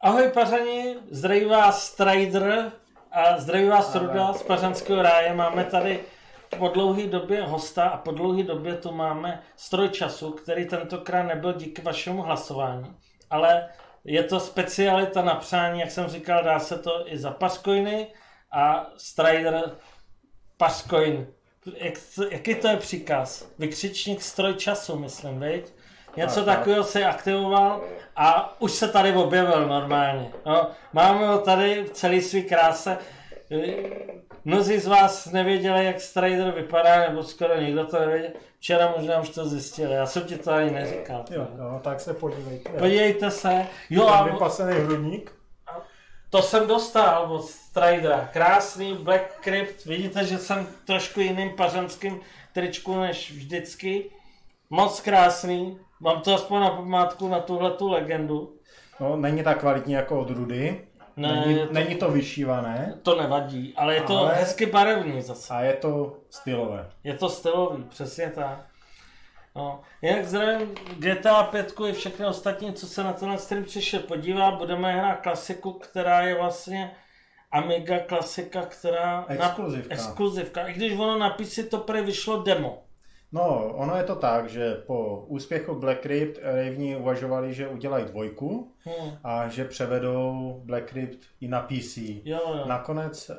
Ahoj Pařani, zdraví vás Strider a zdraví vás Truda z Pařanského ráje. Máme tady po dlouhé době hosta a po dlouhé době tu máme stroj času, který tentokrát nebyl díky vašemu hlasování, ale je to specialita na přání, jak jsem říkal, dá se to i za Pařcoiny a Strider Pařcoin. Jaký to je příkaz? Vykřičník stroj času, myslím, viď? Něco takového se aktivoval a už se tady objevil normálně. No, máme ho tady v celé své kráse. Mnozí z vás nevěděli, jak Strider vypadá, nebo skoro nikdo to nevěděl. Včera možná už to zjistili, já jsem ti to ani neříkal. Jo, tak se podívejte. Podívejte se. Jo, a vypasený hrudník. To jsem dostal od Stridera. Krásný Black Crypt. Vidíte, že jsem trošku jiným pařanským tričku než vždycky. Moc krásný. Mám to aspoň na památku na tuhletu legendu. No, není tak kvalitní jako od Rudy. Ne, není to vyšívané. To nevadí, ale je to hezky barevný zase. A je to stylové. Je to stylový, přesně tak. No. Jinak zdravím GTA 5 i všechny ostatní, co se na tenhle stream přišel podívá. Budeme hrát klasiku, která je vlastně Amiga klasika, která... Exkluzivka. I když ono na PC to prý vyšlo demo. No, ono je to tak, že po úspěchu Black Crypt Raveni uvažovali, že udělají dvojku a že převedou Black Crypt i na PC. Jo. Nakonec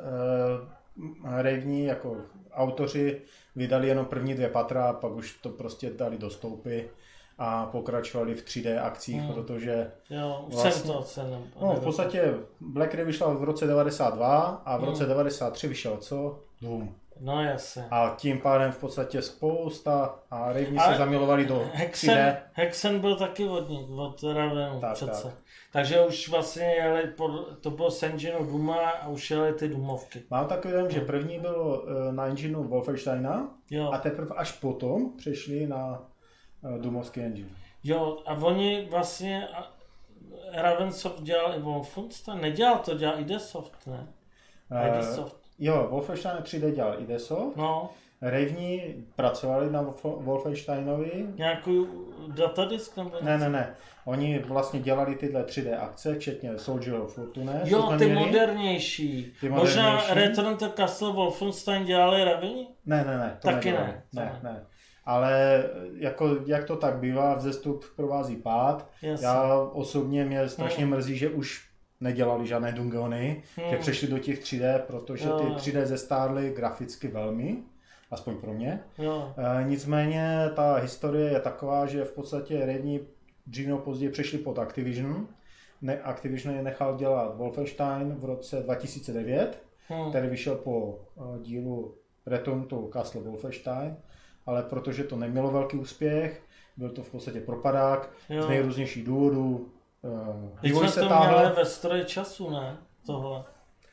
Raveni jako autoři vydali jenom první 2 patra a pak už to prostě dali do stoupy a pokračovali v 3D akcích, protože vlastně, v podstatě Black Crypt vyšla v roce 92 a v roce 93 vyšel co? Doom. No jasně. A tím pádem v podstatě spousta a Raveni se zamilovali do 3D. Hexen byl taky od Ravenu přece. Tak. Takže už vlastně jeli, to bylo z engineu Dooma a už jeli ty Doomovky. Mám takový dojem, že první bylo na engineu Wolfensteina a teprve až potom přešli na Doomovský engine. Jo, a oni vlastně Ravensoft dělal i Wolfenstein, nedělal to, dělal Idesoft, ne? Idesoft. Jo, Wolfenstein 3D dělal Idesoft. No. Raveni pracovali na Wolfensteinovi. Nějakou datadisk? Ne. Oni vlastně dělali tyhle 3D akce, včetně Soldier of Fortune. Jo, ty modernější. Možná Return to Castle Wolfenstein dělali Raveni? Ne. Taky ne. Ale jako, jak to tak bývá, vzestup provází pád. Jasně. Já osobně mě strašně mrzí, že už nedělali žádné dungony, že přešli do těch 3D, protože ty 3D zestárly graficky velmi, aspoň pro mě. Nicméně ta historie je taková, že v podstatě Raveni dřív nebo později přešli pod Activision. Activision je nechal dělat Wolfenstein v roce 2009, který vyšel po dílu Return to Castle Wolfenstein, ale protože to nemělo velký úspěch, byl to v podstatě propadák z nejrůznějších důvodů. Vývoj se táhl. Měli ve stroji času, ne? Tohle.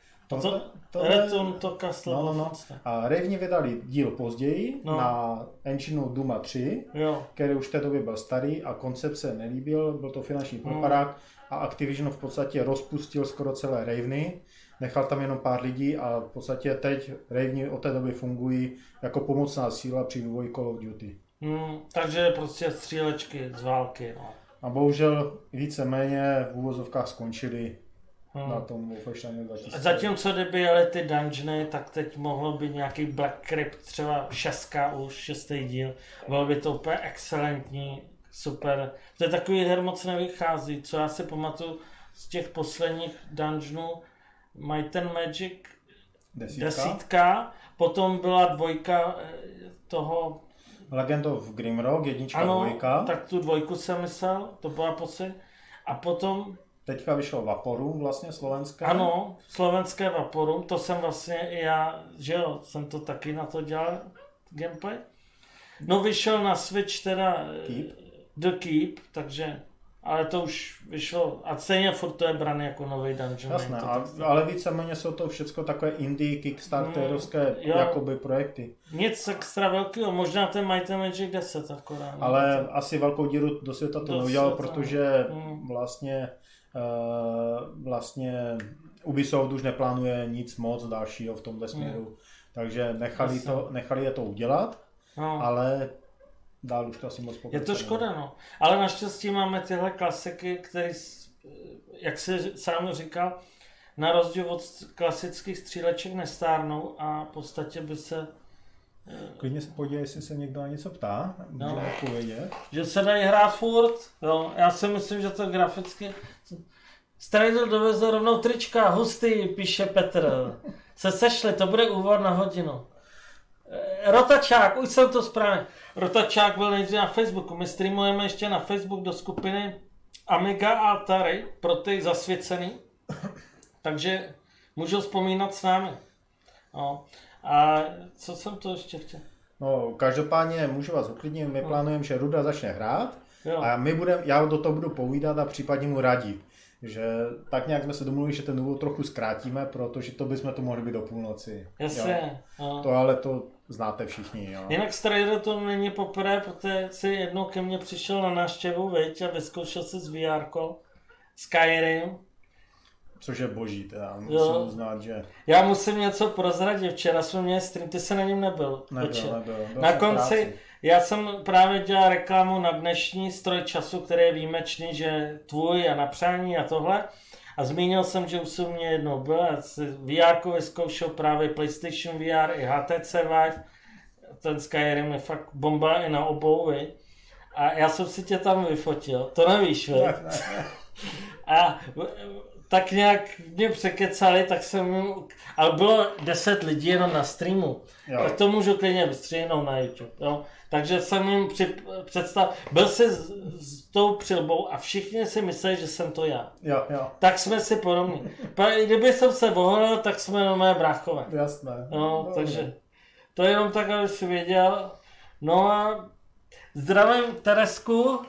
Return to Castle Wolfenstein. A Raveni vydali díl později na engineu Dooma 3, který už v té době byl starý a koncept se nelíbil, byl to finanční propadák a Activision v podstatě rozpustil skoro celé Raveny, nechal tam jenom pár lidí a v podstatě teď Raveni od té doby fungují jako pomocná síla při vývoji Call of Duty. Takže prostě střílečky z války. No. A bohužel víceméně v úvozovkách skončili na tom Wolfensteinu 2000. Zatímco kdyby jeli ty dungeony, tak teď mohlo být nějaký Black Crypt, třeba 6 už, 6. díl. Bylo by to úplně excelentní, super. To je takový her moc nevychází, co já si pamatuju z těch posledních dungeonů. Might and Magic 10, potom byla 2 toho... Legend of Grimrock, 1, 2. Tak tu 2 jsem myslel, to byla poslední. A potom... Teďka vyšlo Vaporum, vlastně slovenské. Ano, slovenské Vaporum, to jsem vlastně i já, že jo, jsem to taky na to dělal, gameplay. No vyšel na Switch teda The Keep, takže, ale to už vyšlo, a stejně furt to je braný jako nový dungeon. Jasné, ale víceméně jsou to všechno takové indie, kickstarterovské jakoby projekty. Nic extra velkého, možná ten Might and Magic 10 akorát. Ale asi velkou díru do světa to neudělal, protože vlastně Ubisoft už neplánuje nic moc dalšího v tomhle směru, takže nechali je to udělat, ale dál už to asi moc pokračuje. Je to škoda, no. Ale naštěstí máme tyhle klasiky, které jak jsi sám říkal, na rozdíl od klasických stříleček nestárnou a v podstatě by se... Klidně se podívej, jestli se někdo na něco ptá, může odpovědět. Že se dají hrát furt, jo. Já si myslím, že to graficky... Strider dovezl rovnou trička, hustý, píše Petr. Se sešli, to bude úvod na hodinu. Rotačák, už jsem to správně. Rotačák byl nejdřív na Facebooku, my streamujeme ještě na Facebook do skupiny Amiga a Atari pro ty zasvěcený. Takže můžu vzpomínat s námi. No. A co jsem to ještě chtěl? No, každopádně můžu vás uklidnit, my plánujeme, že Ruda začne hrát a já do toho budu povídat a případně mu radit. Že tak nějak jsme se domluvili, že ten úvod trochu zkrátíme, protože to bychom to mohli být do půlnoci. Jasně. To ale to znáte všichni. Jo. Jinak Strider to není poprvé, protože si jednou ke mně přišel na návštěvu, viď, a vyzkoušel si s VR-kou Skyrim. Což je boží, teda musím uznat, že... Já musím něco prozradit, včera jsme měli stream, ty se na něm nebyl. Nebyl. Na konci, já jsem právě dělal reklamu na dnešní stroj času, který je výjimečný, že tvůj a na přání a tohle. A zmínil jsem, že už jsem mě jednou byl, já si VR-ku vyzkoušel právě PlayStation VR i HTC Vive. Ten Skyrim je fakt bomba i na obou, viď? A já jsem si tě tam vyfotil, to nevíš, viď? A tak nějak mě překecali, tak jsem ale bylo 10 lidí jenom na streamu, tak to můžu klidně vystřihnout na YouTube, jo. Takže jsem jim představil, byl si s tou přilbou a všichni si mysleli, že jsem to já. Jo. Tak jsme si podobní. Kdyby jsem se oholil, tak jsme mé bráchové. Jasné. No, takže to je jenom tak, aby si věděl. No a zdravím Teresku.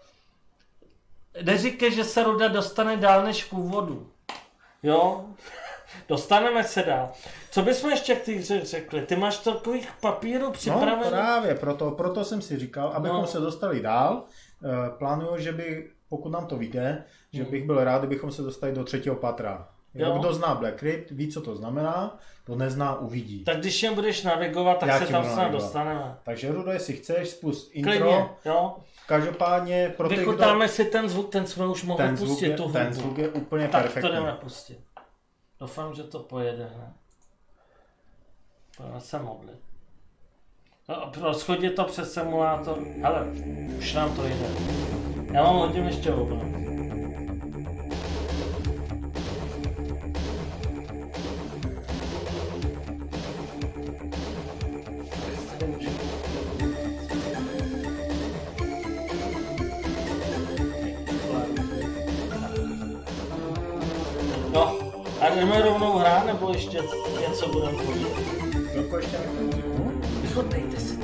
Neříkej, že se Ruda dostane dál než k úvodu. Jo? Dostaneme se dál. Co bychom ještě k té hře řekli? Ty máš takových papírů připravených? No právě, proto jsem si říkal, abychom se dostali dál. Plánuju, že by, pokud nám to vyjde, že bych byl rád, kdybychom se dostali do 3. patra. Kdo zná Black Crypt, ví, co to znamená, kdo nezná, uvidí. Tak když jen budeš navigovat, tak se tam snad dostaneme. Takže Rudo, jestli chceš, spust intro. Klidně, jo. Každopádně pro ty, vychutáme si ten zvuk, ten jsme už mohli pustit. Ten zvuk je úplně perfektní. Tak to jdeme pustit. Doufám, že to pojede, ne? Pojďme se modlit. Rozchodí to přes simulátor. Hele, už nám to jde. Já vám hodím ještě obraz. No, a jdeme rovnou hrát, nebo ještě něco budeme povídat? Vychodnejte si.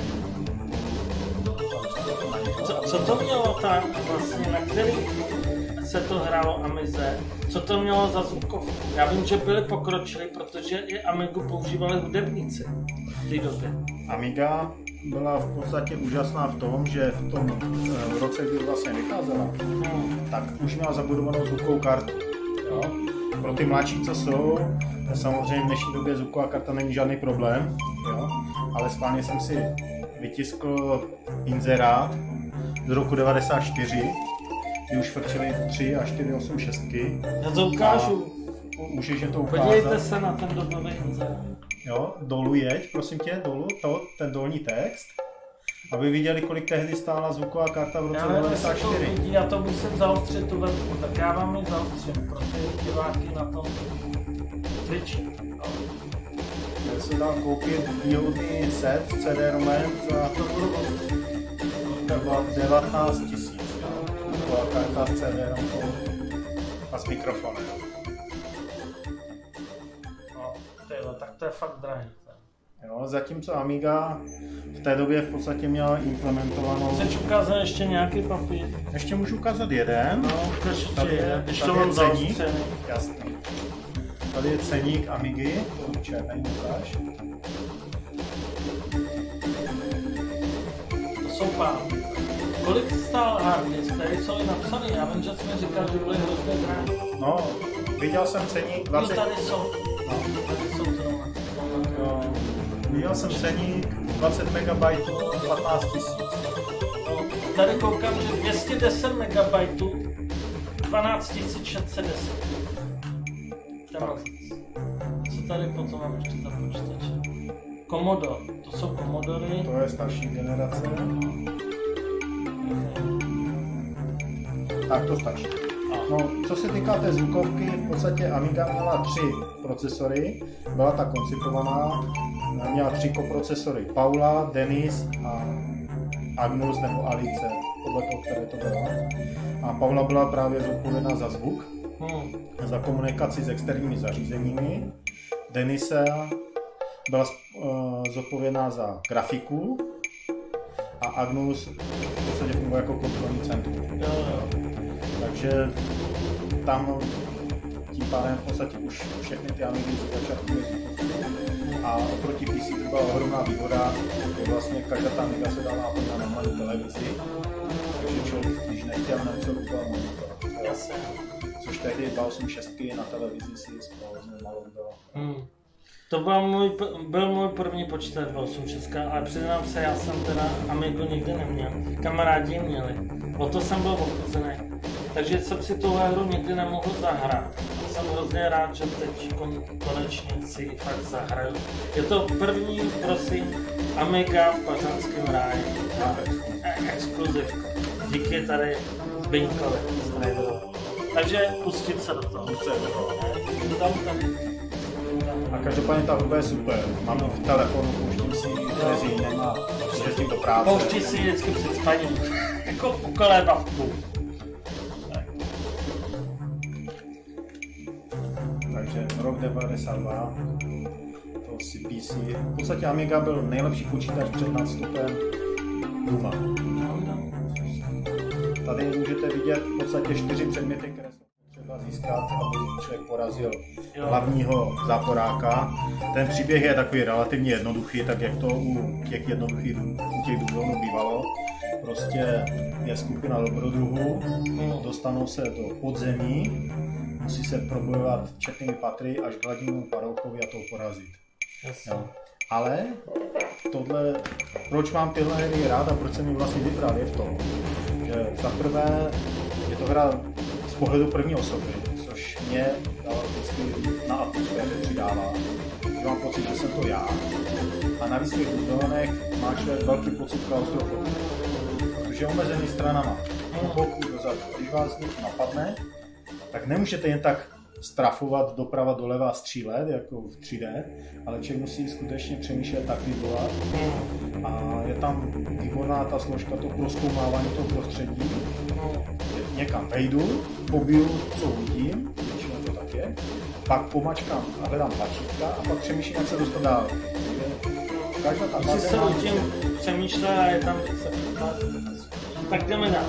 Co to mělo tam vlastně, na který se to hrálo Amize? Co to mělo za zvukovku? Já vím, že byli pokročili, protože i Amigu používali hudebníci v té době. Amiga byla v podstatě úžasná v tom, že v tom roce, kdy vlastně vycházela, tak už měla zabudovanou zvukovou kartu. Jo? Pro ty mladší, co jsou, samozřejmě v dnešní době zvuková karta není žádný problém, jo? Ale schválně jsem si vytiskl inzerát z roku 94, kdy už frčeli 3 a 486. Já to ukážu. Můžeš je to ukázat. Podívejte se na ten dobový inzerát. Jo, dolů jeď, prosím tě, dolů, ten dolní text, aby viděli, kolik tehdy stála zvuková karta v roce 94. Já to musím zaostřit tu webku, tak já vám ji zaostřím, protože diváky na tom Twitchi. Já se dám koupit výhodný set CD-ROMem za 19 000. Zvuková karta s CD-ROMkou a s mikrofonem. Tak to je fakt drahý. Jo, zatímco Amiga v té době v podstatě měla implementovanou... Chceš ukázat ještě nějaký papír? Ještě můžu ukázat jeden. No, tady je ceník. Jasný. Tady je ceník Amigy. Černý, ukáž. To jsou pár. Kolik stál harddisk? Tady jsou i napsaný. Já vím, že jsme říkali, že byly hrozně drahé. No, viděl jsem ceník 20... Tady jsou. No. Tady jsou zrovna. Viděl jsem ceník 20 MB 15 000. No, tady koukám, že 210 MB 12610. Co tady potom mám ještě za počítače? Commodore, to jsou Commodory. To je starší generace. Tak to stačí. No, co se týká té zvukovky, v podstatě Amiga měla 3 procesory, byla tak koncipovaná, měla 3 koprocesory, Paula, Dennis a Agnus nebo Alice, podle toho, které to byla. A Paula byla právě zodpovědná za zvuk, za komunikaci s externími zařízeními. Denise byla zodpovědná za grafiku a Agnus v podstatě funguje jako kontrolní centrum. Takže tam tím pádem v podstatě už všechny ty Amigy začátky a oproti PC to byla ohromná výhoda, že vlastně každá ta Amiga se dala na normální televizi, takže člověk, když nechtěl, nemusel kupovat monitor. Což tehdy 286 na televizi si zprovoznil malou bylo. To byl můj první počítač 286, ale přiznám se, já jsem teda Amigu nikdy neměl. Kamarádi měli. O to jsem byl ochuzený. Takže jsem si tuhle hru nikdy nemohl zahrát. Jsem hrozně rád, že teď konečně si fakt zahraju. Je to první, prosím, Amiga v Pařanském ráji. Exkluzivka. Díky tady Zbyňkovi. Takže pustím se do toho. A každopádně ta hudba je super. Mám v telefonu, pouštím si mezi jiným a jezdím do práce. Pouští si vždycky před spaním. Jako kolébavku. Takže rok 92, to si PC. V podstatě Amiga byl nejlepší počítač před nástupem Duma. Tady můžete vidět v podstatě 4 předměty, které jsou třeba získat, aby člověk porazil hlavního záporáka. Ten příběh je takový relativně jednoduchý, tak jak to u těch jednoduchých Dungeonů bývalo. Prostě je skupina dobrodruhů, dostanou se do podzemí, musí se probojovat četnými patry až k hladnímu padoukovi a toho porazit. Ale tohle, proč mám tyhle hry rád a proč jsem ji vlastně vybral, je v tom, že za prvé je to hra z pohledu první osoby, což mě vždycky na atmosféře přidává, že mám pocit, že jsem to já. A navíc v těch Dungeonech má člověk velký pocit klaustrofobii, protože je omezený stranama, boku, dozadu. Když vás něco napadne, tak nemůžete jen tak strafovat doprava doleva a střílet, jako v 3D, ale člověk musí skutečně přemýšlet, taktizovat. A je tam výborná ta složka toho prozkoumávání toho prostředí. Někam vejdu, pobiju, co uvidím, většinou to tak je, pak pomačkám a hledám tlačítka a pak přemýšlím, jak se dostat dál. Každá ta fáze se o tím přemýšlí a je tam více. Tak jdeme dál.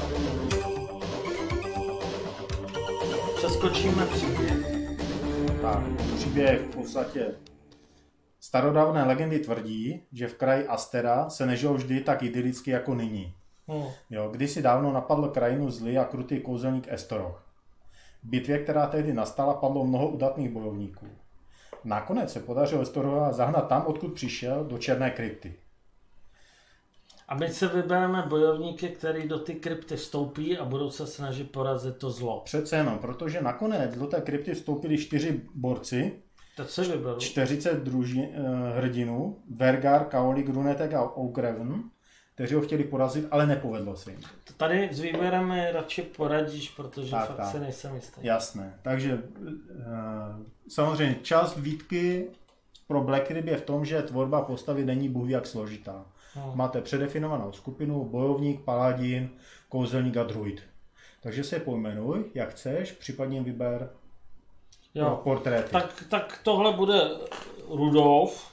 Přeskočíme příběh. Tak, příběh v podstatě starodávné legendy tvrdí, že v kraji Astera se nežilo vždy tak idylicky jako nyní. Jo, kdysi dávno napadl krajinu zlý a krutý kouzelník Estoroch. V bitvě, která tehdy nastala, padlo mnoho udatných bojovníků. Nakonec se podařilo Estorocha zahnat tam, odkud přišel, do černé krypty. A my se vybereme bojovníky, který do ty krypty vstoupí a budou se snažit porazit to zlo. Přece jenom, protože nakonec do té krypty vstoupili 4 borci, 40 hrdinů, Vergar, Kaolik, Runetek a Ogreven, kteří ho chtěli porazit, ale nepovedlo se jim. Tady s výběrem mi radši poradíš, protože fakt se nejsem jistý. Jasné, takže samozřejmě část výtky pro Black Ryb je v tom, že tvorba postavy není bůh jak složitá. Máte předefinovanou skupinu, bojovník, paladin, kouzelník a druid. Takže se pojmenuj, jak chceš, případně vyber portréty. Tak tohle bude Rudolf.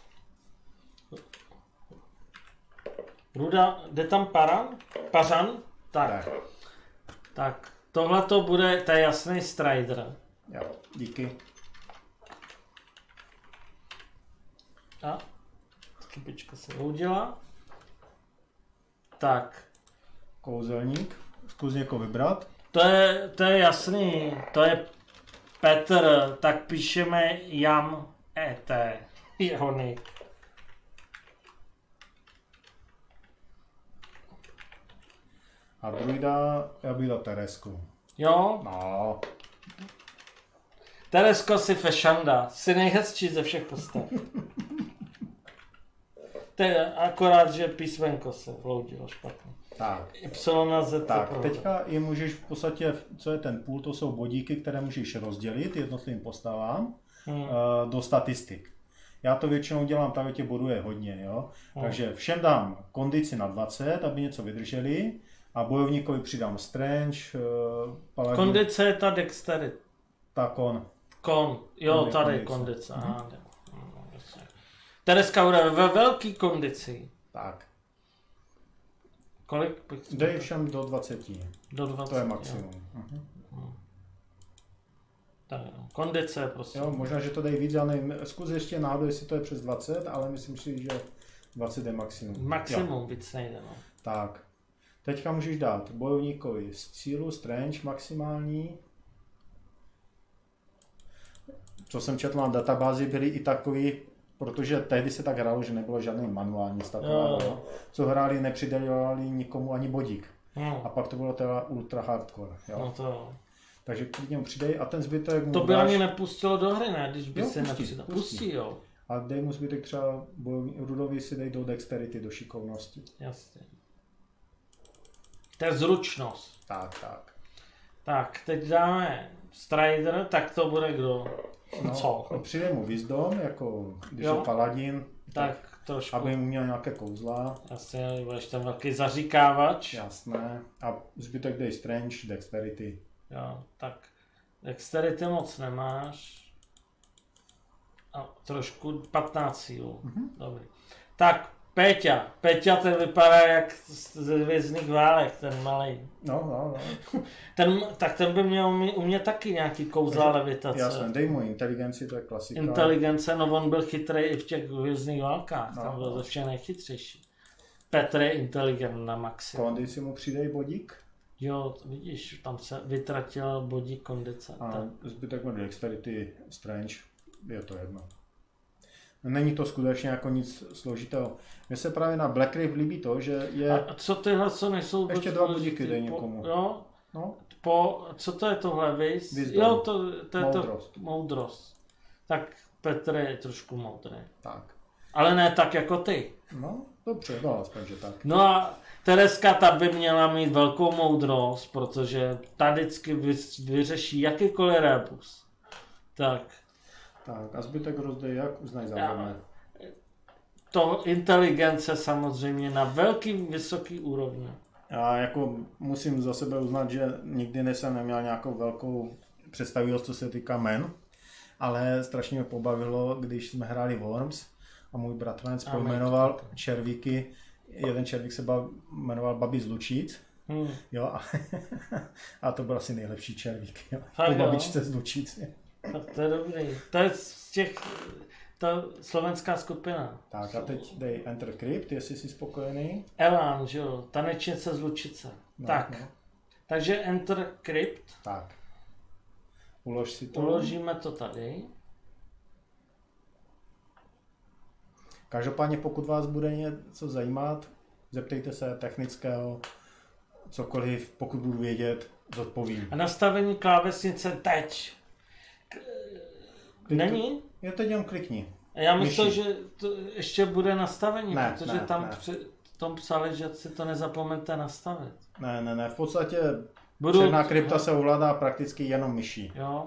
Jde tam Pařan? Tak. Tohle to bude, to je jasný Strider. Jo, díky. A? Kypička se hodila. Tak. Kouzelník. Zkus někoho vybrat. To je jasný. To je Petr. Tak píšeme Jan E.T. Jeho nick. A druida já bych dal Teresku. Jo? No. Teresko si fešanda, si nejhezčí ze všech postav. To je akorát, že písmenko se vloudilo špatně. Tak. Y na Z. Tak, teďka je můžeš v podstatě, co je ten půl, to jsou bodíky, které můžeš rozdělit jednotlivým postavám do statistik. Já to většinou dělám tak, že těch bodů je hodně, jo. Takže všem dám kondici na 20, aby něco vydrželi, a bojovníkovi přidám strange, paladin. Kondice je ta dexterity. Ta kon. Jo, tady kondice. Tereska bude ve velký kondici. Tak. Kolik? Dej všem do 20. Do 20. To je maximum. Tak jo. Kondice, prostě. Jo, možná, že to dej víc, já nevím. Zkus ještě náhodou, jestli to je přes 20, ale myslím si, že 20 je maximum. Maximum víc nejde, no. Tak. Teďka můžeš dát bojovníkovi z cílu, strange maximální. Co jsem četl na databázi, byli i takový, protože tehdy se tak hrálo, že nebylo žádný manuální takového. Co hráli, nepřidali nikomu ani bodík. A pak to bylo teda ultra hardcore. Jo? No to... Takže klidně mu přidej a ten zbytek mu to by dáš... ani nepustilo do hry, ne? Když by jo, se nepřidal. Pustí, jo. A dej mu zbytek třeba Rudovi si dej do dexterity, do šikovnosti. Jasně. To je zručnost. Tak. Tak, teď dáme Strider, tak to bude kdo? No, co? Přidej mu Wisdom, jako když je paladin, tak trošku. aby měl nějaké kouzla. Jasně, budeš ten velký zaříkávač. Jasné. A zbytek dej Strange, Dexterity. Jo, tak Dexterity moc nemáš. A trošku 15 síl. Dobrý. Tak, Péťa ten vypadá jak z Hvězdných válek, ten malej. No. ten by měl umět taky nějaký kouzla levitace. Jasně, dej mu inteligenci, to je klasika. Inteligence, no on byl chytrý i v těch Hvězdných válkách, tam byl ze všech nejchytřejší. Petr je inteligent na maximum. Kondici mu přidej bodík. Jo, vidíš, tam se vytratil bodík kondice. A zbytek má Dexterity, Strange, je to jedno. Není to skutečně jako nic složitého. Mně se právě na Black Rift líbí to, že je... A co tyhle, co nejsou... Ještě 2 bodíky dej někomu. Jo? No. Co to je tohle, víš? Jo, to je moudrost. Moudrost. Tak Petr je trošku moudrý. Tak. Ale ne tak jako ty. No, dobře, no aspoň, že tak. No a Tereska ta by měla mít velkou moudrost, protože ta vždycky vyřeší jakýkoliv rebus. Tak. Tak a zbytek rozdej, jak uznají za vhodné. To inteligence samozřejmě na vysoký úrovni. Já jako musím za sebe uznat, že nikdy jsem neměl nějakou velkou představivost, co se týká men, ale strašně mě pobavilo, když jsme hráli Worms a můj bratranec pojmenoval červíky. Jeden červík se jmenoval Babi z Lučíc. Jo, a to byl asi nejlepší červík. Jo. Po babičce z Lučíc. Tak to je dobrý. To je z těch... To slovenská skupina. Tak a teď dej Enter Crypt, jestli jsi spokojený. Elan, že jo, tanečnice z Lučice. No, tak, no. Takže Enter Crypt. Tak. Ulož si to. Uložíme to tady. Každopádně pokud vás bude něco zajímat, zeptejte se technického, cokoliv, pokud budu vědět, zodpovím. A nastavení klávesnice teď. Není? Já teď jenom klikni. Já myslím, že to ještě bude nastavení, ne, protože tam tom psali, že si to nezapomeňte nastavit. Ne, v podstatě černá krypta se ovládá prakticky jenom myší. Jo.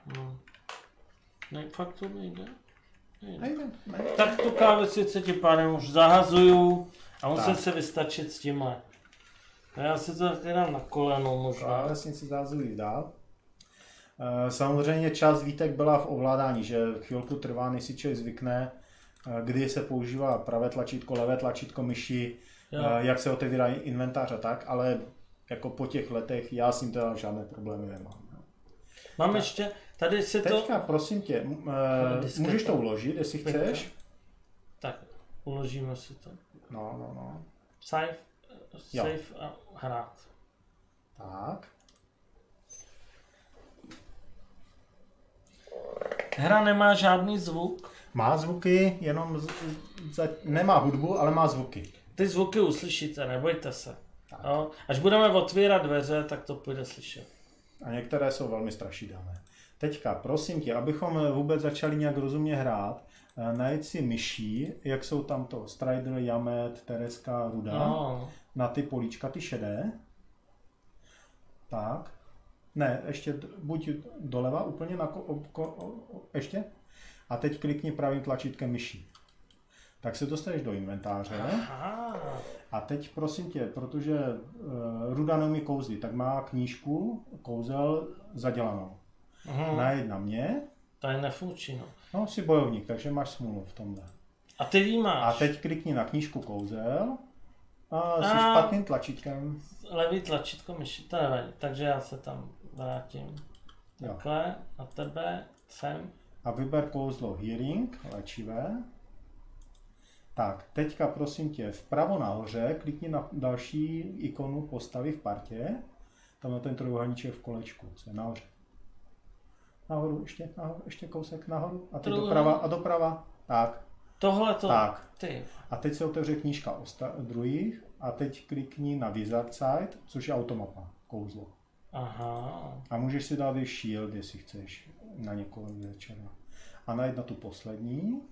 Ne, fakt to nejde. Nejde. Tak tu klávesnici tím pádem už zahazuju a musím se vystačit s tímhle. A já si to taky dám na koleno možná. Klávesnici zahazuji dál. Samozřejmě část výtek byla v ovládání, že chvilku trvá, než si člověk zvykne, kdy se používá pravé tlačítko, levé tlačítko myši, jak se otevírá inventář a tak, ale jako po těch letech já s tím teda žádné problémy nemám. Mám tak. Ještě, tady si to... Teďka, prosím tě, můžeš to uložit, jestli chceš. Tak, uložíme si to. No. Save a hrát. Tak. Hra nemá žádný zvuk. Má zvuky, jenom nemá hudbu, ale má zvuky. Ty zvuky uslyšíte, nebojte se. Jo? Až budeme otvírat dveře, tak to půjde slyšet. A některé jsou velmi strašidelné. Teďka, prosím tě, abychom vůbec začali nějak rozumně hrát, najít si myší, jak jsou tam to Strider, Jamet, Tereska, Ruda, na ty políčka, ty šedé. Tak. Ne, ještě buď doleva úplně ještě. A teď klikni pravým tlačítkem myší. Tak se dostaneš do inventáře. Aha. A teď prosím tě, protože Ruda neumí kouzlit, tak má knížku kouzel zadělanou. Najít na mě. To je nefunkční. No, jsi bojovník, takže máš smůlu v tomhle. A ty jí máš. A teď klikni na knížku kouzel a jsi špatným tlačítkem. Levý tlačítko myši, to nevadí, takže já se tam vrátím. Takhle, na tebe, sem. A vyber kouzlo Healing, léčivé. Tak, teďka prosím tě, vpravo nahoře klikni na další ikonu postavy v partě. Tam na ten trojuhelníček v kolečku, co je nahoře. Nahoru, ještě kousek nahoru a teď doprava a doprava. Tak. Tohle to. Tak. Ty. A teď se otevře knížka o druhých a teď klikni na Wizard Side, což je automapa, kouzlo. Aha. A můžeš si dát i shield, jestli chceš, na několik večera. A najít na tu poslední.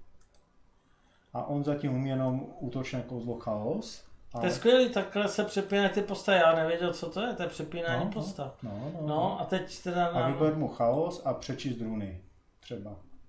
A on zatím umí jenom útočné kouzlo Chaos. To je skvělý, takhle se přepínají ty postavy, já nevěděl, co to je přepínání postav. No, a teď teda... A vyber mu Chaos a přečíst runy, třeba.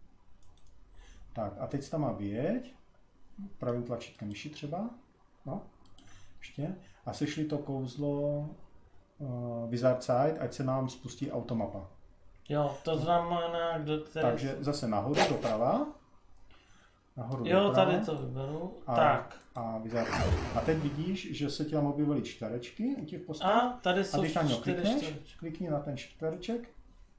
Tak, a teď tam má vyjeď, pravým tlačítkem myši třeba, no, ještě. A sešli to kouzlo Wizard Side, ať se nám spustí automapa. Jo, to znamená, kdo tady... Takže zase nahoru, doprava. Nahoru, jo, doprava. tady to vyberu. Tak. A teď vidíš, že se ti tam objevily čtverečky u těch postav. A tady jsou klikni na ten čtvereček.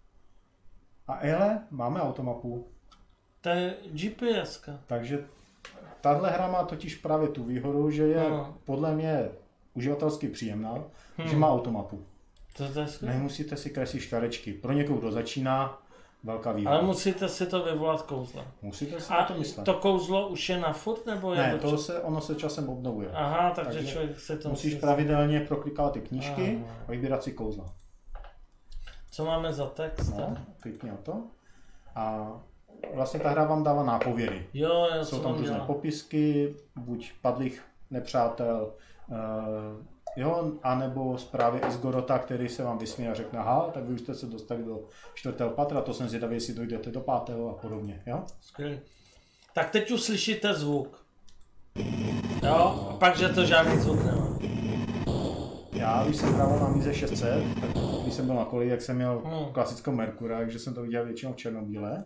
A máme automapu. To je GPS-ka. Takže tahle hra má totiž právě tu výhodu, že je podle mě uživatelsky příjemná, že má automapu. To je skvělé. Nemusíte si kreslit čtverečky. Pro někoho, kdo začíná, velká výhoda. Ale musíte si to vyvolat kouzlo. Musíte si na to myslet. To kouzlo už je na furt, nebo je ne, ono se časem obnovuje. Aha, takže člověk se to musíš pravidelně proklikat ty knížky a vybírat si kouzla. Co máme za text? No, klikni na to. A vlastně ta hra vám dává nápovědy. Jo, jsou tam různé popisky, buď padlých nepřátel, anebo zprávy Esgorota, který se vám vysměje a řekne, aha, tak vy už jste se dostali do 4. patra, to jsem zvědavý, jestli dojdete do 5. a podobně, jo? Skvělý. Tak teď už slyšíte zvuk. Jo, a pak, že to žádný zvuk nemá. Já, když jsem hrával na Mize 600, tak když jsem byl na koli, jak jsem měl klasickou Merkura, takže jsem to viděl většinou v černobíle.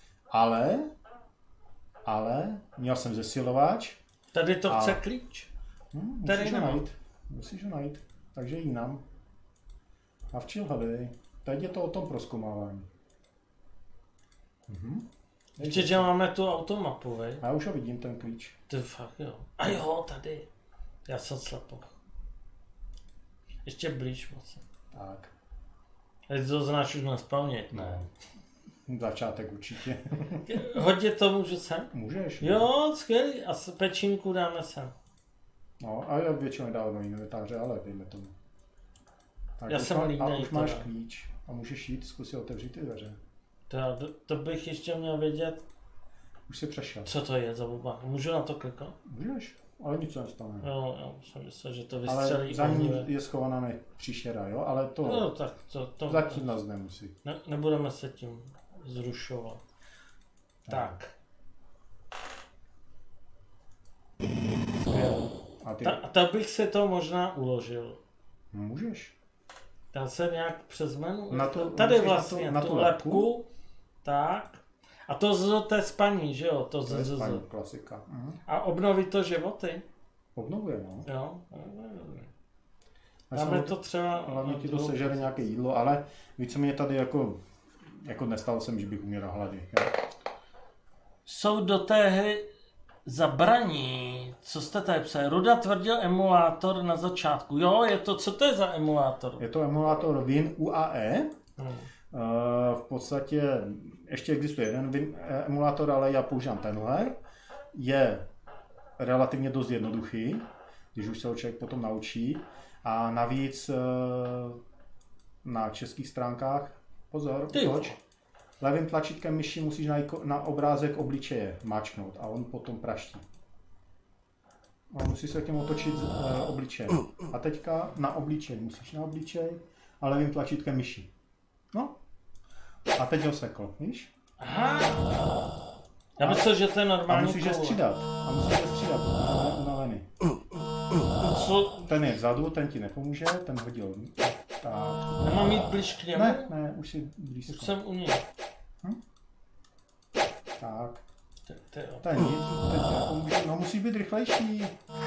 Ale měl jsem zesilovač. Tady to chce klíč. Musíš ho najít. Takže jinam. A včil hledej. Teď je to o tom prozkoumávání. Ještě, že máme tu automapu, vej? A já už ho vidím, ten klíč. Ty fakt jo. A jo, tady. Já jsem slepoch. Ještě blíž moc. Tak. Teď to znáš už naspavnit, ne? Začátek určitě. Hodně to můžu sem? Můžeš. Jo, skvělý. A pečínku dáme sem. No, a já většinou dávám do inventáře, ale dejme tomu. Tak já jsem línej. A už máš klíč a můžeš jít, zkusit otevřít ty dveře. To bych ještě měl vědět. Už jsi přešel. Co to je za blbá? Můžu na to klikat? Můžeš, ale nic se nestane. Jo, jsem myslel, že to vystřelí. Ale za ní je schovaná příšera, jo? Ale to, tak to zatím nás nemusí. Nebudeme se tím zrušovat. Tak. A to bych si to možná uložil. Můžeš. Dá se nějak přes menu? Tady vlastně, na tu lepku. Tak. A to je spaní, že jo? To je spaní, klasika. A obnoví to životy? Obnovuje, no. Jo. Dáme to třeba... Hlavně ti to sežere nějaké jídlo, ale víceméně tady jako nestalo se mi, že bych umíral hlady. Jo? Jsou do té hry zabraní. Co jste tady psali? Ruda tvrdil emulátor na začátku. Jo, co to je za emulátor? Je to emulátor Win UAE. V podstatě ještě existuje jeden Win emulátor, ale já používám tenhle. Je relativně dost jednoduchý, když už se ho člověk potom naučí. A navíc na českých stránkách. Pozor, toč. Levým tlačítkem myši musíš na obrázek obličeje máčknout a on potom praští. A musíš se k němu otočit obličej. A teďka na obličej. Musíš na obličej a levým tlačítkem myši. No. A teď ho sekl, víš? Aha. Já myslím, že to je normální. A musíš je střídat. Unavený. Co? Ten je vzadu, ten ti nepomůže, ten hodil. Tak. Nemám jít blíž k němu? Ne, už si blízko. Už jsem u něj. Tak. To je nic, teď nepomůže. No musí být rychlejší.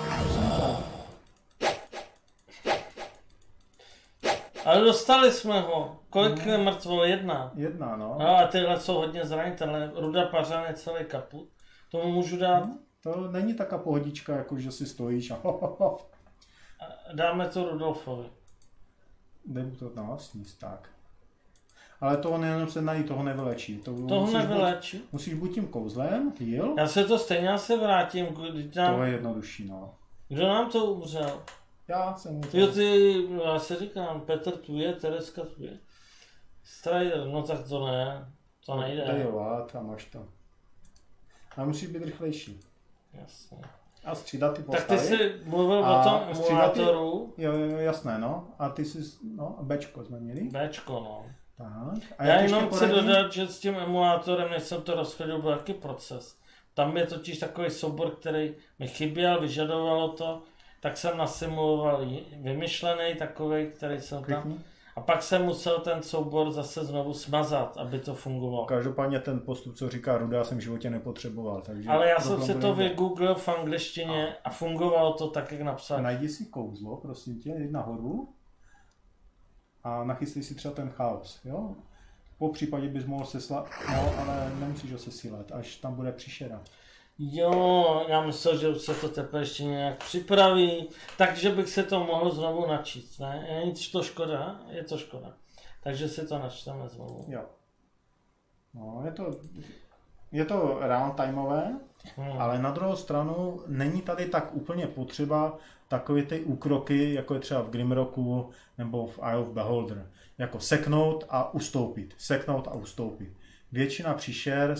Ale dostali jsme ho. Kolik je mrtvol? 1. 1, no. No a tyhle jsou hodně zranitelné. Ruda Pařan je celý kaput. Tomu můžu dát? To není taká pohodička, jako že si stojíš a Dáme to Rudolfovi. Jde to na vlastní, tak. Ale toho nejenom se najít, toho nevylečí. Toho nevylečí? Musíš buď tím kouzlem, heal. Já se to stejně asi vrátím. To je jednodušší, no. Kdo nám to umřel? Já jsem umřel. Já si říkám, Petr tu je, Tereska tu je. Strider, no tak to ne. To nejde. Dejovat a máš to. A musí být rychlejší. Jasně. A střídat ty postavy. Tak ty jsi mluvil o tom emulátoru. Jo, jasné, no. A ty jsi, no, Bčko jsme měli. Bčko, no. Tak. A já jenom chci dodat, že s tím emulátorem, než jsem to rozchodil, byl jaký proces. Tam je totiž takový soubor, který mi chyběl, vyžadovalo to, tak jsem nasimuloval vymyšlený takovej, který jsem tam. A pak jsem musel ten soubor zase znovu smazat, aby to fungovalo. Každopádně ten postup, co říká Ruda, já jsem v životě nepotřeboval. Takže ale já jsem si to vygooglil v angličtině a fungovalo to tak, jak napsal. Najdi si kouzlo, prosím tě, jdi nahoru a nachystej si třeba ten chaos, jo? Po případě bys mohl seslat, no, ale nemusíš ho sesílat, až tam bude příšera. Jo, já myslel, že už se to teprve ještě nějak připraví, takže bych se to mohl znovu načíst, ne? Je to škoda? Je to škoda. Takže si to načteme znovu. Jo. No, je to round-timeové, ale na druhou stranu není tady tak úplně potřeba takové ty úkroky, jako je třeba v Grimrocku nebo v Eye of Beholder. Jako seknout a ustoupit. Seknout a ustoupit. Většina příšer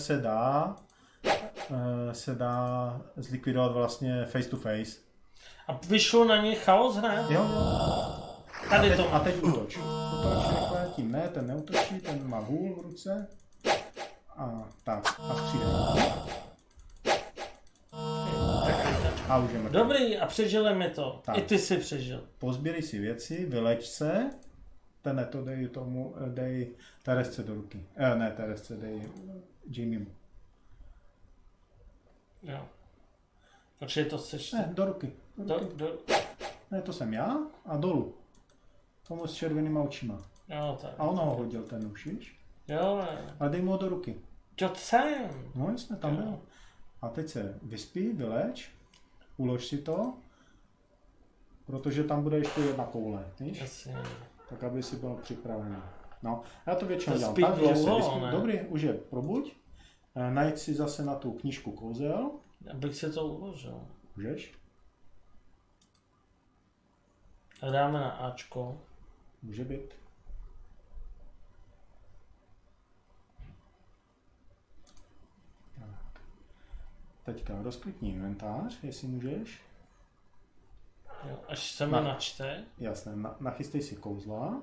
se dá zlikvidovat vlastně face to face. A vyšlo na něj chaos, ne? Jo. Tady a teď útoč. Útoč rychle, tím ne, ten neutočí, ten má hůl v ruce. A tak, a střídej. A už je mrtvý. Dobrý, a přežili mi to. Tak. I ty jsi přežil. Pozběrej si věci, vyleč se. Ten to dej Teresce do ruky. Ne Teresce, dej Jamiemu. Jo. Protože to chceš... Ne, do ruky. Ne, to jsem já a dolů. Tomu s červenýma očima. Jo, tak. A on ho hodil ten nůž, víš? Jo, ne. A dej mu ho do ruky. To jsem. No jasně, tam byl. A teď se vyspí, vyleč, ulož si to, protože tam bude ještě jedna koule, víš? Jasně. Tak aby si byl připravený. No, já to většinou dělám tak, že se vyspí. Dobrý, už je probuď. Najď si zase na tu knížku kouzel. Abych si to uložil. Můžeš? A dáme na Ačko. Může být. Tak. Teďka rozklikni inventář, jestli můžeš. Jo, až se mi načte. Jasné, nachystej si kouzla.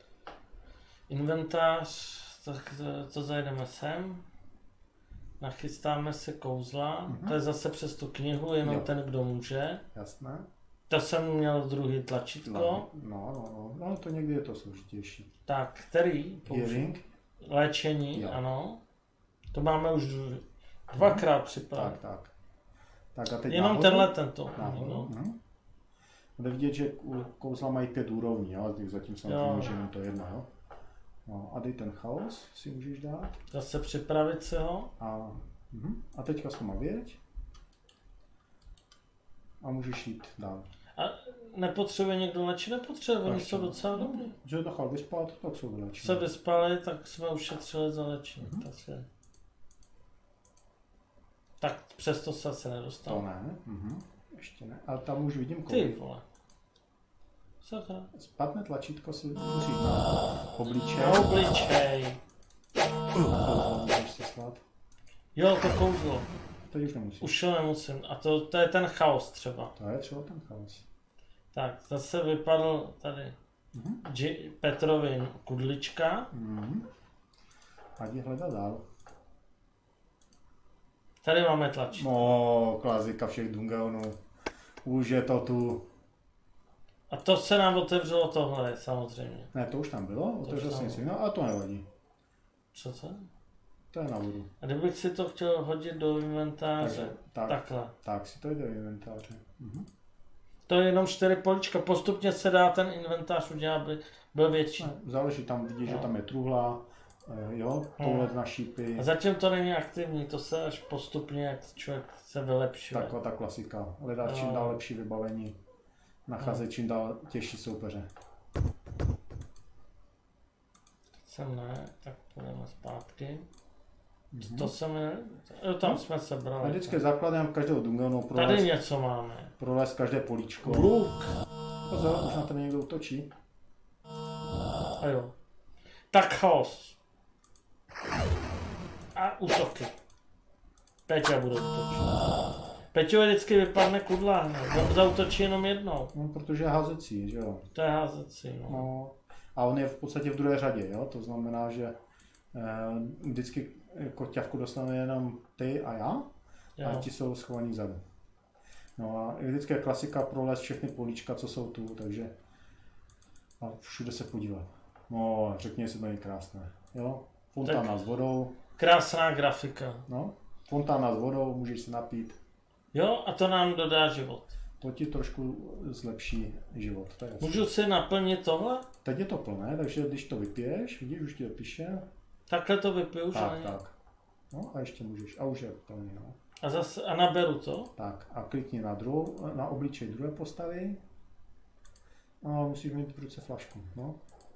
Inventář, tak to zajdeme sem. Nachystáme si kouzla. To je zase přes tu knihu, jenom ten, kdo může. Jasné. To jsem měl druhý tlačítko. No, to někdy je to složitější. Tak, který použiju? Léčení, jo. Ano. To máme už dvakrát připravené. Tak a teď jenom nahoru, tento. No. Jde vidět, že kouzla mají 5 úrovní, jo? Zatím samozřejmě jenom to jedno, jo? No, a dej ten chaos, si můžeš dát. Zase připravit se ho. A teďka se má věď. A můžeš jít dál. A nepotřebuje někdo léčit? Nepotřebuje, oni jsou docela dobrý. Že nechal vyspat, tak jsou vylečení. Se vyspali, tak jsme ušetřili za léčení. Tak přesto se asi nedostal. To ne, ještě ne. Ale tam už vidím Ty vole. Sakra. Spadne tlačítko, si musíš na obličej. Na obličej. Můžeš se slát. Jo, to kouzlo. Teď už nemusíš. Už to nemusím. A to je ten chaos třeba. To je třeba ten chaos. Tak, zase vypadl tady Petrovin kudlička. Ať je hledat dál. Tady máme tlačítko. No, klasika všech Dungeonů. Už je to tu. A to se nám otevřelo tohle, samozřejmě. Ne, to už tam bylo, otevřel jsem si, no a to nevadí. Co to? To je na vodu. A kdybych si to chtěl hodit do inventáře, takhle. Tak si to jde do inventáře. To je jenom 4 polička, postupně se dá ten inventář udělat, aby byl větší. Ne, záleží tam, vidíš, že tam je truhla, jo, tohle na šípy. A zatím to není aktivní, to se až postupně, jak člověk se vylepšuje. Taková ta klasika, hledat čím dál lepší vybavení, nacházet čím dál těžší soupeře. Jsem ne, tak půjdeme zpátky. To jsem ne, tam jsme se brali. A vždycky základem každého Dungeonu tady něco máme. Prolez každé políčko. Luk. Pozor, už na to někdo útočí. A jo. Tak chaos. A útoky. Peťa bude útočit. Peťovi vždycky vypadne kudla hned. On zautočí jenom jednou. No, protože je házecí, že jo. To je házecí, no. No. A on je v podstatě v druhé řadě, jo. To znamená, že vždycky koťavku dostane jenom ty a já. Jo. A ti jsou schovaní vzadu. No a vždycky je klasika prolez všechny políčka, co jsou tu, takže a všude se podívat. No, řekni, jestli to je krásné, jo. Fontána s vodou. Krásná grafika. No, fontána s vodou, můžeš se napít. Jo, a to nám dodá život. To ti trošku zlepší život, to je jasný. Můžu si naplnit tohle? Teď je to plné, takže když to vypiješ, vidíš, už ti to píše. Takhle to vypiju, tak, že? Tak. No a ještě můžeš, a už je plný, no. A zase, a naberu to? Tak, a klikni na obličej druhé postavy. A musíš mít v ruce flašku, no.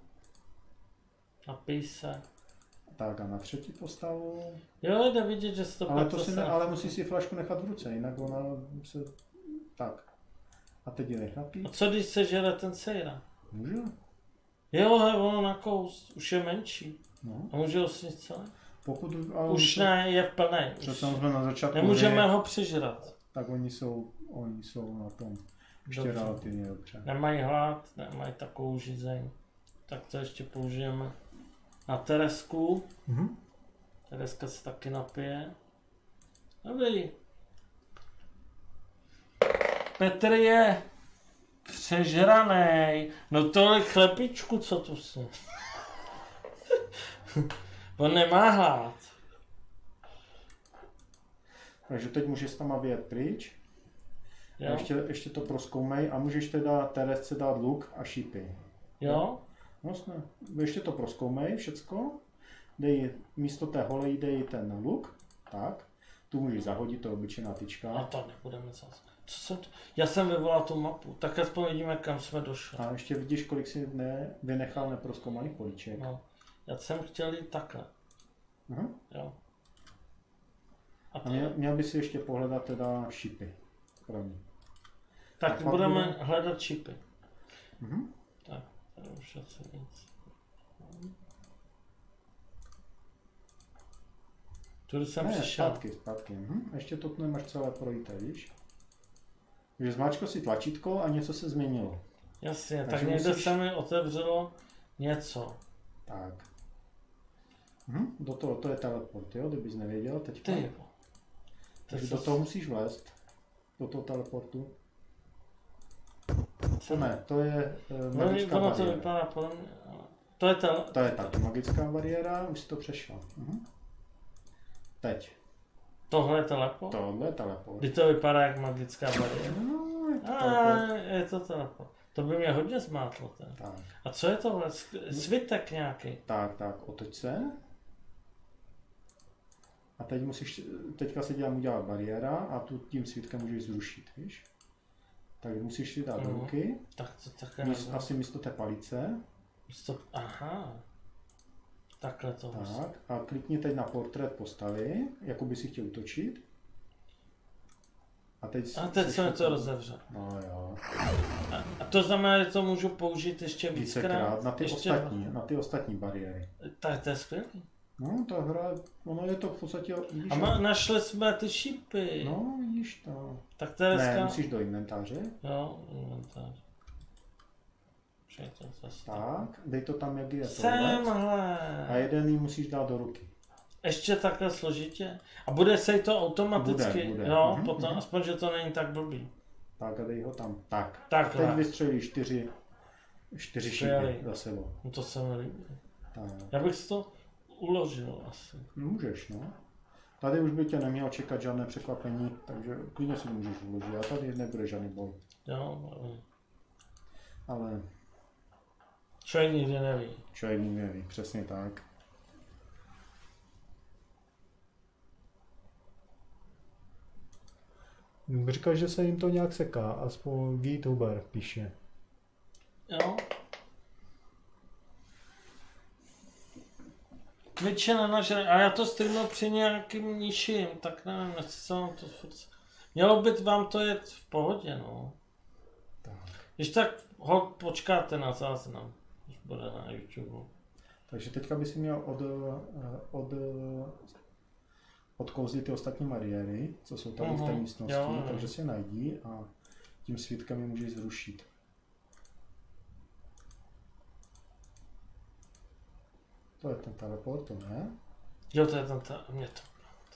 Napij se. Tak a na třetí postavu. Jo, jde vidět, že se to ale musíš si flašku nechat v ruce, jinak ona se... Tak. A teď ji nech napít. A co když se žere ten sejra? Můžu. Jo, ono na kous, už je menší. No. A může ho snít celé? Už ne, je plný. Jsme na začátku. Nemůžeme ho přižrat. Tak oni jsou na tom ještě relativně dobře. Nemají hlad, nemají takovou žízeň. Tak to ještě použijeme na Teresku. Tereska se taky napije. Dobrý. Petr je přežranej. No tolik chlepičku, co tu si. On nemá hlad. Takže teď můžeš tam vyjet pryč. Ještě to prozkoumej a můžeš teda Teresce dát luk a šípy. Jo? Vlastně. Ještě to prozkoumej všecko. Dej místo té holej dej ten luk. Tak. Tu můžeš zahodit, to obyčejná tyčka. A to nebudeme zase. Já jsem vyvolal tu mapu, tak aspoň vidíme, kam jsme došli. A ještě vidíš, kolik si vynechal neprozkoumaných políček. No. Já jsem chtěl jít takhle. Jo. A měl by si ještě pohledat teda šipy. První. Tak budeme hledat šipy. Tak, tady už asi nic. Tudy jsem přišel. Zpátky. Ještě to nemáš celé projít, víš? Takže zmáčkl si tlačítko a něco se změnilo. Jasně, tak někde se mi otevřelo něco. Tak. Do toho, to je teleport, jo, kdybys nevěděl teďka. Takže do toho musíš vlézt. Do toho teleportu. Ne, to je magická bariéra. To vypadá podle mě, to je taky magická bariéra, už si to přešla. Teď. Tohle je teleport? Tohle je teleport. Kdy to vypadá jak magická bariéra? No, je to teleport. To by mě hodně zmátlo. Tak. A co je tohle? Svitek nějaký? Tak, otoč se. A teďka se udělat bariéra a tu tím svitkem můžeš zrušit, víš? Tak musíš si dát ruky. Tak to také asi místo té palice. Aha. Takhle to tak, a klikni teď na portrét postavy, jako by si chtěl útočit. A teď se mi to rozevře. No jo. A to znamená, že to můžu použít ještě víckrát? Na ty ostatní bariéry. Tak to je skvělý. No, ta hra, ono je to v podstatě... Vidíš, našli jsme ty šípy. No, vidíš to. Tak to je Ne, musíš do inventáře. Jo, inventář. Tak, dej to tam, jak je. Semhle. A jeden jí musíš dát do ruky. Ještě takhle složitě? A bude se to automaticky? Bude. Jo, potom, aspoň, že to není tak blbý. Tak a dej ho tam. Tak. Takhle. A teď vystřelí 4 šípy za sebou. No to se mi líbí. Tak. Já bych si to uložil asi. Můžeš, no. Tady už by tě neměl čekat žádné překvapení, takže klidně si můžeš uložit. A tady nebude žádný boj. Jo, ale... Člověk nikdy neví. Člověk nikdy neví, přesně tak. Říkal, že se jim to nějak seká, aspoň VTuber píše. Jo. Většina nažere, a já to streamuji při nějakým nižším, tak nevím, jestli vám to furt... Mělo by vám to jet v pohodě, no. Tak. Když tak počkáte na záznam, když bude na YouTube. Takže teďka by si měl odkouzlit ty ostatní bariéry, co jsou tady v té místnosti, takže si je najdi a tím svítkem je můžeš zrušit. To je ten teleport, to ne? Jo, to je ten mě to.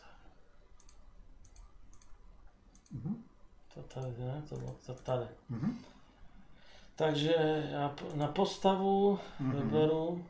To tady ne, to bylo to tady. Takže já na postavu vyberu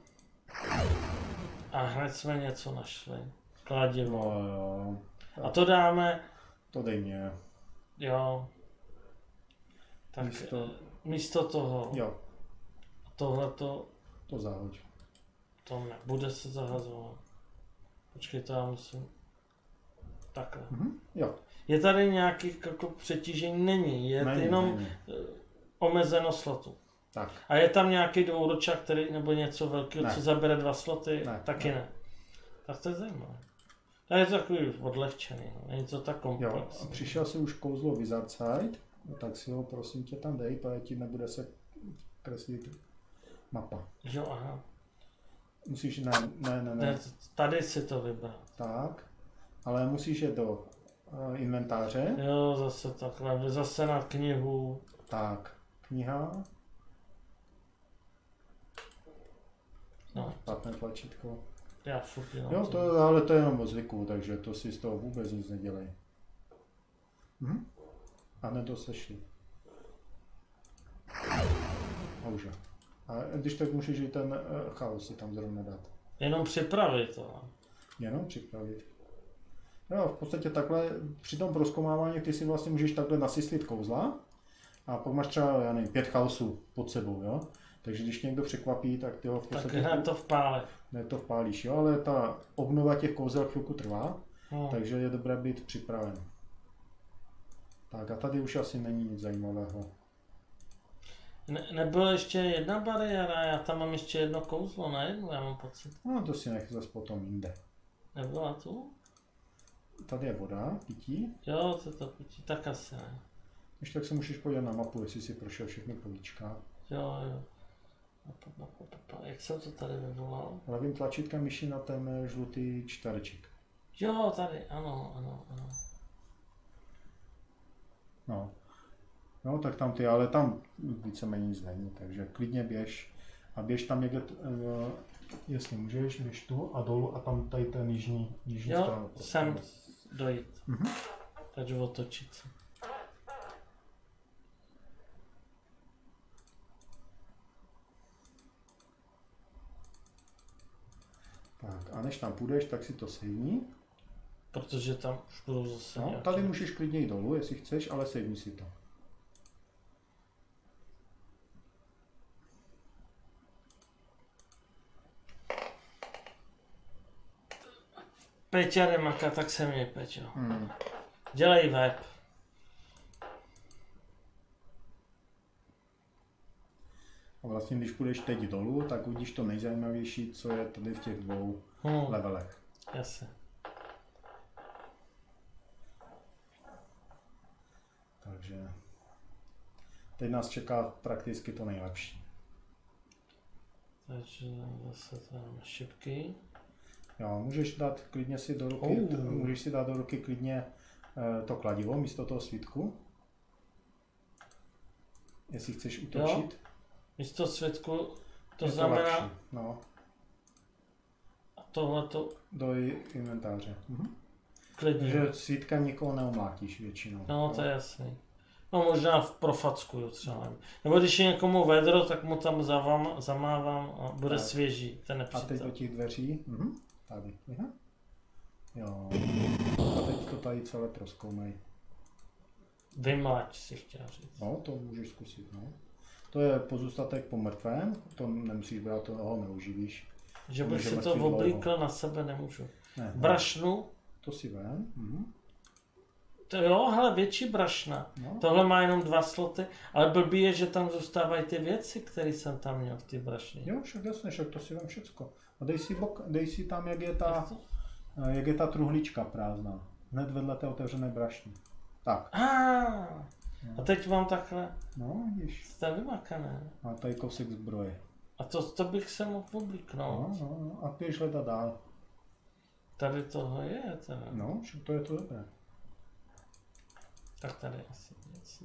a hned jsme něco našli. Kladivo. No, jo. A to dáme... To dej mě. Jo. Tak místo toho. Jo. Tohleto... To zahoď. To nebude se zahazovat. Počkej, to já musím... Takhle. Jo. Je tady nějaký jako přetížení? Není. Je jenom omezeno slotu. Tak. A je tam nějaký dvouročák, který, nebo něco velkého, co zabere 2 sloty? Ne. Taky ne. Tak to je zajímavé. To je takový odlehčený, není to tak komplexní. Jo, přišel si už kouzlo Wizard Side, tak si ho prosím tě tam dej, protože ti nebude se kreslit mapa. Jo, aha. Musíš, ne. Tady si to vybrat. Tak, ale musíš jít do inventáře. Jo, zase takhle, zase na knihu. Tak, kniha. No. Špatné tlačítko. Já furt jenom jo, ale to je jenom o zvyku, takže to si z toho vůbec nic nedělej. A hned to sešli. Už. A když tak můžeš i ten chaos si tam zrovna dát. Jenom připravit to. Jenom připravit. Jo, v podstatě takhle, při tom prozkoumávání ty si vlastně můžeš takhle nasyslit kouzla a pak máš třeba, já nevím, 5 chaosů pod sebou, jo. Takže když někdo překvapí, tak ty ho v podstatě... Tak to vpálí. Ne, to vpálíš, jo, ale ta obnova těch kouzel chvilku trvá, takže je dobré být připraven. Tak a tady už asi není nic zajímavého. Nebyla ještě jedna bariéra, já tam mám ještě jedno kouzlo na jednu, já mám pocit. No to si nech zase potom jinde. Nebyla tu? Tady je voda, pití. Jo, to pití, tak asi ne. Ještě tak se můžeš podívat na mapu, jestli si prošel všechny políčka. Jo. Jak jsem to tady vyvolal? Levým tlačítkem myši na ten žlutý čtvereček. Jo, tady, ano. No, tak tam ty, ale tam víceméně nic není, takže klidně běž. A běž tam někde, jestli můžeš, běž tu a dolů a tam tady ten jižní stranu. Jo, sem dojít. Takže otočit se. Tak a než tam půjdeš, tak si to sejni. Protože tam už budou zase nějaké... Tady můžeš klidně jít dolů, jestli chceš, ale sejni si to. Peťa Remaka, tak se mě, Peťo. Dělej web. A vlastně, když půjdeš teď dolů, tak uvidíš to nejzajímavější, co je tady v těch 2 levelech. Jasně. teď nás čeká prakticky to nejlepší. Takže zase to máme šipky. Jo, můžeš dát klidně si do ruky, můžeš si dát do ruky klidně to kladivo místo toho svítku. Jestli chceš útočit. Jo, místo svítku to je znamená... To lepší, no. A tohleto... Do inventáře. Klidně. Takže svítkem nikoho neumlátíš většinou. No, to je jasný. No možná pro facku třeba. Nebo když je někomu vedro, tak mu tam zamávám a bude tak svěží ten nepřítel. A teď do těch dveří. Tady. Jo. A teď to tady celé prozkoumej. Vymlač si chtěl říct. No, to můžeš zkusit, no. To je pozůstatek po mrtvém, to nemusíš brát, toho neuživíš. Že bych si to oblíkl na sebe, nemůžu. Ne, brašnu. To si vem. To jo, hele, větší brašna. No. Tohle má jenom 2 sloty, ale blbý je, že tam zůstávají ty věci, které jsem tam měl v té brašně. Jo, však jasně, však to si vem všecko. A dej si tam, jak je ta truhlička prázdná. Hned vedle té otevřené brašny. Tak. A teď mám takhle. No, vidíš. Jste vymakané. A tady kousek zbroje. A to bych se mohl oblíknout. No. A běž hledat dál. Tady toho je teda. No, však to je to dobré. Tak tady asi nic.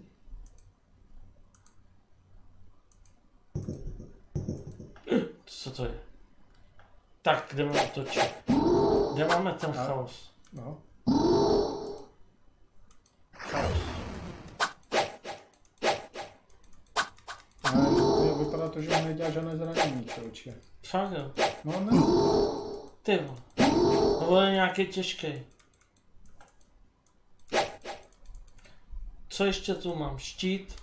Co to je? Tak, kde máme točit? Kde máme ten chaos? No. Chaos. Vypadá to, že on nedělá žádné zranění, člověče. Fakt jo? No ne. Ty vole. Nebo je nějaký těžký. Co ještě tu mám? Štít.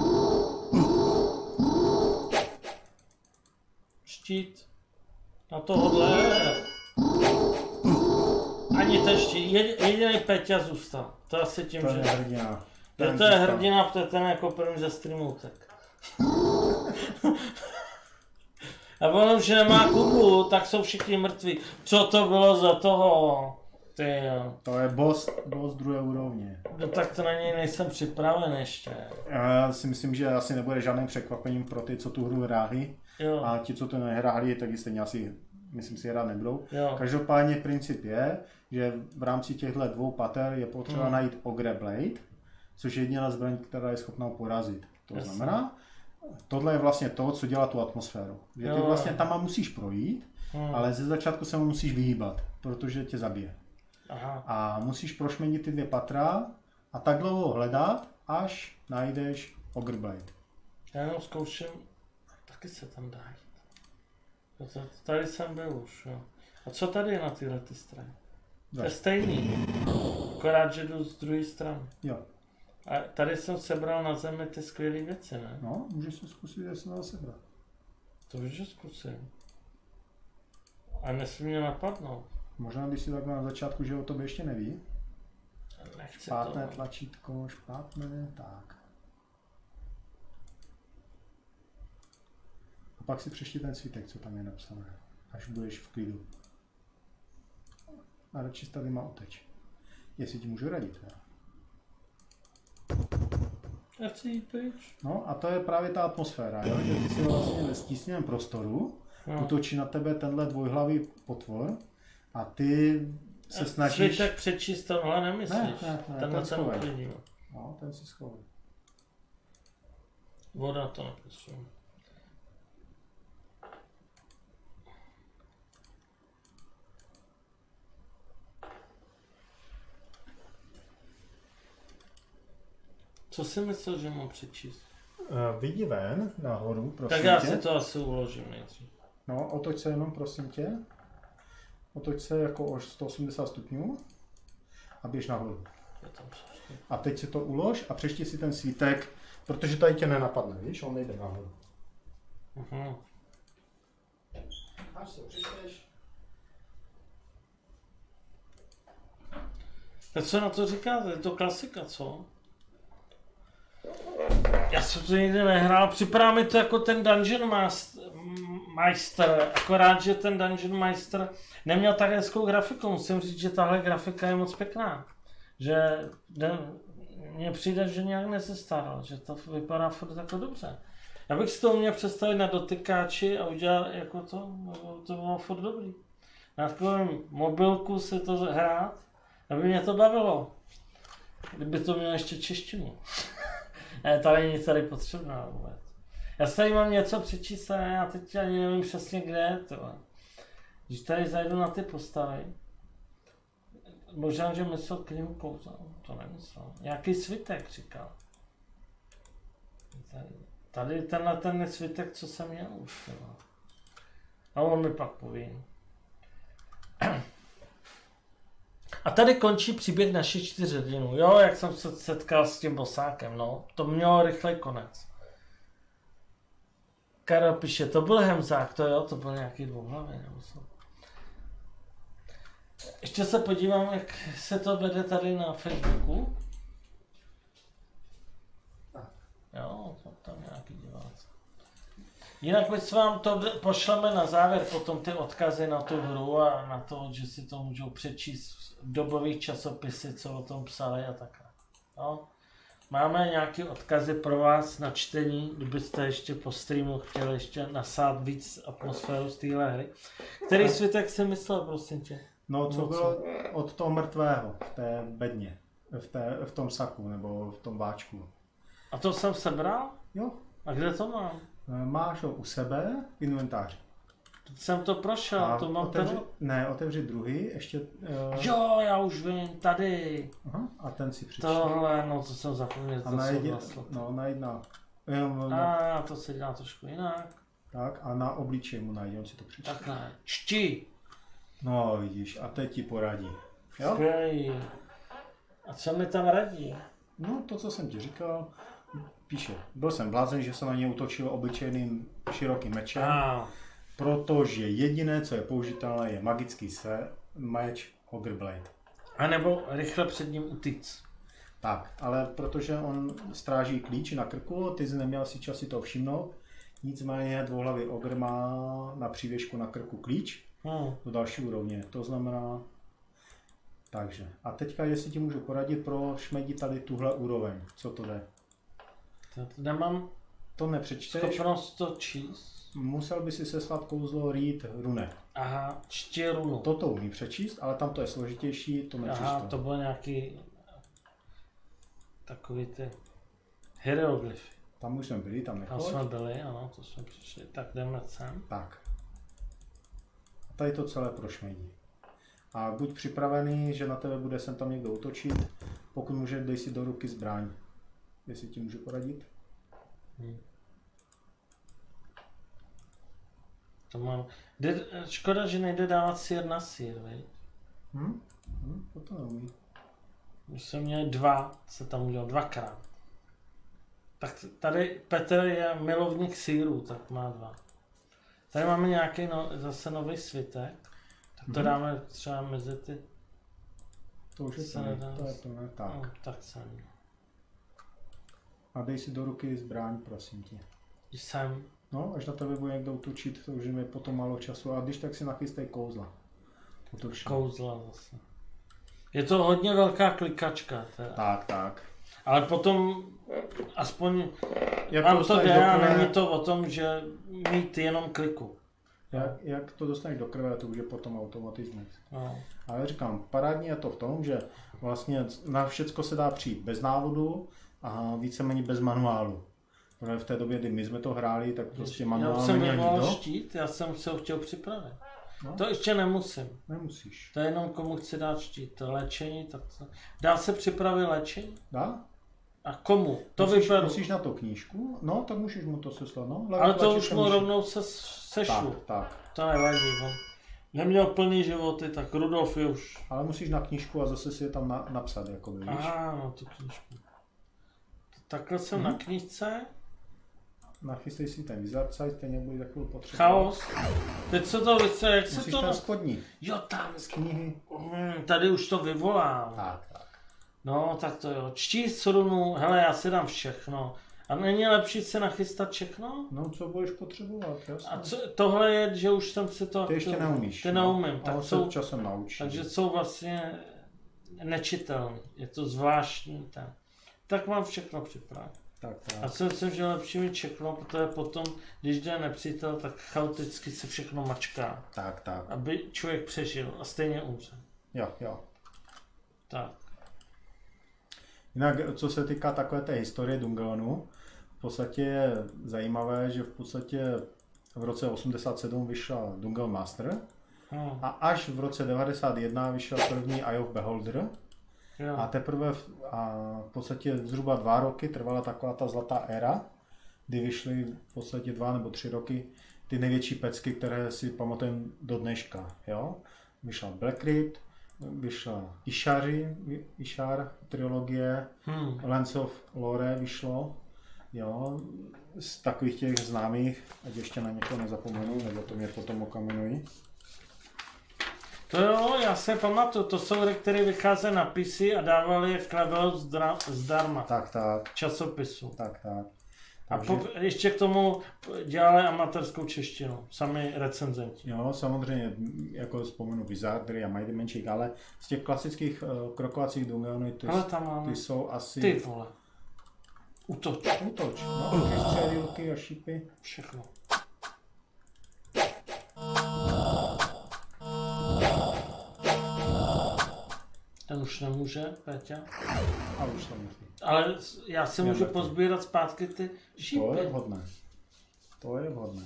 Štít. A tohle. Ani ten štít. Jediný Peťa zůstal. To asi tím, to že... To je hrdina. To je hrdina, to je ten jako první ze streamůtek. A ono už nemá Kubu, tak jsou všichni mrtví. Co to bylo za toho? To je boss 2. úrovně. No tak to na něj nejsem připraven ještě. Já si myslím, že asi nebude žádným překvapením pro ty, co tu hru hráli. Jo. A ti, co to nehráli, tak ji stejně asi, myslím si, hrát nebudou. Jo. Každopádně princip je, že v rámci těchto 2 pater je potřeba najít Ogre Blade, což je jediná zbraň, která je schopná porazit. To znamená, tohle je vlastně to, co dělá tu atmosféru. Že ty vlastně tam musíš projít, ale ze začátku se mu musíš vyhýbat, protože tě zabije. Aha. A musíš prošmenit ty 2 patra a tak dlouho hledat, až najdeš Ogre Blade. Já jenom zkouším, taky se tam dá jít. Tady jsem byl už, jo. A co tady je na tyhle ty strany? To je stejný, akorát, že jdu z druhé strany. Jo. A tady jsem sebral na zemi ty skvělé věci, ne? No, můžeš si zkusit, jestli na sebrat. To už zkusím. A nesmí mě napadnout. Možná, když si takhle na začátku, že o tobě ještě neví. Nechci špátné to. Tlačítko, špátné, tak. A pak si přečti ten svítek, co tam je napsané, až budeš v klidu. A radši tady má oteč. Jestli ti můžu radit, já. Já chci jít pryč. No a to je právě ta atmosféra, jo? Že ty si vlastně ve stísněném prostoru, útočí na tebe tenhle dvojhlavý potvor a ty se snažíš... Svítek přečíst tohle nemyslíš? Ne, tenhle ten uklidím. No, ten si schovej. Voda to nepotřebuje. Co si myslel, že mám přečíst? Vidí ven, nahoru, prosím tak tě. já si to asi uložím nejdřív. No, otoč se jenom, prosím tě. Otoč se jako o 180 stupňů a běž nahoru. A teď si to ulož a přečti si ten svítek, protože tady tě nenapadne, víš, on nejde nahoru. Až se přečteš. Tak co na to říkáte? Je to klasika, co? Já jsem to nikdy nehrál, připadá mi to jako ten Dungeon Meister, akorát, že ten Dungeon Meister neměl tak hezkou grafiku, musím říct, že tahle grafika je moc pěkná. Že mně přijde, že nějak nesestaral, že to vypadá furt jako dobře. Já bych si to uměl představit na dotykáči a udělat jako to bylo furt dobrý. Na takovém mobilku si to hrát, aby mě to bavilo. Kdyby to mělo ještě češtinu. Ne, tady nic tady potřebná vůbec. Já tady mám něco přečíst, a já teď ani nevím přesně, kde je to. Když tady zajdu na ty postavy, možná, že myslel knihu Kouzla, to nemyslel. Nějaký svitek říkal. Tady ten svitek, co jsem měl už. A on mi pak poví. A tady končí příběh našich 4 hrdinů. Jo, jak jsem se setkal s tím bosákem, no. To mělo rychlej konec. Karel píše, to byl Hemzák, to byl nějaký dvouhlavý, nebo co. Ještě se podívám, jak se to vede tady na Facebooku. Jo, tam nějaký diváci. Jinak my se vám to pošleme na závěr, potom ty odkazy na tu hru a na to, že si to můžou přečíst v dobových časopisy, co o tom psali a takhle. No. Máme nějaké odkazy pro vás na čtení, kdybyste ještě po streamu chtěli ještě nasát víc atmosféru z téhle hry. Který svitek si myslel, prosím tě? No, co bylo od toho mrtvého v té bedně, v tom saku nebo v tom váčku. A to jsem sebral? Jo. A kde to mám? Máš ho u sebe v inventáři. Jsem to prošel, a to mám otevři druhý, ještě... Jo, já už vím, tady. Aha, a ten si přečte. Tohle, no to jsem zapomněl, to najď na... A to se dělá trošku jinak. Tak a na obličej mu najde, on si to přečte. Takhle, čti. No vidíš, a teď ti poradí. Jo? Okay. A co mi tam radí? No to, co jsem ti říkal, píše. Byl jsem blázen, že se na ně útočil obyčejným širokým mečem, protože jediné, co je použitelné, je magický meč Ogreblade. A nebo rychle před ním utíct. Tak, ale protože on stráží klíč na krku, ty jsi neměl si čas si to všimnout, nicméně dvouhlavý ogr má na přívěšku na krku klíč do další úrovně, to znamená... Takže, a teďka, jestli ti můžu poradit, pro šmedi tady tuhle úroveň, co to jde? To nemám to nepřečteš. Schopnost to číst. Musel by si seslat kouzlo Read Rune. Aha, čti runu. Toto umí přečíst, ale tam to je složitější, to nepřečtu. Aha, to bylo nějaký takový ty hieroglyfy. Tam už jsme byli, tam nechoď. Tam jsme byli, ano, to jsme přišli. Tak jdeme sem. Tak. A tady to celé pro šmedí. A buď připravený, že na tebe bude sem tam někdo útočit, pokud může, dej si do ruky zbraň. Jestli ti můžu poradit? To mám. Škoda, že nejde dávat sír na sír, veď? To neumí. Už jsem měl 2, se tam udělal 2krát. Tak tady Petr je milovník sýrů, tak má 2. Tady máme nějaký zase nový svitek. Tak to dáme třeba mezi ty... To už je to ne, tak. No, tak jsem. A dej si do ruky zbraň, prosím tě. Jsem. No, až na tebe bude někdo útočit, to už je potom málo času. A když tak si nachystej kouzla. Kouzla zase. Je to hodně velká klikačka. Teda. Tak. Ale potom aspoň jak vám to jde a není to o tom, že mít jenom kliku. Jak to dostaneš do krve, to už je potom automatismus. No. Ale říkám, parádní je to v tom, že vlastně na všecko se dá přijít bez návodu a víceméně bez manuálu. Protože v té době, kdy my jsme to hráli, tak prostě manuál neměl nikdo. Štít, já jsem se ho chtěl připravit. No. To ještě nemusím. Nemusíš. To je jenom komu chci dát štít. To léčení, tak to... Dá se připravit léčení? Dá. A komu? To musíš na to knížku, no tak můžeš mu to seslat, no. Ale to už mu rovnou sešlu. Tak. To nevadí, on neměl plný životy, tak Rudolf je už. Ale musíš na knížku a zase si je tam napsat, jako víš. Aha, no tu knížku. Takhle jsem na knížce. Nachystej si ten Wizardsight, stejně bude za chvíli potřeba. Chaos. Teď se to vyce, jak se to... Musíš ten spodní. Jo, tam. Z knihy. Tady už to vyvolám. Tak. No, tak to jo. Čtíst runu, hele, já si dám všechno. A není lepší si nachystat všechno? No, co budeš potřebovat, jasně. A tohle je, že už jsem si to... Ty ještě neumíš. Ty neumím. Tak jsou časem naučí. Takže jsou vlastně nečitelný. Je to zvláštní ten. Tak mám všechno připravené. Tak. A co jsem, že lepší mít všechno, protože potom, když jde nepřítel, tak chaoticky se všechno mačká. Tak. Aby člověk přežil a stejně umře. Jo. Tak. Jinak, co se týká takové té historie Dungeonu, v podstatě je zajímavé, že v podstatě v roce 87 vyšla Dungeon Master a až v roce 91 vyšel první Eye of Beholder. Jo. A teprve v podstatě zhruba 2 roky trvala taková ta zlatá éra, kdy vyšly v podstatě 2 nebo 3 roky ty největší pecky, které si pamatujeme do dneška. Jo? Vyšla Black Crypt, vyšla Ishar trilogie, Lands of Lore vyšlo. Jo? Z takových těch známých, ať ještě na někoho nezapomenu, nebo to mě potom okamenují. To jo, já se pamatuju, to jsou hry, které vycházely na PC a dávali je v Klavilu zdarma. Tak. Časopisu. Tak. A ještě k tomu dělali amatérskou češtinu, sami recenzenti. Jo, samozřejmě, jako vzpomenu Wizardry a Mighty Magic, ale z těch klasických krokovacích Dungeonů ty jsou asi... Ty vole. Útoč. No, ty střelílky a šípy. Všechno. Ten už nemůže, Péťa. A už to může. Ale já si můžu pozbírat zpátky ty šípy. To je vhodné.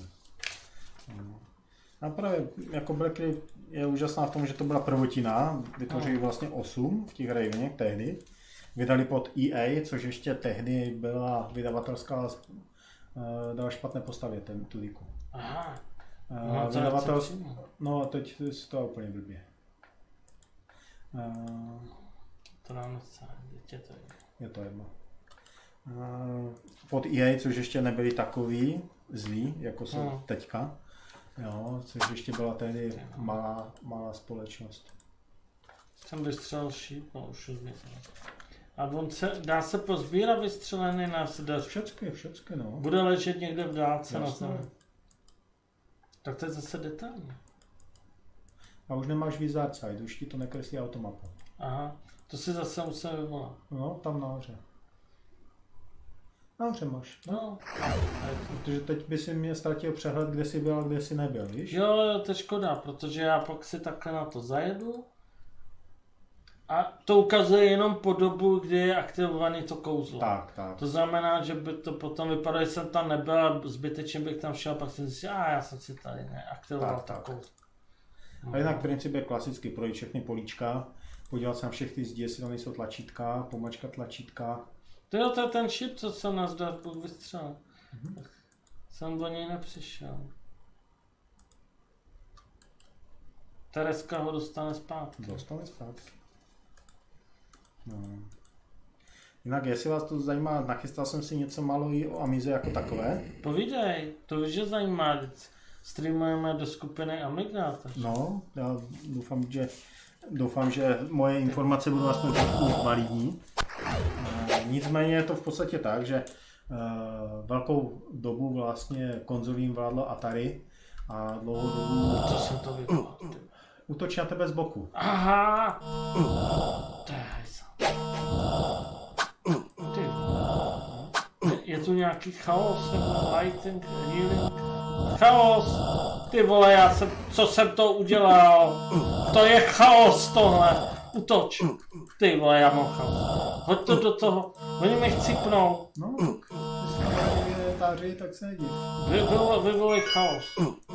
A právě jako Black Crypt je úžasná v tom, že to byla prvotina, vytvořili vlastně 8 v těch Ravenech tehdy. Vydali pod EA, což ještě tehdy byla vydavatelská, dala špatné postavě tu líku. Aha. No a teď je to úplně blbě. To nám to je to jedno. Pod EA, což ještě nebyli takový zlí, jako jsou teďka. Jo, což ještě byla tehdy malá společnost. Jsem vystřelil šíp, no už zmizel. A dá se pozbírat vystřelený na sedačku? Všecky, no. Bude ležet někde v dálce na zemi. Tak to je zase detailní. A už nemáš Wizard Side, už ti to nekreslí automapa. Aha, to si zase musím vyvolat. No, tam nahoře. Nahoře máš. No. Protože teď by si mě ztratil přehled, kde jsi byl a kde jsi nebyl, víš? Jo, to je škoda, protože já pak si takhle na to zajedu. A to ukazuje jenom po dobu, kdy je aktivovaný to kouzlo. Tak. To znamená, že by to potom vypadalo, že jsem tam nebyl a zbytečně bych tam šel, pak jsem zjistil, já jsem si tady neaktivoval to kouzlo. A jinak princip je klasický, projít všechny políčka, podívat se na všechny zdi, jestli tam nejsou tlačítka, pomačkat tlačítka. To je ten šip, co jsem na Darkbook vystřelil. Jsem do něj nepřišel. Tereska ho dostane zpátky. No. Jinak, jestli vás to zajímá, nachystal jsem si něco málo i o Amize jako takové. Povídej, to víš, že zajímá. Streamujeme do skupiny Amiga. Takže. No, já doufám, že moje informace budou aspoň trochu validní. Nicméně je to v podstatě tak, že velkou dobu vlastně konzolím vládlo Atari a dlouhou dobu... Co jsem to vyvolal? Útočí na tebe z boku. Aha! Je tu nějaký chaos, lighting, healing? Chaos! Ty vole, co jsem to udělal? To je chaos tohle! Útoč! Ty vole, já mám chaos. Hoď to do toho, oni mě chcípnou. No, tak se nedí. Vyvolej chaos.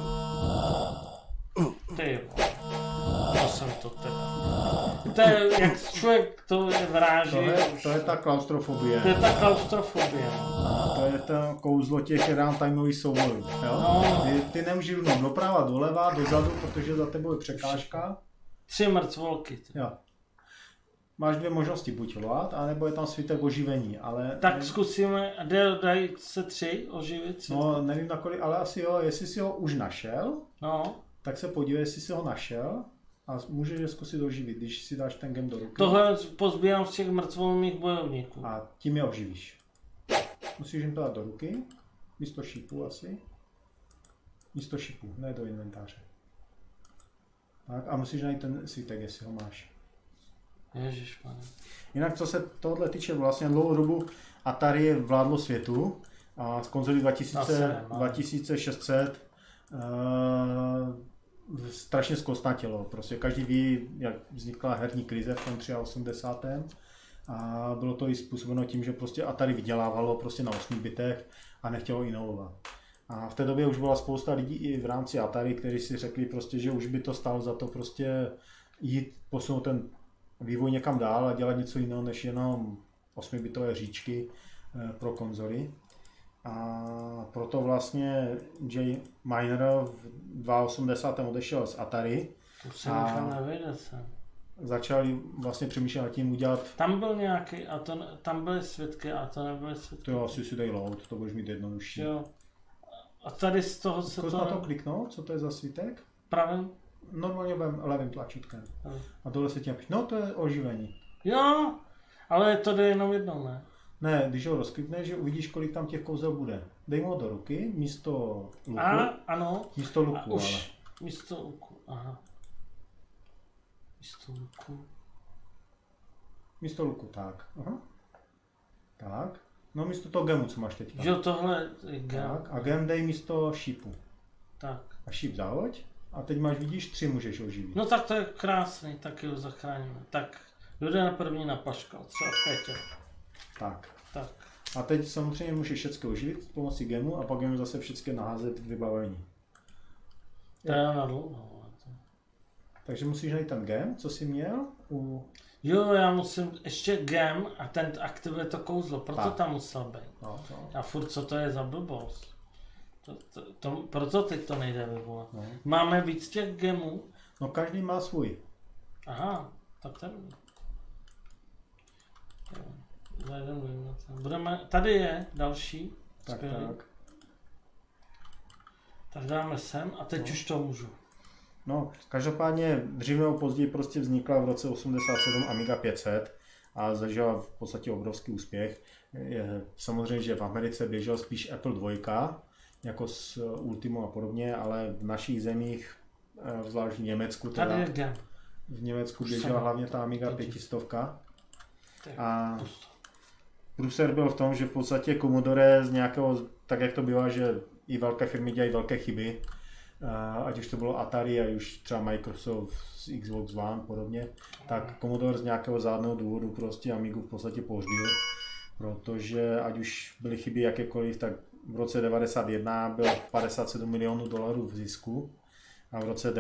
Ty vole. To jsem to teda. To je, jak člověk to vráží. To je ta klaustrofobie. To je ta klaustrofobie. To je to kouzlo těch runtimeových souborů. No. Ty nemůžeš jít doprava, doleva, dozadu, protože za tebou je překážka. 3 mrtvolky. Jo. Máš 2 možnosti, buď volat, anebo je tam svitek oživení, ale... Tak zkusíme, dají se 3 oživit? No, nevím na kolik, ale asi jo, jestli jsi ho už našel, tak se podívej, jestli jsi ho našel a můžeš je zkusit oživit, když si dáš ten gem do ruky. Tohle pozbírám z těch mrtvolných bojovníků. A tím je oživíš. Musíš jim to dát do ruky, místo šípů asi. Místo šípů, ne do inventáře. Tak a musíš najít ten svitek, jestli ho máš. Ježišmarja. Jinak co se tohle týče, vlastně dlouhou dobu Atari vládlo světu a z konzolí 2600 strašně zkostnatělo. Prostě každý ví, jak vznikla herní krize v tom 83. A bylo to i způsobeno tím, že prostě Atari vydělávalo prostě na 8 bitech a nechtělo inovovat. A v té době už byla spousta lidí i v rámci Atari, kteří si řekli prostě, že už by to stálo za to prostě jít, posunout ten vývoj někam dál a dělat něco jiného než jenom 8-bitové říčky pro konzoly. A proto vlastně Jay Miner v 82. odešel z Atari. A začali vlastně přemýšlet nad tím udělat... Tam byl nějaký, a to, tam byly svědky a to nebyly svědky. To asi si dej load, to budeš mít jednodušší. Jo. A tady z toho se to... na to kliknout, co to je za svítek? Pravým? Normálně levým tlačítkem. A tohle se tím... No to je oživení. Jo, ale to jde jenom jednou, ne? Ne, když ho rozklikneš, že uvidíš, kolik tam těch kouzel bude. Dej mu ho do ruky, místo luku. Ano. Místo luku, a už, ale. Místo luku, aha. Místo luku, tak. Aha. Tak. No místo toho gemu, co máš teďka. Jo, tohle je gem. Tak. A gem dej místo šípu. Tak. A šíp zahoď. A teď máš, vidíš, 3 můžeš oživit. No tak to je krásný, taky ho zachráníme. Tak, kdo jde na první na Paška, třeba Péťa. Tak. Tak. A teď samozřejmě můžeš všechno oživit pomocí gemu a pak gemu zase všechno naházet k vybavení. To je na dlouho. Takže musíš najít ten gem, co jsi měl u... Jo, já musím ještě gem a ten aktivuje to kouzlo, proto tam musel být. No. A furt, co to je za blbost? Proto teď to nejde vyvolat. No. Máme víc těch gemů? No každý má svůj. Aha, tak tady. Tady je další. Tak. Tak dáme sem a teď už to můžu. No, každopádně dřív nebo později prostě vznikla v roce 87 Amiga 500 a zažila v podstatě obrovský úspěch. Samozřejmě, že v Americe běžel spíš Apple 2, jako s Ultimou a podobně, ale v našich zemích, zvlášť v Německu, v Německu běžela hlavně ta Amiga 500. A průser byl v tom, že v podstatě Commodore z nějakého, tak jak to bývá, že i velké firmy dělají velké chyby, ať už to bylo Atari, ať už třeba Microsoft z Xbox One podobně, tak Commodore z nějakého zádného důvodu prostě Amigu v podstatě pohřbil, protože ať už byly chyby jakékoliv, tak v roce 91 bylo 57 milionů dolarů v zisku a v roce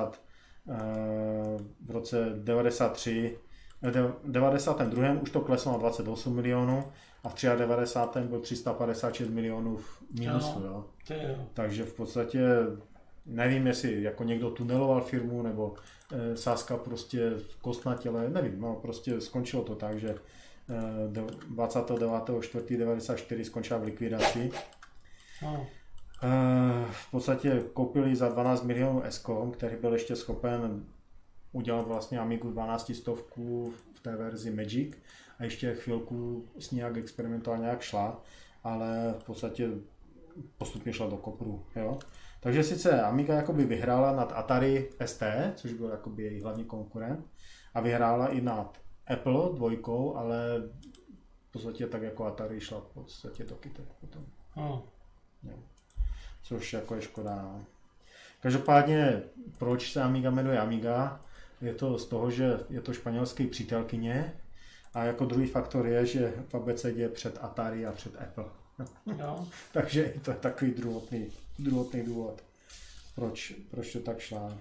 93 v 92. už to kleslo na 28 milionů a v 93. byl 356 milionů v minusu. Jo. Takže v podstatě nevím, jestli jako někdo tuneloval firmu nebo sázka prostě kostnatěle, nevím, no prostě skončilo to tak, že 29.4.94 skončila v likvidaci. V podstatě koupili za 12 milionů Escom, který byl ještě schopen udělat vlastně Amigu 1200 v té verzi Magic a ještě chvilku s nějak experimentálně nějak šla, ale v podstatě postupně šla do kopru. Jo? Takže sice Amiga jakoby vyhrála nad Atari ST, což byl jakoby její hlavní konkurent, a vyhrála i nad Apple 2, ale v podstatě tak jako Atari šla v podstatě do kytek potom. Což jako je škoda. No. Každopádně, proč se Amiga jmenuje Amiga? Je to z toho, že je to španělský přítelkyně a jako druhý faktor je, že v abecedě je před Atari a před Apple. Jo. Takže to je takový druhotný důvod, proč to tak šla.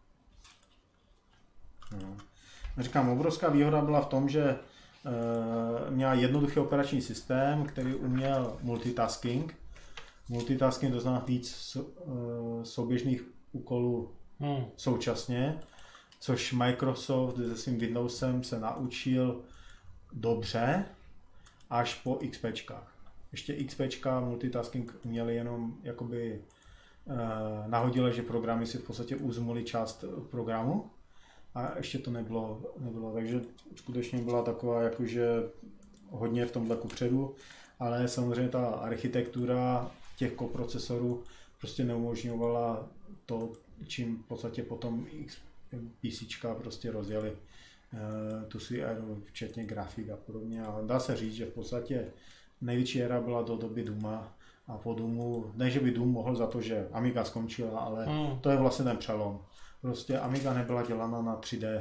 No. Říkám, obrovská výhoda byla v tom, že měla jednoduchý operační systém, který uměl multitasking. Multitasking to znamená víc souběžných úkolů současně, což Microsoft se svým Windowsem se naučil dobře až po XPčkách. Ještě XPčka multitasking měli jenom jakoby nahodile, že programy si v podstatě uzmuli část programu a ještě to nebylo, takže skutečně byla taková jakože hodně v tomhle kupředu, ale samozřejmě ta architektura těch koprocesorů prostě neumožňovala to, čím v podstatě potom PCčka prostě rozjeli tu svou éru, včetně grafik a podobně. A dá se říct, že v podstatě největší éra byla do doby Duma a po Dumu, ne že by Doom mohl za to, že Amiga skončila, ale to je vlastně ten přelom. Prostě Amiga nebyla dělána na 3D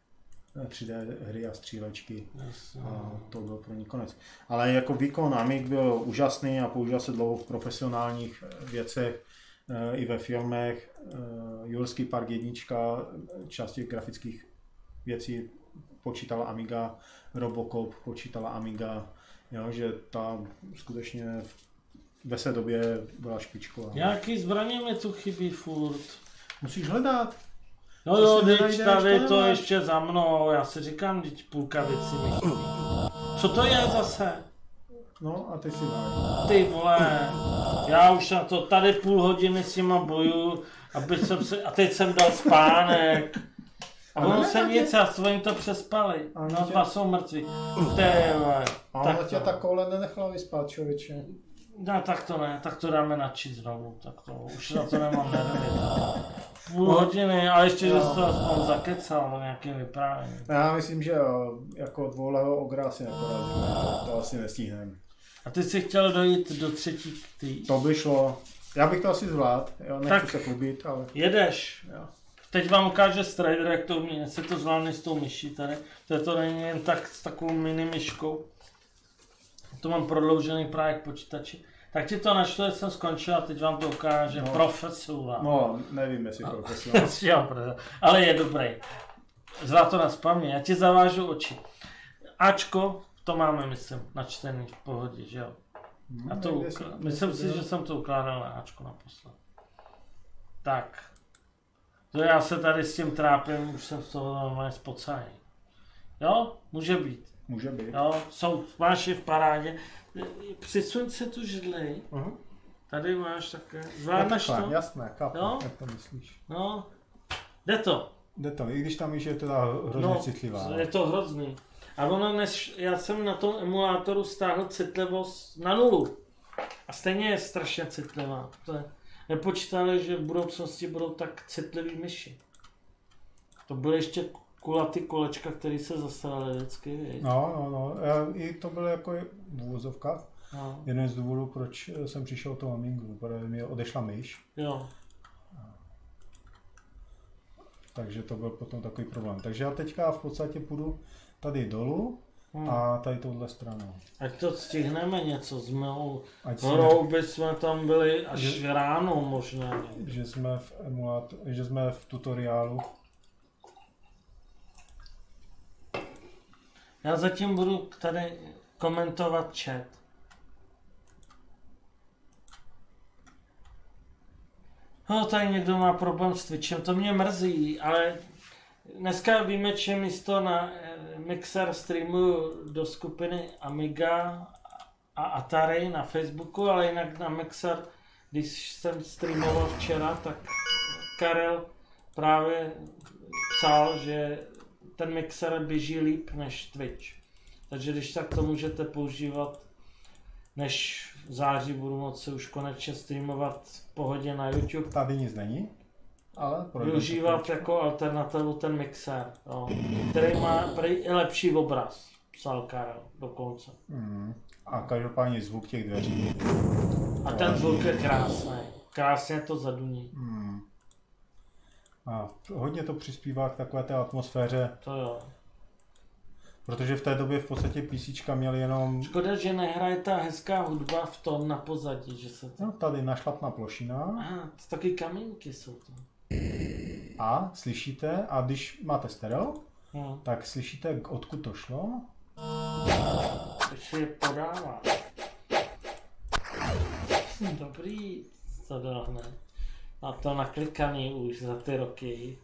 hry a střílečky a to byl pro ní konec. Ale jako výkon Amig byl úžasný a používal se dlouho v profesionálních věcech, i ve filmech. Jurský park 1, část těch grafických věcí počítala Amiga, Robocop počítala Amiga, jo, že ta skutečně ve své době byla špičková. Nějaký zbraně mi tu chybí furt. Musíš hledat. No jo, teď tady to ještě za mnou, já si říkám, teď půlka věcí mi chybí. Co to je zase? No a ty si dáš. Ty vole, já už na to tady půl hodiny s nima bojuju, a teď jsem dal spánek. A ono se nic, já svojím to přespali. No, 2 jsou mrtví. A ona tě ta koule nenechala vyspat, člověče. No tak to ne, tak to dáme načít znovu, tak to, už na to nemám nervy. Půl hodiny, ale ještě, že jsi to aspoň zakecal, nějaké vyprávění. Já myslím, že jako dvouleho ogra si neporazíme, to asi nestihneme. A ty jsi chtěl dojít do 3. To by šlo. Já bych to asi zvládl, nechci tak se chlubit, ale... jedeš. Jo. Teď vám ukáže Strider, jak to umí, se to zvládne s tou myší tady. To není jen tak s takovou mini myškou. To mám prodloužený právě k počítači. Tak ti to našlo, jsem skončil a teď vám to ukáže profesionál. No, nevím, jestli profesionál. Ale je dobrý. Zvá to na spamě, já ti zavážu oči. Ačko, to máme, myslím, načtený v pohodě, že jo? A to myslím si, že jsem to ukládal na Ačko naposled. Tak. To já se tady s tím trápím, už jsem z toho normálně spocený. Jo? Může být. Může být. Jo, máš je v parádě. Přisuň se tu židli. Tady máš také. Zvládneš to? Jasné, chápu, jak to myslíš. No, jde to. Jde to, i když tam je teda hrozně citlivá. Je to hrozný. A ono já jsem na tom emulátoru stáhl citlivost na 0. A stejně je strašně citlivá. Nepočítali, že v budoucnosti budou tak citlivý myši. To byly ještě kulatý kolečka, který se zastavily vždycky, víš? No. I to bylo jako v úvozovkách. No. Jeden z důvodů, proč jsem přišel toho Amigu, protože mi odešla myš. Jo. Takže to byl potom takový problém. Takže já teďka v podstatě půjdu tady dolů a tady touhle stranou. Ať to stihneme něco s mou horou, by jsme tam byli až ráno možná. Že jsme v že jsme v tutoriálu. Já zatím budu tady komentovat chat. No, tady někdo má problém s Twitchem, to mě mrzí, ale dneska víme, že místo na Mixer streamu do skupiny Amiga a Atari na Facebooku, ale jinak na Mixer, když jsem streamoval včera, tak Karel právě psal, že ten Mixer běží líp než Twitch. Takže když tak to můžete používat, než v září budu moci už konečně streamovat v pohodě na YouTube. Tady nic není, ale využívat jako alternativu ten Mixer, jo, který má lepší obraz, psal Karel dokonce. A každopádně zvuk těch dveří. A ten zvuk je krásný. Krásně to zaduní. A hodně to přispívá k takové té atmosféře. To jo. Protože v té době v podstatě PCčka měly jenom... Škoda, že nehraje ta hezká hudba v tom na pozadí, že se to... No tady našlapná plošina. Aha, taky kamínky jsou to. A slyšíte, a když máte stereo, tak slyšíte, odkud to šlo. Což je podává. Dobrý, to dohne. A to naklikaný už za ty roky.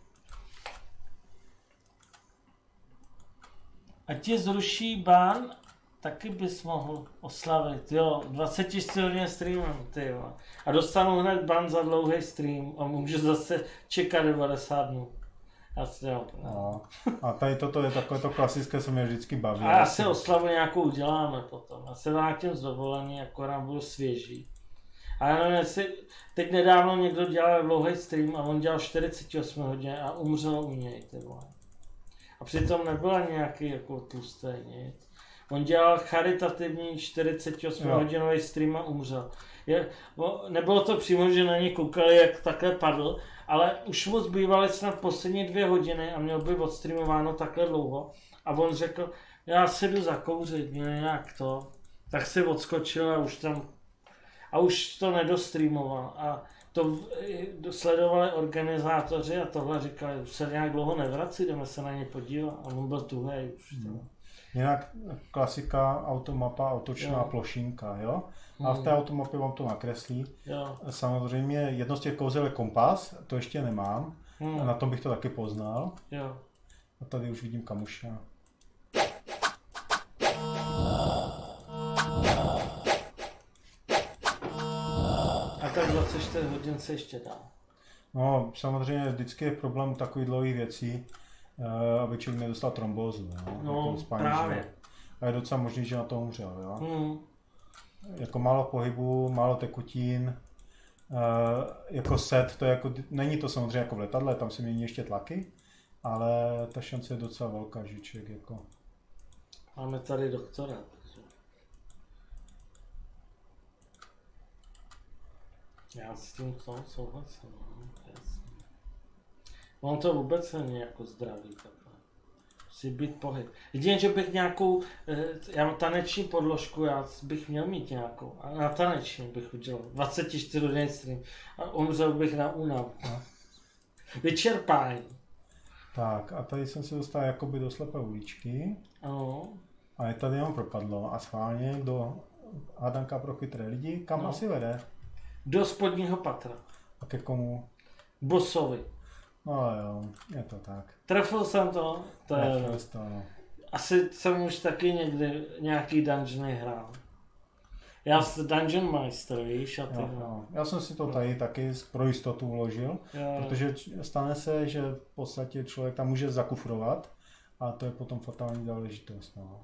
A ti zruší ban, taky bys mohl oslavit, jo, 24 hodin streamem, tyjo. A dostanu hned ban za dlouhý stream a můžu zase čekat 90 dnů. No. A tady toto je takové to klasické, co mě vždycky baví. A asi oslavu nějakou uděláme potom. Já se vrátím z dovolení, akorát budu svěží. A já nevím, jestli teď nedávno někdo dělal dlouhý stream a on dělal 48 hodin a umřel u něj, ty vole. A přitom nebyla nějaký jako tlustý nic. On dělal charitativní 48-hodinový stream a umřel. Nebylo to přímo, že na ně koukali, jak takhle padl, ale už mu zbývaly snad poslední 2 hodiny a měl by odstreamováno takhle dlouho. A on řekl, já si jdu zakouřit, nějak to. Tak si odskočil a už to nedostreamoval. A to sledovali organizátoři a tohle říkali, už se nějak dlouho nevrací, jdeme se na ně podívat. A on byl tuhej už to. Jinak klasika, automapa, otočná plošinka, jo? A v té automapě vám to nakreslí. Jo. Samozřejmě jedno z těch kouzel je kompas, to ještě nemám. A na tom bych to taky poznal. Jo. A tady už vidím kamuša. A tak 24 hodin se ještě dá. No, samozřejmě vždycky je problém takových dlouhých věcí, aby člověk nedostal trombózu. No, jako spání, právě. že? A je docela možný, že na to umřel. Jo? Jako málo pohybu, málo tekutin, jako set, to je jako, není to samozřejmě jako v letadle, tam se mění ještě tlaky, ale ta šance je docela velká, že člověk jako... Máme tady doktora. Já s tím souhlasím. On to vůbec není jako zdravý takhle. Musí být pohyb. Jedině, že bych nějakou, já mám taneční podložku, já bych měl mít nějakou. A na taneční bych udělal 24 hodin stream. A umřel bych na únavu. Vyčerpání. Tak a tady jsem se dostal jakoby do slepé uličky. Ano. A je tady jenom propadlo a schválně do hádanka pro chytré lidi, kam asi vede? Do spodního patra. A ke komu? Bossovi. No jo, je to tak. Trefil jsem to. Trefil jsi to, no. Asi jsem už taky někdy nějaký dungeony hrál. Já jsem Dungeon Meister, víš? A ty jo. Já jsem si to tady taky pro jistotu uložil, protože stane se, že v podstatě člověk tam může zakufrovat a to je potom fatální záležitost. No.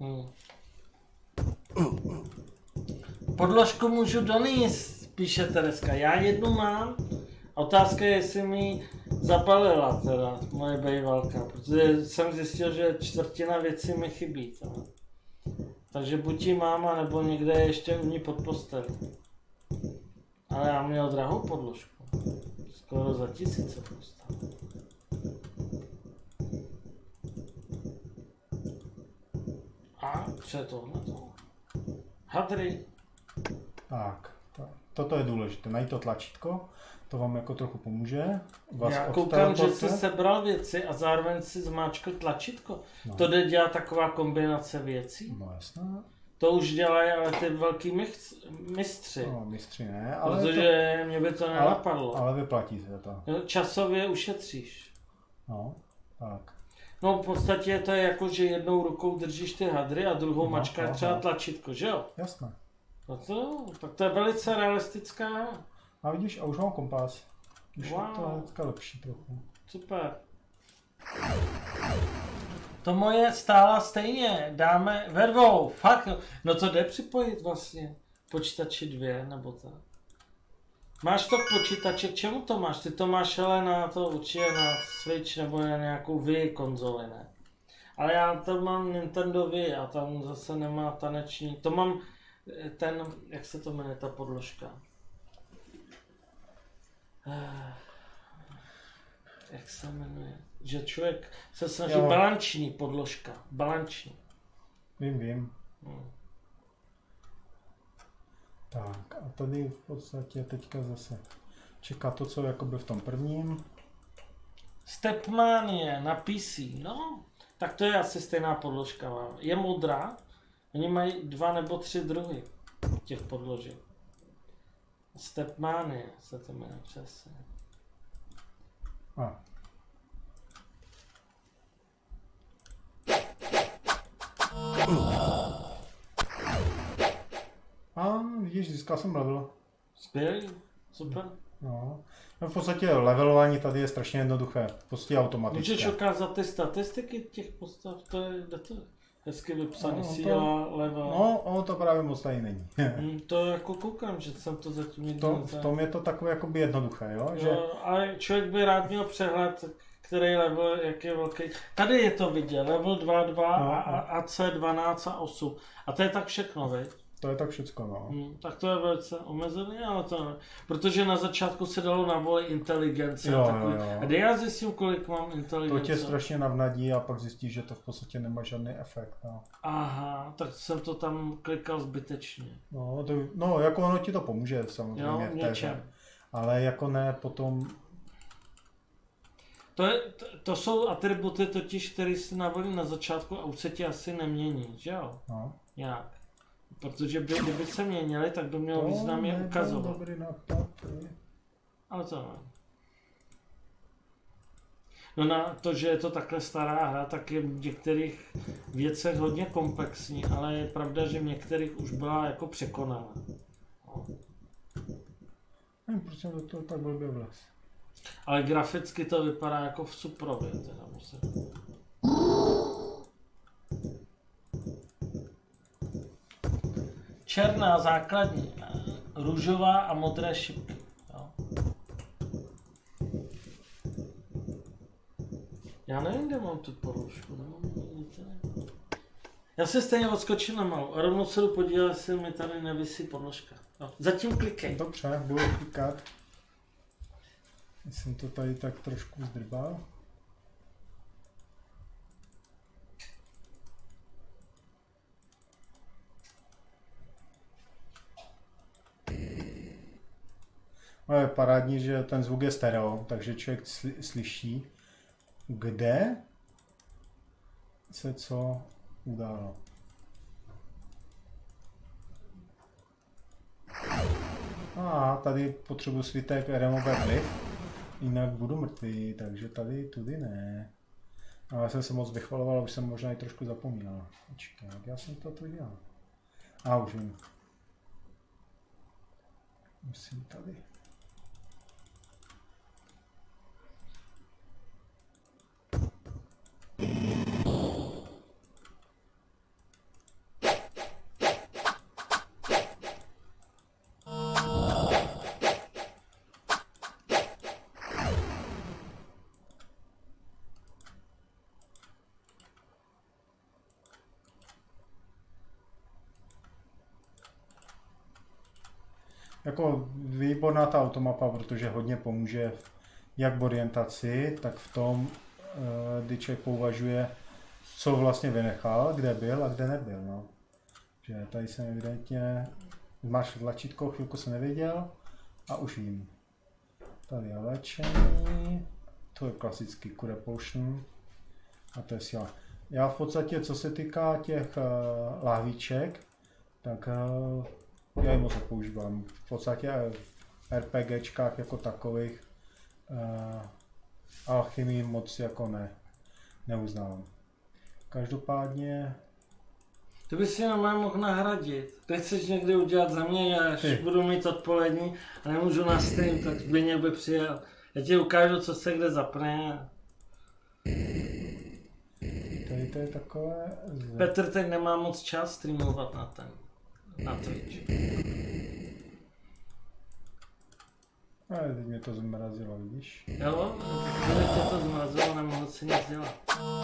Podložku můžu donést, píše Tereska. Já jednu mám. Otázka je, jestli mi zapalila teda moje bejvalka, protože jsem zjistil, že čtvrtina věcí mi chybí. Teda. Takže buď ji mám, nebo někde ještě u ní pod postelí. Ale já měl drahou podložku. Skoro za 1000 postel. A co je tohle? Hadry. Tak, toto je důležité, najít to tlačítko, to vám jako trochu pomůže. Já koukám, že jsi sebral věci a zároveň si zmáčkl tlačítko. No. To jde dělat taková kombinace věcí? No jasné. To už dělají ale ty velký mistři. No, mistři ne, ale protože mě by to nenapadlo. Ale vyplatí se to. Časově ušetříš. No, tak. No v podstatě to je jako, že jednou rukou držíš ty hadry a druhou mačkáš třeba tlačítko, že jo? Jasné. No tak to je velice realistická. A vidíš, a už mám kompas. Už je to teďka lepší trochu. Super. To moje stála stejně, dáme ve 2, fakt, no to jde připojit vlastně, počítači 2 nebo tak. Máš to k počítači, k čemu to máš? Ty to máš ale na to určitě na Switch nebo na nějakou Wii konzoli, ne? Ale já tam mám Nintendo Wii a tam zase nemá taneční, to mám ten, jak se to jmenuje ta podložka? Jak se jmenuje? Že člověk se snaží balanční podložka. Balanční. Vím. Tak a tady v podstatě teďka zase čeká to, co jakoby v tom prvním. Stepmanie na PC, no. Tak to je asi stejná podložka. Je modrá. Oni mají 2 nebo 3 druhy těch podložek. Stepmanie se to jmenuje přesně. A vidíš, získal jsem level. Skvělý, super. No. V podstatě levelování tady je strašně jednoduché, prostě automatické. Můžeš ukázat ty statistiky těch postav, to je hezky vypsaný, síla, level. No, ono to právě moc tady není. To jako koukám, že jsem to zatím někdy v tom je to takové jakoby jednoduché, jo? Že... ale člověk by rád měl přehled, který level, jak je velký. Tady je to vidět, level 2, a C12 a 8. A to je tak všechno, viď? To je tak všecko, no. Tak to je velice omezené, ale to ne. Protože na začátku se dalo na voli inteligence. Jo. A kde já zjistím, kolik mám inteligence? To tě strašně navnadí a pak zjistíš, že to v podstatě nemá žádný efekt. No. Aha, tak jsem to tam klikal zbytečně. No, jako ono ti to pomůže samozřejmě. Něčem. Ale jako ne potom... To jsou atributy totiž, které se navolí na začátku a už se ti asi nemění, že jo? No. Nějak. Protože kdyby se měnili, tak by mělo význam je ukazovat. Dobrý nápad. Ale to ne. No na to, že je to takhle stará hra, tak je v některých věcech hodně komplexní, ale je pravda, že v některých už byla jako překonána. No. Nevím, proč jsem do toho tak blbě vlez. Ale graficky to vypadá jako v Suprově, teda musím. Černá základní, růžová a modré šipky. Jo. Já nevím, kde mám tu poroušku. Já se stejně odskočím na malou a rovnou se jdu podívat, jestli mi tady nevisí podložka. No, zatím klikej. Dobře, budu klikat. Jsem to tady tak trošku zdrbal. No je parádní, že ten zvuk je stereo, takže člověk slyší, kde se co událo. A tady potřebuji svitek remove vliv, jinak budu mrtvý, takže tady tudy ne. Ale já jsem se moc vychvaloval, už jsem možná i trošku zapomněl. Počkej, jak já jsem to tu dělal? Už vím. Musím tady. Jako výborná ta automapa, protože hodně pomůže jak v orientaci, tak v tom, kdy člověk pouvažuje, co vlastně vynechal, kde byl a kde nebyl. No. Že tady jsem evidentně, máš tlačítko, chvilku jsem nevěděl a už vím. Tady je léčení, to je klasický cure potion a to je síla. Já v podstatě, co se týká těch lahvíček, tak já je moc používám. V podstatě v RPGčkách jako takových alchymii moc jako neuznávám. Každopádně... Ty bys si normálně mohl nahradit. Teď chceš někdy udělat za mě, až budu mít odpolední a nemůžu na stream, tak Zbyněk by přijel. Já ti ukážu, co se kde zapne. Tady to je takové... Petr teď nemá moc čas streamovat na Twitch. Ale teď mě to zmrazilo, vidíš? Jo, kdyby tě to zmrazilo, nemohl si nic dělat.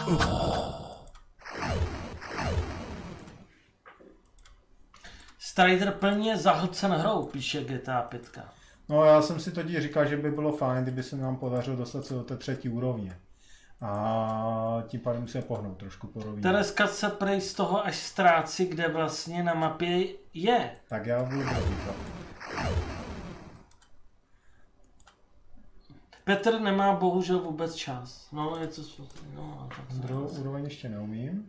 Strider plně zahlcen hrou, píše GTA 5. No já jsem si totiž říkal, že by bylo fajn, kdyby se nám podařilo dostat se do té 3. úrovně. A tím pádem musíme pohnout trošku po rovině. Tereska se prej z toho až ztrácí, kde vlastně na mapě je. Tak já budu říkat. Petr nemá bohužel vůbec čas. No, je to... No, druhou úroveň ještě neumím.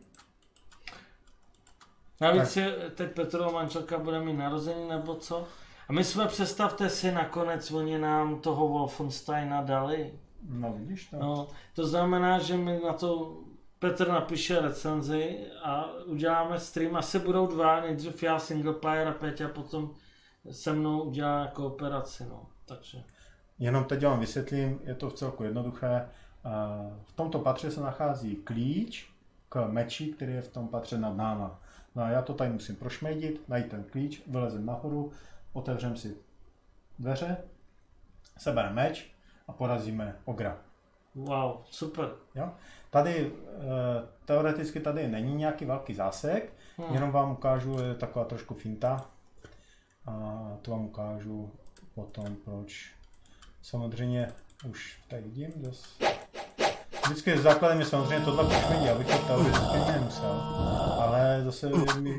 Navíc teď Petrova manželka bude mít narození nebo co. A my jsme, představte si, nakonec oni nám toho Wolfensteina dali. No vidíš to. No, to znamená, že my na to Petr napíše recenzi a uděláme stream. Asi budou 2, nejdřív já single player a Peťa potom se mnou udělá kooperaci. No. Takže. Jenom teď vám vysvětlím, je to vcelku jednoduché. V tomto patře se nachází klíč k meči, který je v tom patře nad náma. No a já to tady musím prošmejdit, najít ten klíč, vylezem nahoru, otevřem si dveře, sebereme meč a porazíme ogra. Wow, super. Jo? Tady teoreticky tady není nějaký velký zásek, jenom vám ukážu, je taková trošku finta a to vám ukážu potom proč. Samozřejmě už tady vidím dost. Vždycky základem je samozřejmě tohle poškodí, abych to teoreticky nemusel, ale zase mi...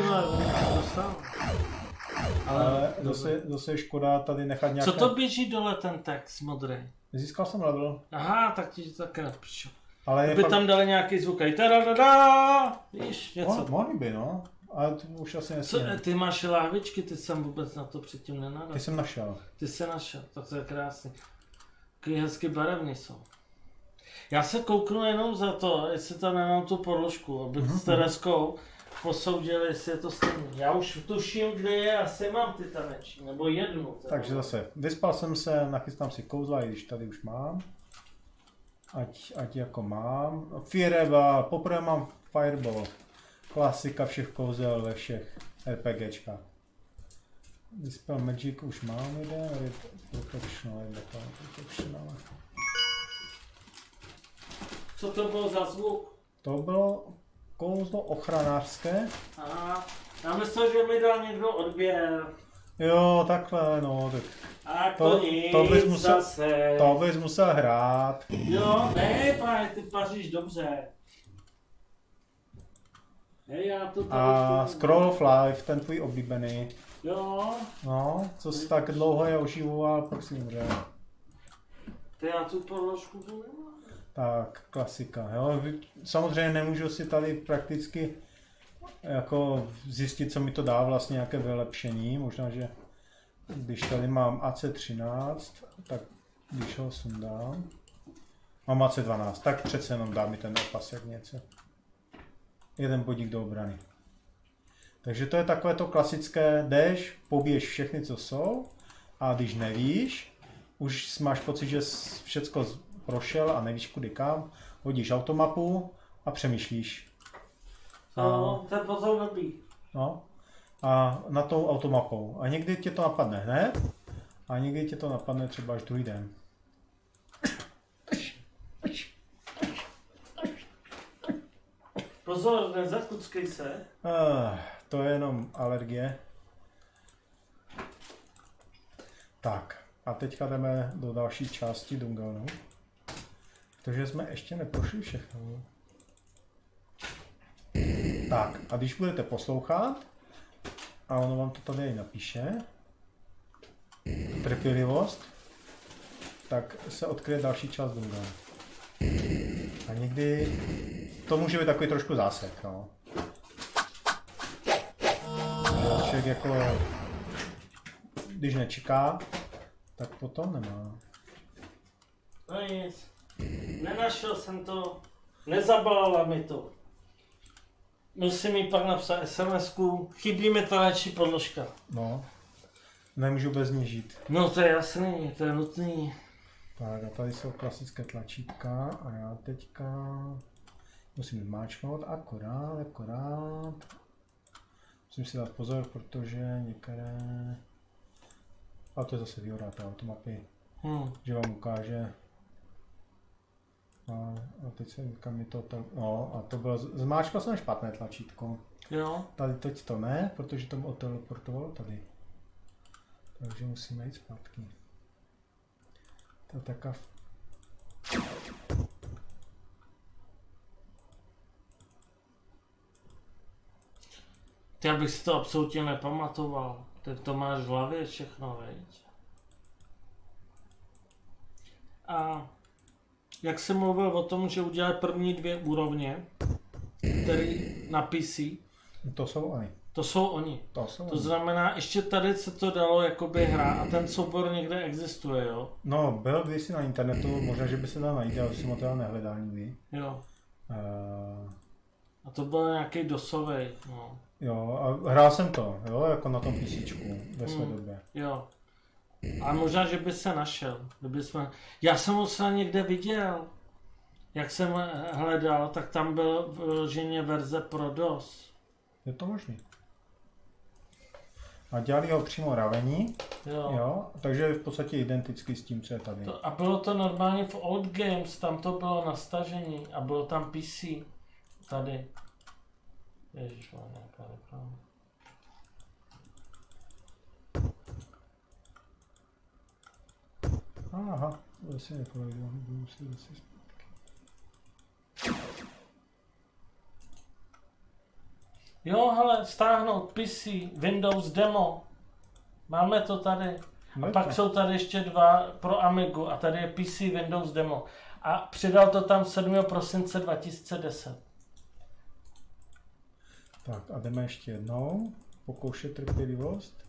Ale zase je škoda tady nechat nějaké... Co to běží dole ten text modrý? Získal jsem level. Aha, tak ti to také napíšu. Ale kdyby tam dali nějaký zvuk, tadadada, víš, něco. Mohli by, no. Ale to už asi nesmím. Ty máš láhvičky, ty jsem vůbec na to předtím nenadal. Ty jsem našel. Ty jsi našel, tak to je krásný. Takový hezky barevný jsou. Já se kouknu jenom za to, jestli tam nemám tu podložku, abych s Tereskou posoudil, jestli je to stejný. Já už tuším, kde je, asi mám ty taneční, nebo jednu. Takže zase, vyspal jsem se, nachystám si kouzla, i když tady už mám. Ať jako mám. Fireball, poprvé mám Fireball. Klasika všech kouzel ve všech RPGčkách. Dispel Magic už mám jeden, Co to bylo za zvuk? To bylo kouzlo ochranářské. Aha, já myslel, že mi dal někdo odběr. Jo, takhle, no. Tak a to bys musel hrát. Jo, ne, pane, ty paříš dobře. Hej, já to a Scroll of Life, ten tvůj oblíbený. Jo. No, co jsi tak dlouho je oživoval, pak si umřel. To já tu podložku tu nemám. Tak, klasika, jo. Samozřejmě nemůžu si tady prakticky jako zjistit, co mi to dá vlastně nějaké vylepšení. Možná, že když tady mám AC13, tak když ho sundám, mám AC12, tak přece jenom dá mi ten opasek něco. Jeden bodík do obrany. Takže to je takové to klasické, jdeš, poběž všechny, co jsou, a když nevíš, už máš pocit, že jsi všecko prošel a nevíš kudy kam, hodíš automapu a přemýšlíš. No, to je potom dobrý. No, a na tou automapou. A někdy tě to napadne hned, a někdy tě to napadne třeba až druhý den. Pozor, nezakuckej se. To je jenom alergie. Tak, a teďka jdeme do další části Dunganu. Protože jsme ještě neprošli všechno. Tak, a když budete poslouchat, a ono vám to tady napíše, trpělivost, tak se odkryje další část Dunganu. A někdy to může být takový trošku zásek, no. Člověk jako, když nečeká, tak potom nemá. No nic, nenašel jsem to, nezabalala mi to. Musím jí pak napsat SMS-ku, chybí mi ta lepší podložka. No, nemůžu bez ní žít. No to je jasný, to je nutný. Tak a tady jsou klasické tlačítka a já teďka musím zmáčknout akorát. Musím si dát pozor, protože některé... A to je zase výhoda té automapy, že vám ukáže. A teď se kam mi to... No a to bylo... Zmáčkal jsem špatné tlačítko. Jo. Tady teď to ne, protože to odteleportovalo tady. Takže musíme jít zpátky. To je taká... Já bych si to absolutně nepamatoval. Teď to máš v hlavě všechno, veď. A jak jsem mluvil o tom, že udělali první 2 úrovně, který na PC. To jsou oni. To jsou oni. To znamená, ještě tady se to dalo jakoby hrát a ten soubor někde existuje, jo? No, byl kdysi na internetu, možná, že by se dal najít, ale jsem ho teda nehledal nikdy. Jo. A to byl nějaký dosovej, no. Jo, a hrál jsem to, jo, jako na tom PCčku ve své době. Jo. A možná, že by se našel. Já jsem ho se někde viděl. Jak jsem hledal, tak tam byl vyloženě verze pro DOS. Je to možný. A dělali ho přímo Raveni, jo, takže je v podstatě identický s tím, co je tady. A bylo to normálně v Old Games, tam to bylo na stažení a bylo tam PC. Tady. Ježiš, má nějaká reklama. Aha, to asi nepovedlo, budu si zase zpátky. Jo, hele, stáhnout PC, Windows Demo. Máme to tady. A pak jsou tady ještě 2 pro Amigu a tady je PC Windows Demo. A přidal to tam 7. prosince 2010. Tak a jdeme ještě jednou. Pokoušet trpělivost.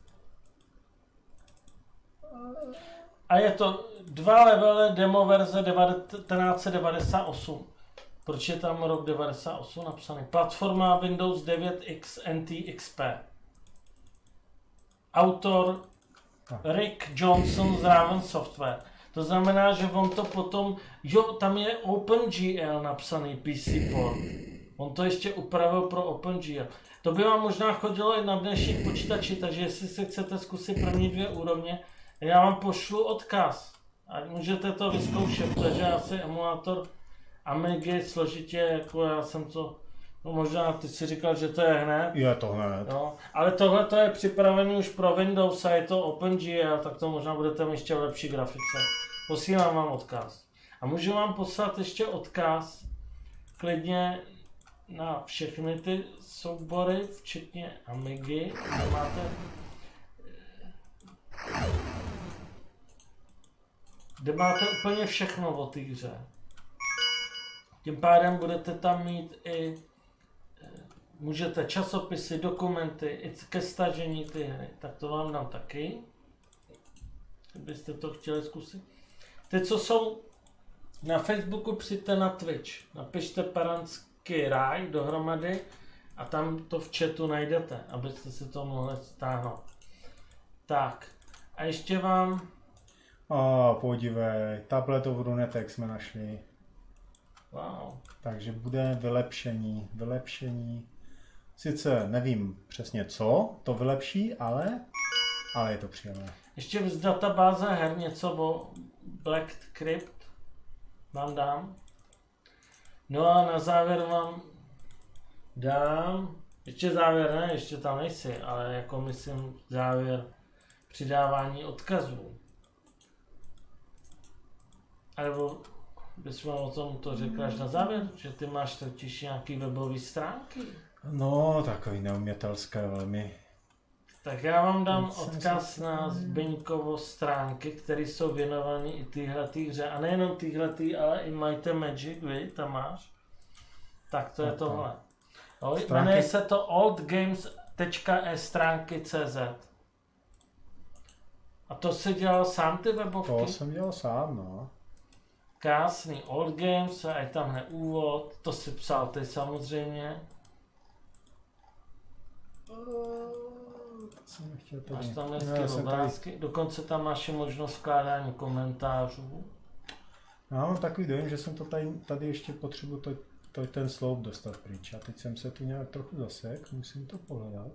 A je to 2 levely demo verze 1998. Proč je tam rok 98 napsaný? Platforma Windows 9X NT XP. Autor Rick Johnson z Raven Software. To znamená, že on to potom, jo, tam je OpenGL napsaný PC port. On to ještě upravil pro OpenGL. To by vám možná chodilo i na dnešních počítači, takže jestli si chcete zkusit první 2 úrovně, já vám pošlu odkaz. A můžete to vyzkoušet, protože asi emulátor Amigy složitě, jako já jsem to, no možná ty si říkal, že to je hned. Je to hned. No, ale tohle to je připravený už pro Windows a je to OpenGL, tak to možná budete mít ještě v lepší grafice. Posílám vám odkaz. A můžu vám poslat ještě odkaz klidně na všechny ty soubory, včetně Amigy, kde máte úplně všechno o té hře. Tím pádem budete tam mít i, můžete časopisy, dokumenty, i ke stažení ty hry. Tak to vám dám taky, kdybyste to chtěli zkusit. Ty, co jsou na Facebooku, přijďte na Twitch, napište Paranský ráj dohromady a tam to v chatu najdete, abyste si to mohli stáhnout. Tak, a ještě vám... Podívej, tabletovou Runetek jsme našli. Wow. Takže bude vylepšení. Sice nevím přesně co to vylepší, ale je to příjemné. Ještě z databáze her něco o Black Crypt vám dám. No a na závěr vám dám, ještě závěr ne, ještě tam nejsi, ale jako myslím závěr přidávání odkazů. Alebo bys vám o tom to řekl až na závěr, že ty máš totiž nějaký webové stránky. No, takový neumětelské velmi. Tak já vám dám odkaz na Zbyňkovo stránky, které jsou věnované i téhletý hře. A nejenom téhletý, ale i Might and Magic, vy tam máš. Tak to je tohle. Jmenuje se to oldgames.e-stránky.cz. A to jsi dělal sám ty webovky? To jsem dělal sám, no. Krásný Old Games, a je tam hned úvod, to si psal ty samozřejmě. Máš tam hezké obrázky, dokonce tam máš možnost vkládání komentářů. Já mám takový dojem, že jsem to tady ještě potřebuji ten sloup dostat pryč a teď jsem se tu nějak trochu zasek, musím to pohledat.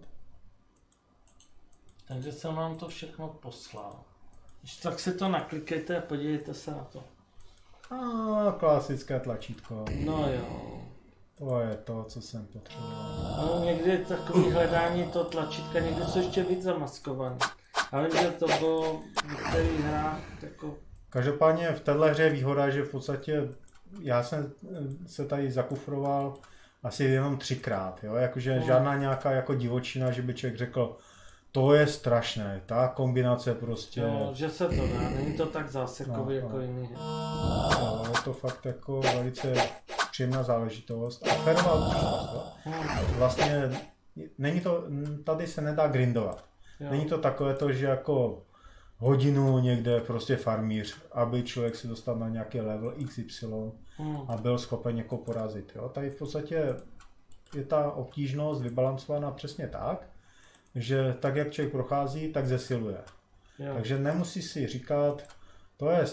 Takže jsem vám to všechno poslal. Když tak si to naklikejte a podívejte se na to. Klasické tlačítko. No jo. To je to, co jsem potřeboval. No, někdy takový hledání toho tlačítka, někdy jsou ještě víc zamaskovaný. Ale vím, že to bylo v některých hrách jako... Každopádně v téhle hře je výhoda, že v podstatě já jsem se tady zakufroval asi jenom 3krát, jo? Jakože žádná nějaká jako divočina, že by člověk řekl, to je strašné, ta kombinace prostě... Jo, že se to dá, není to tak zásekový jako jiný. No, je to fakt jako velice příjemná záležitost a férová účinnost. Vlastně není to, tady se nedá grindovat. Jo. Není to takové to, že jako hodinu někde prostě farmíř, aby člověk si dostal na nějaký level XY a byl schopen někoho porazit. Jo? Tady v podstatě je ta obtížnost vybalancovaná přesně tak, že tak, jak člověk prochází, tak zesiluje. Jo. Takže nemusí si říkat, to je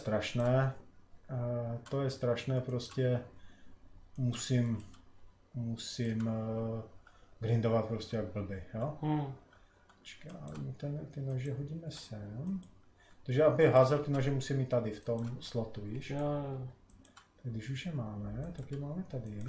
strašné, prostě musím grindovat prostě jak blbý. Jo? Počkej, ty nože hodíme sem. Takže aby házel ty nože, musí mít tady v tom slotu, víš? Jo. Tak když už je máme, tak je máme tady.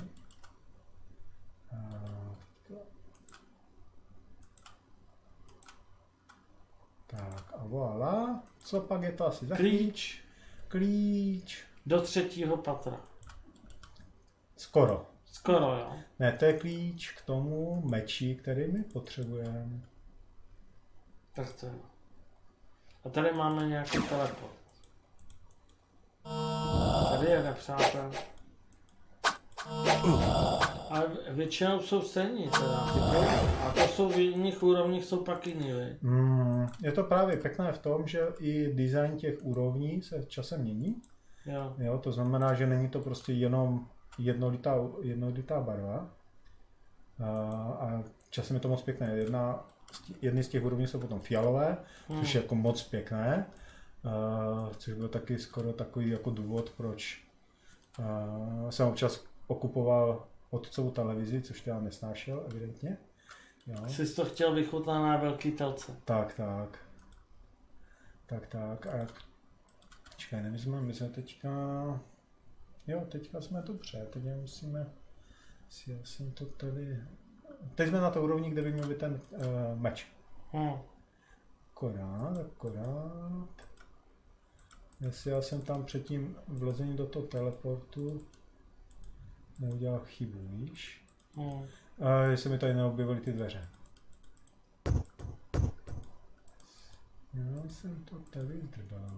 Tak a voilà. Co pak je to asi za klíč? Klíč. Do 3. patra. Skoro. Skoro, jo. Ne, to je klíč k tomu meči, který my potřebujeme. Tak to je. A tady máme nějaký teleport. Tady je nepřátel. A většinou jsou stejní teda. A to jsou v jiných úrovních, jsou pak jiný, Je to právě pěkné v tom, že i design těch úrovní se časem mění. Jo, to znamená, že není to prostě jenom jednolitá barva. A časem je to moc pěkné. Jedny z těch úrovní jsou potom fialové, což je jako moc pěkné. Což byl taky skoro takový jako důvod, proč jsem občas okupoval otcovu televizi, což teda nesnášel, evidentně. Jo. Jsi to chtěl vychutnat na velký telce. Tak. A počkej, my jsme teďka... Jo, teďka jsme dobře, teď musíme... Já jsem to tady... Teď jsme na to úrovni, kde by měl být ten meč. Akorát. Jestli já jsem tam před tím vlezením do toho teleportu neudělal chybu, víš? Jestli mi tady neobjevily ty dveře. Já jsem to tady zdrbal.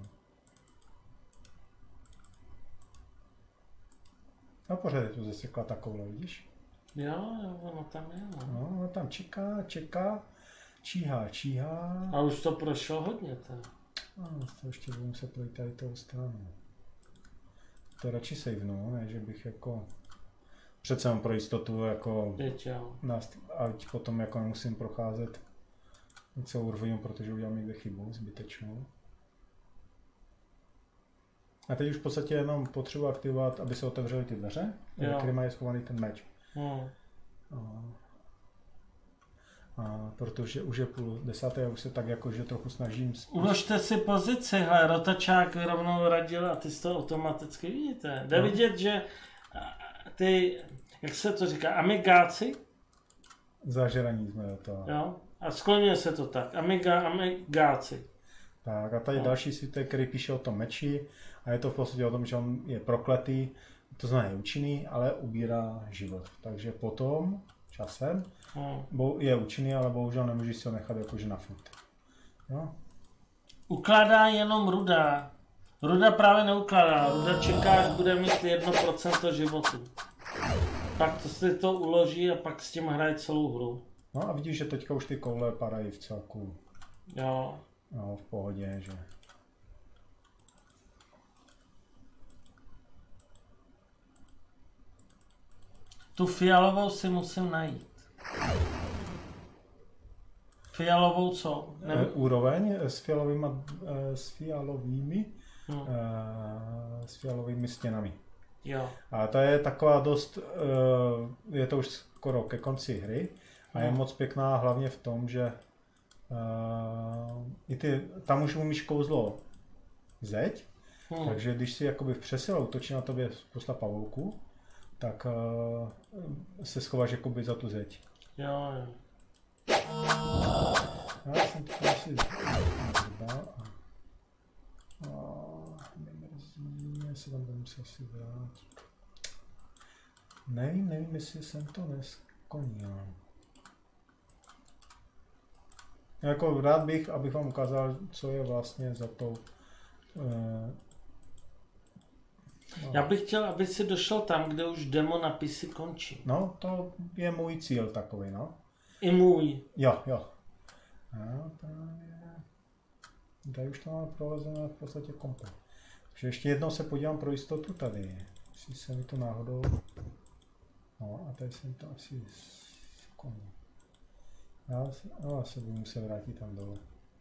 A pořád je tu zasekla takovou, vidíš? Jo, ono tam je. No, ono tam čeká, číhá. A už to prošlo hodně, teda. To ještě budu muset projít tady toho stranu. To radši savenu, ne, že bych jako... Přece mám pro jistotu, jako... Ať potom jako nemusím procházet celou úroveň, protože udělám někde chybu zbytečnou. A teď už v podstatě jenom potřebuji aktivovat, aby se otevřely ty dveře, které mají schovaný ten meč. A protože už je 9:30, já už se tak jakože trochu snažím... Uložte si pozici, hele, rotačák rovnou radil a ty z toho automaticky vidíte. Jde vidět, že ty, jak se to říká, amigáci? Zažraní jsme do toho. Jo, a skloňuje se to tak, amigáci. Tak a tady další svítek, který píše o tom meči a je to v podstatě o tom, že on je prokletý, to znamená je účinný, ale ubírá život. Takže potom, časem, je účinný, ale bohužel nemůžeš si ho nechat jakože na furt. Jo? Ukládá jenom ruda. Ruda právě neukládá. Ruda čeká, až bude mít 1% životu. Pak to si to uloží a pak s tím hraje celou hru. No a vidíš, že teďka už ty koule padají v celku. Jo. No, v pohodě, že... Tu fialovou si musím najít. Fialovou co? Úroveň s fialovými stěnami. Jo. A to je taková dost, je to už skoro ke konci hry a je moc pěkná hlavně v tom, že tam už umíš kouzlo zeď, takže když si jakoby v přesilu útočí na tobě spousta pavouků, tak se schováš jakoby za tu zeď. Jo. Já jsem to asi zbal a nemrzí, já se tam budu muset asi vrátit. Nevím, jestli jsem to neskonil. Jako rád bych, abych vám ukázal, co je vlastně za tou... Já bych chtěl, aby si došel tam, kde už demo napisy končí. No, to je můj cíl takový, no. I můj. Jo. No, tady už to máme prolezené v podstatě komplet. Takže ještě jednou se podívám pro jistotu tady. Jestli se mi to náhodou... No a tady jsem to asi skonil. Já se budu muset vrátit tam dole.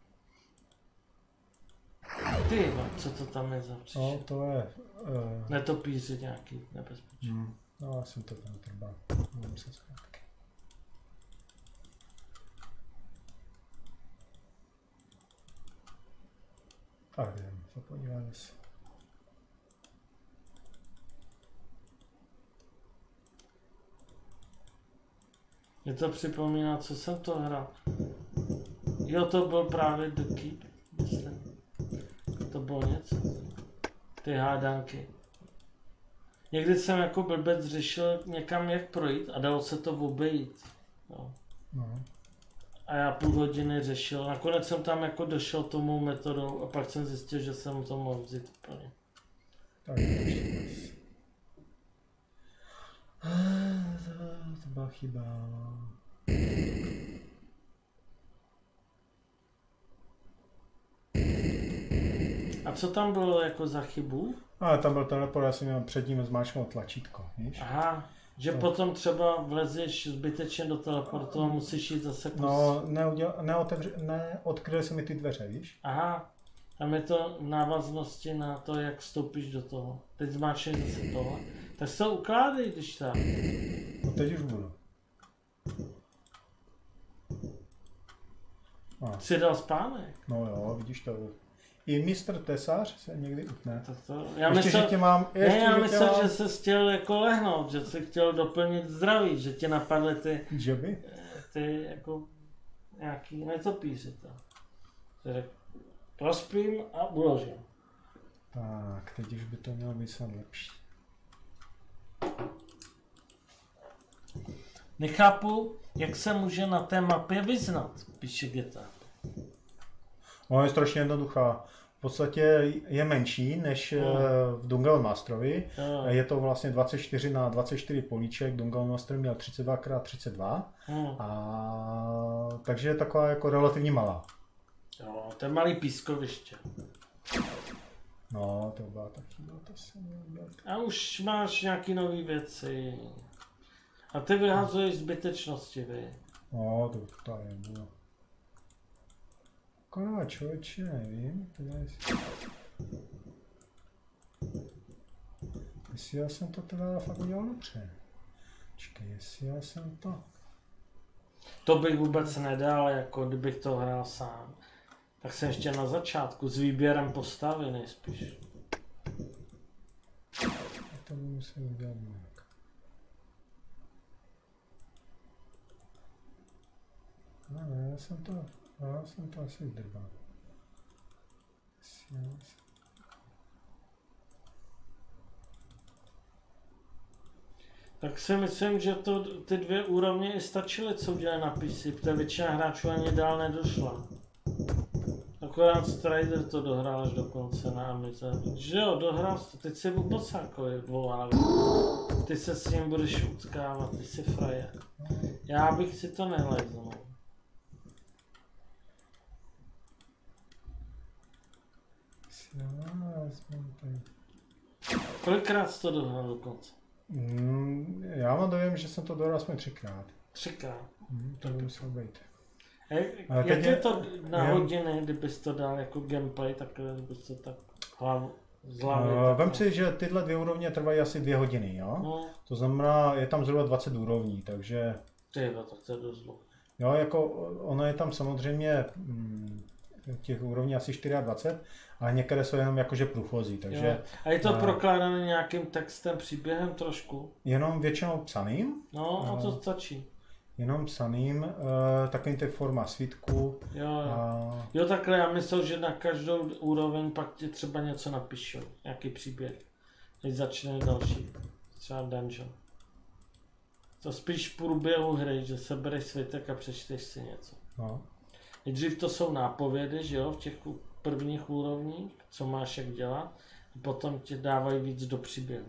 Ty, co to tam je za příště? No, to je... Netopíři nějaký nebezpečí. No, já jsem to tam trbal. Budu muset zpátky. Tak jdem, se podíváme se. Mě to připomíná, co jsem to hrál. Jo, to byl právě The Keep, myslím. To bylo něco. Ty hádanky. Někdy jsem jako blbec řešil někam jak projít a dalo se to obejít. Jo. No. A já půl hodiny řešil. Nakonec jsem tam jako došel tomu metodou a pak jsem zjistil, že jsem to mohl vzít úplně. Tak to byla chyba. A co tam bylo jako za chybu? A tam byl teleport, já jsem měl před ním zmáčknout tlačítko, víš? Aha, že to... potom třeba vlezeš zbytečně do teleportu a musíš jít zase kus. No, neodkryly se mi ty dveře, víš? Aha, tam je to návaznosti na to, jak vstoupíš do toho. Teď zmáčneš zase tohle. Tak se to ukládej, když tak. No teď už budu. Jsi dal spánek? No jo, vidíš to. I mistr tesař se někdy utne. Já myslel, že jsi chtěl jako lehnout, že jsi chtěl doplnit zdraví, že tě napadly ty jako nějaký netopíři to. Prospím a uložím. Tak, teď už by to mělo být lepší. Nechápu, jak se může na té mapě vyznat, píše GTA. No, je strašně jednoduchá. V podstatě je menší než v Dungeon Masterovi. Je to vlastně 24 na 24 políček. Dungeon Master měl 32x32. Takže je taková jako relativně malá. Jo, to je malý pískoviště. No, to byla taky. A už máš nějaký nový věci. A ty vyhazuješ zbytečnosti, vy. No, to tady bylo. Akorát člověče, nevím. Jestli já jsem to teda fakt udělal dobře. Čekaj, jestli já jsem to... To bych vůbec nedal, jako kdybych to hrál sám. Tak jsem ještě na začátku s výběrem postavy nejspíš. A to by musel udělat nějak. Ne, já jsem to asi vydrbal. Tak si myslím, že ty 2 úrovně i stačily, co udělali na PC, protože většina hráčů ani dál nedošla. Akorát Strider to dohrál až do konce na Amize. Že jo, dohrál to, teď si vůbec jako je dvouválek. Ty se s ním budeš utkávat, ty jsi frajer. Já bych si to nehleznul. Kolikrát jsi to dohrál dokonce? Já mám dojem, že jsem to dohrál aspoň 3krát. 3krát? To by muselo být. Jak je to na hodiny, kdybys to dal jako gameplay, tak bys to tak z hlavy... Vem si, že tyhle 2 úrovně trvají asi 2 hodiny, jo? No. To znamená, je tam zhruba 20 úrovní, takže... Tyjo, tak to je dost dlouho. Jo, jako ono je tam samozřejmě těch úrovní asi 24, ale některé jsou jenom jakože průchozí, takže... Jo. A je to prokládané nějakým textem, příběhem trošku? Jenom většinou psaným. No, a to stačí. Jenom psaným, takovým ty forma svítku. Jo, takhle, já myslel, že na každou úroveň pak ti třeba něco napíšou, nějaký příběh. Teď začne další, třeba dungeon. To spíš v průběhu hry, že sebereš svitek a přečteš si něco. No. Nejdřív to jsou nápovědy, že jo, v těch prvních úrovních, co máš jak dělat, a potom ti dávají víc do příběhu.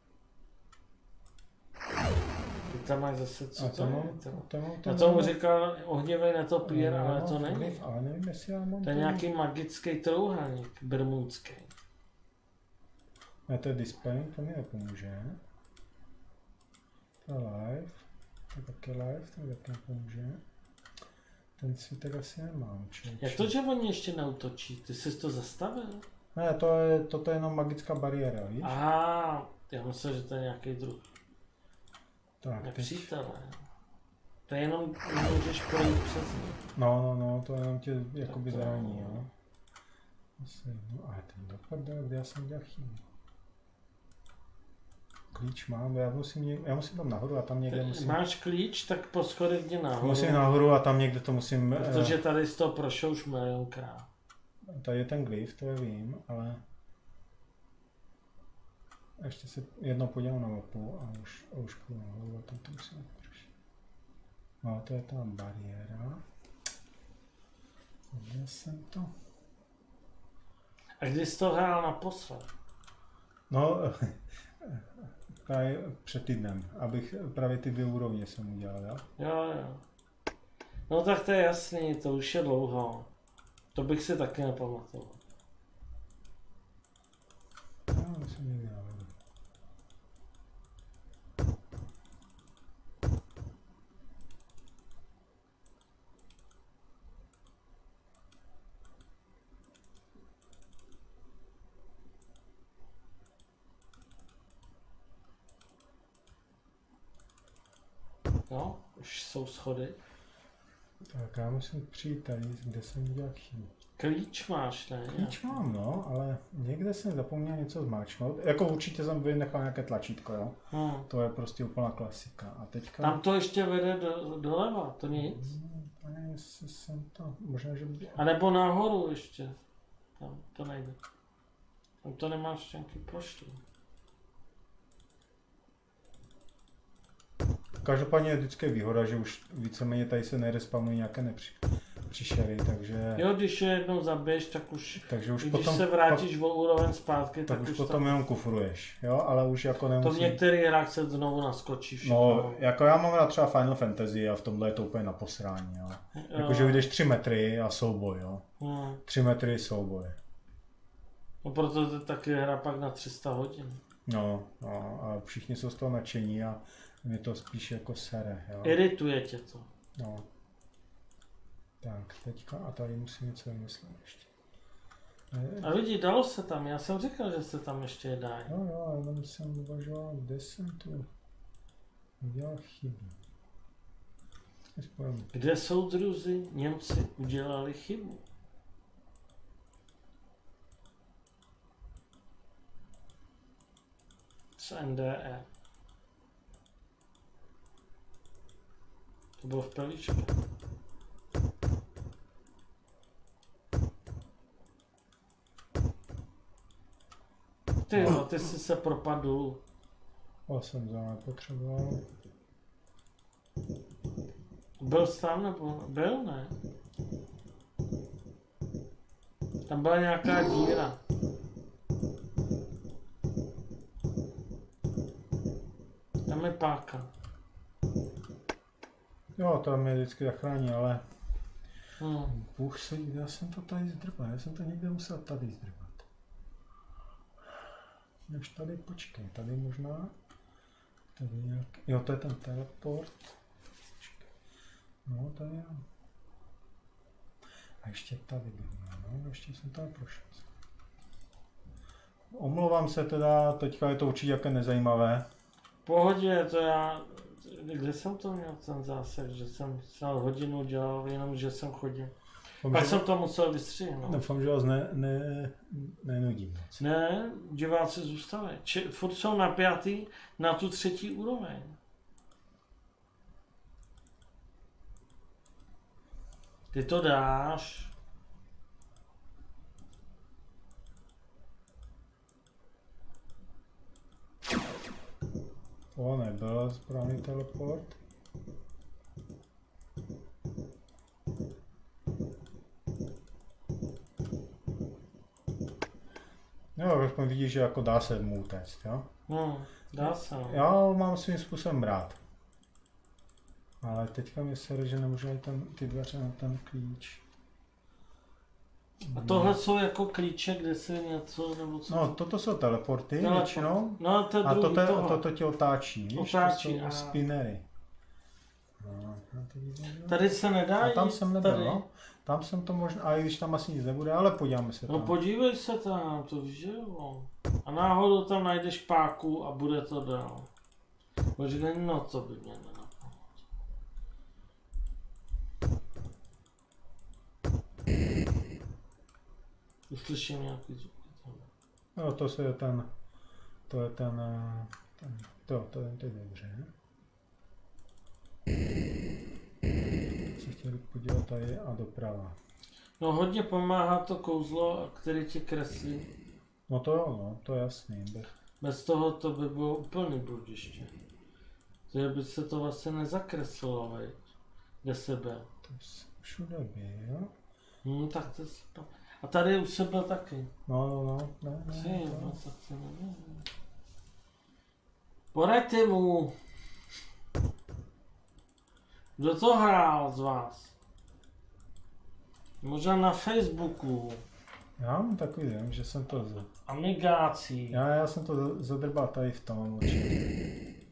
Ty tam máš zase, co to je? Já tomu říkal ohnivý netopír, ale to není. Ale nevím, jestli já mám to je nějaký magický trouhelník, bermudský. A to je display, to mi nepomůže. To je live, to je taky live, to mi taky nepomůže. Ten svítek asi nemám. Jak to, že oni ještě neutočí? Ty jsi to zastavil? Ne, toto je jenom magická bariéra, víš? Aha, já myslím, že to je nějaký druh. Tak, nepřítel, to je jenom, můžeš projít přes ně. No, to jenom tě jakoby zraní, jo. No a ten dopad, kde já jsem dělal chybu. Klíč mám, já musím tam nahoru a tam někde musím... Máš klíč, tak po schodech jdi nahoru. Musím nahoru a tam někde to musím... Protože tady z toho prošel už milionkrát. Tady je ten glyf, to je vím, ale... Ještě se jednou podívám na mapu a už půjdu nahoru a tam to musím prošet. No, to je ta bariéra. Kde jsem to? A kdy jsi to hrál naposled? No, právě před týdnem, abych právě ty 2 úrovně jsem udělal, jo? Jo. No tak to je jasný, to už je dlouho. To bych si taky nepamatoval. No, to jsem nedělal. No, už jsou schody. Tak já musím přijít tady, kde jsem udělal chybu. Klíč máš, ne? Klíč mám, no, ale někde jsem zapomněl něco zmáčknout. Jako určitě jsem vynechal nějaké tlačítko, jo. To je prostě úplná klasika. A teďka... Tam to ještě vede doleva, to nic. Ne, jestli jsem to, možná, že by... A nebo nahoru ještě. Tam to nejde. Tam to nemáš nějaký poštu. Každopádně je vždycky výhoda, že už víceméně tady se nerespawnují nějaké nepříšery, takže... Jo, když je jednou zabiješ, tak už, takže už když potom, se vrátíš o úroveň zpátky, tak už potom tam... jenom kufruješ, jo, ale už jako nemusí... To v některých hrách se znovu naskočí všechno. No, jako já mám rád třeba Final Fantasy a v tomhle je to úplně na posrání, jo. Jakože vyjdeš 3 metry a souboj, jo. 3 metry souboj. No proto to je taky hra pak na 300 hodin. No, a všichni jsou z toho nadšení a mě to spíš jako sere, jo. Irituje tě to. No. Tak, teďka a tady musím něco vymyslet ještě. A lidi, dalo se tam, já jsem říkal, že se tam ještě dá. Jo, jenom jsem uvažoval, kde jsem tu udělal chybu. Kde soudruzi Němci udělali chybu? Z NDE. To bylo v Pelíčce. Ty jsi se propadl. Já jsem za nepotřeboval. Byl jsi tam nebo? Byl, ne? Tam byla nějaká díra. Tam je páka. Jo, to mě vždycky zachrání, ale... Bůh se, já jsem to tady zdrbat, já jsem to někde musel tady zdrbat. Až tady, počkej, tady možná... Tady nějak... Jo, to je ten teleport. Počkej. No, tady je... A ještě tady bych měl, no, ještě jsem tady prošel. Omlouvám se teda, teďka je to určitě jaké nezajímavé. V pohodě, to já... Kde jsem to měl ten zásah, že jsem snad hodinu dělal, jenom že jsem chodil. Pak jsem to musel vystřihnout. Doufám, že vás nenudím moc. Ne, diváci zůstali. Furt jsou napjatý na tu 3. úroveň. Ty to dáš. To nebyl správný teleport. Jo, aspoň vidíš, že jako dá se mu utéct, jo? Dá se. Já mám svým způsobem rád. Ale teďka mi se že nemůžu ty dveře na ten klíč. A tohle jsou jako klíče, kde si něco nebo co? No, toto jsou teleporty většinou. No, to a toto tě otáčí, víš? Otáčí, to jsou spinnery. No, tady se nedá. A tam jsem nebyl, no. Tam jsem to možná, a i když tam asi nic nebude, ale podíváme se tam. No podívej se tam, to víš, že jo. A náhodou tam najdeš páku a bude to dál. Počkej, no to by mě nenapadlo. Uslyším nějaký zvuk. No, to je ten, to je dobře. Se chtěli podívat tady a doprava. No hodně pomáhá to kouzlo, který ti kreslí. No to jo, no, to je jasný. Bez toho to by bylo úplný bludiště. Takže by se to vlastně nezakreslilo, veď. Kde se byl. To všude byl. Tak to je. A tady už se byl taky. No. Poraďte mu. Kdo to hrál z vás? Možná na Facebooku. Já mám takový den, že jsem to... Amigácí. Já jsem to zadrbal tady v tom určitě.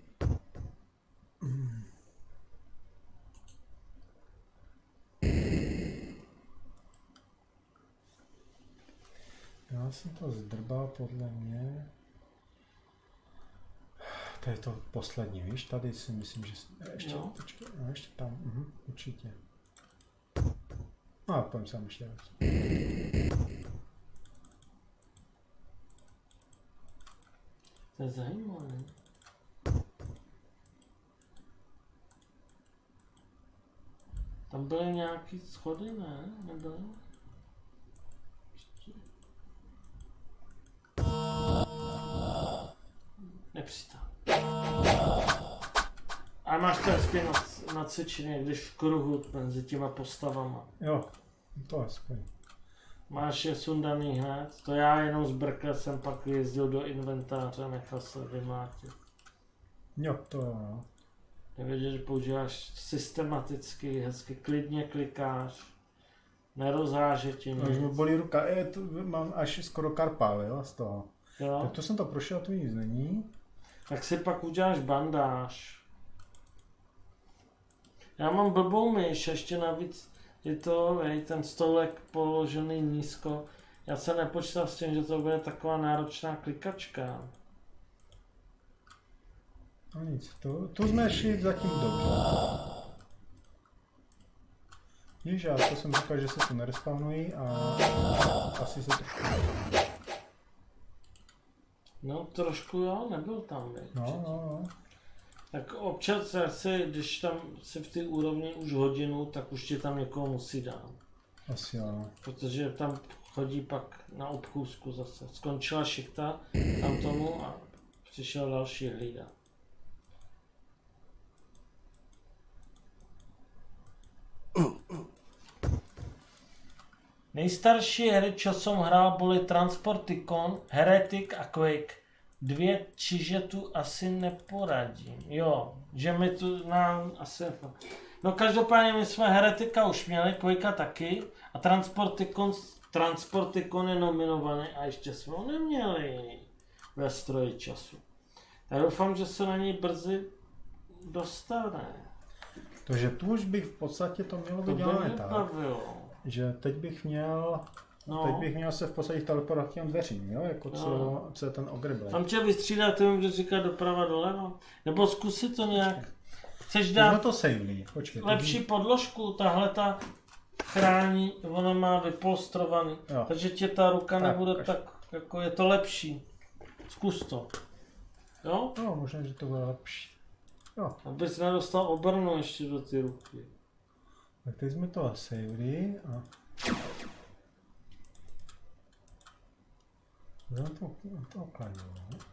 Já jsem to zdrbal podle mě. To je to poslední, víš? Tady si myslím, že... Ještě, počkej, no ještě tam, určitě. No, pojďme sem ještě raz. To je zajímavé. Tam byly nějaký schody, ne? Nebyly? Nepřítám. A máš to hezky na cvičení, když v kruhu mezi těma postavama. Jo, to aspoň. Máš je sundaný hned, to já jenom zbrkl jsem pak jezdil do inventáře a nechal se vymlátit. Jo, to jo. Nevěděl, že používáš systematicky, hezky klidně klikáš, nerozháže ti nic. Už mi bolí ruka, mám až skoro karpál, jo, z toho. Jo? Tak to jsem to prošel, tu nic není. Tak si pak uděláš bandáž. Já mám blbou myš, ještě navíc je to, ten stolek položený nízko. Já se nepočítal s tím, že to bude taková náročná klikačka. No nic, to jsme šli zatím dobře. Víš, já to jsem říkal, že se tu nerespawnují a asi se to... No trošku jo, nebyl tam, veď. No. Tak občas asi, když tam si v té úrovni už hodinu, tak už ti tam někoho musí dát. Asi jo. Protože tam chodí pak na obchůzku zase. Skončila šichta tam tomu a přišel další hlídat. Nejstarší hry, čo som hrál, byly Transporticon, Heretic a Quake. Dvě, čiže tu asi neporadím. Jo, že mi tu nám asi... No každopádně my jsme Heretika už měli, Quakea taky a Transporticon je nominovaný a ještě jsme ho neměli ve stroji času. Já doufám, že se na něj brzy dostane. Takže tu už bych v podstatě to mělo být dělané tak, že teď bych měl se v podstatě teleportovat k těm dveřím, jo? Jako co je ten ogryblek. Tam tě vystřídá, ty mi budeš říkat doprava doleva. Nebo zkusit to nějak. Chceš dát to savely. Počkej, lepší podložku, tahle ta chrání, ona má vypolstrovaný, takže tě ta ruka nebude tak, jako je to lepší. Zkus to. Jo? No, možná, že to bude lepší. Jo. Abys nedostal obrnu ještě do ty ruky. Tak teď jsme to savely a... to okladilo.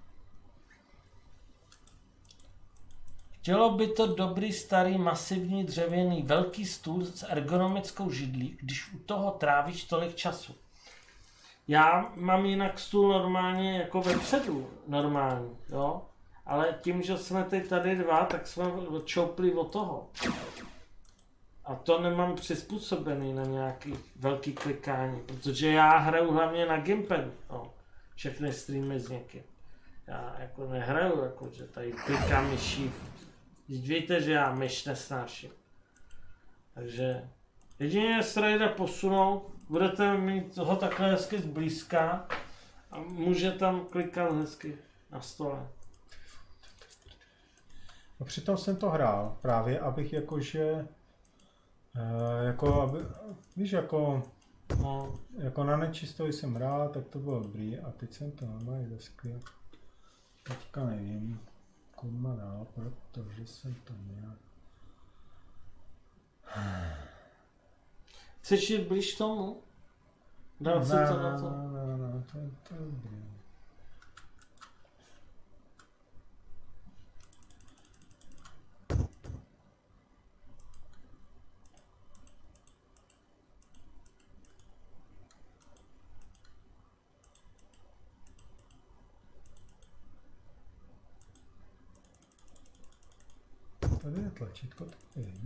Chtělo by to dobrý starý masivní dřevěný velký stůl s ergonomickou židlí, když u toho trávíš tolik času. Já mám jinak stůl normálně jako vepředu, normální, jo? Ale tím, že jsme teď tady dva, tak jsme odčoupli od toho. A to nemám přizpůsobený na nějaký velký klikání, protože já hraju hlavně na Gimpadu, no. Všechny streamy s někým. Já jako nehraju, jako že tady klikám myší. Víte, že já myš nesnáším. Takže jedině se jde posunout, budete mít ho takhle hezky zblízka a může tam klikat hezky na stole. A přitom jsem to hrál právě, abych jakože, víš, jako No. Jako na nečisto jsem hrál, tak to bylo dobrý a teď jsem to normálně zaskvěl. Teďka nevím, kudy dál, protože jsem to měl. Chceš jít blíž tomu? Dát se to na to? No, to je dobrý. Tady je tlačítko, to je.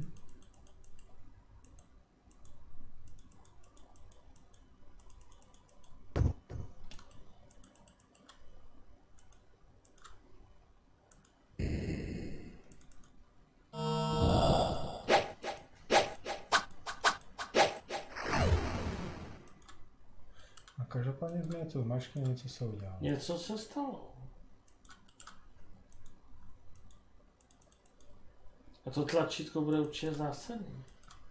A každopádně jsme něco zmačkli, něco se udělalo. Něco se stalo. A to tlačítko bude určitě zásadní.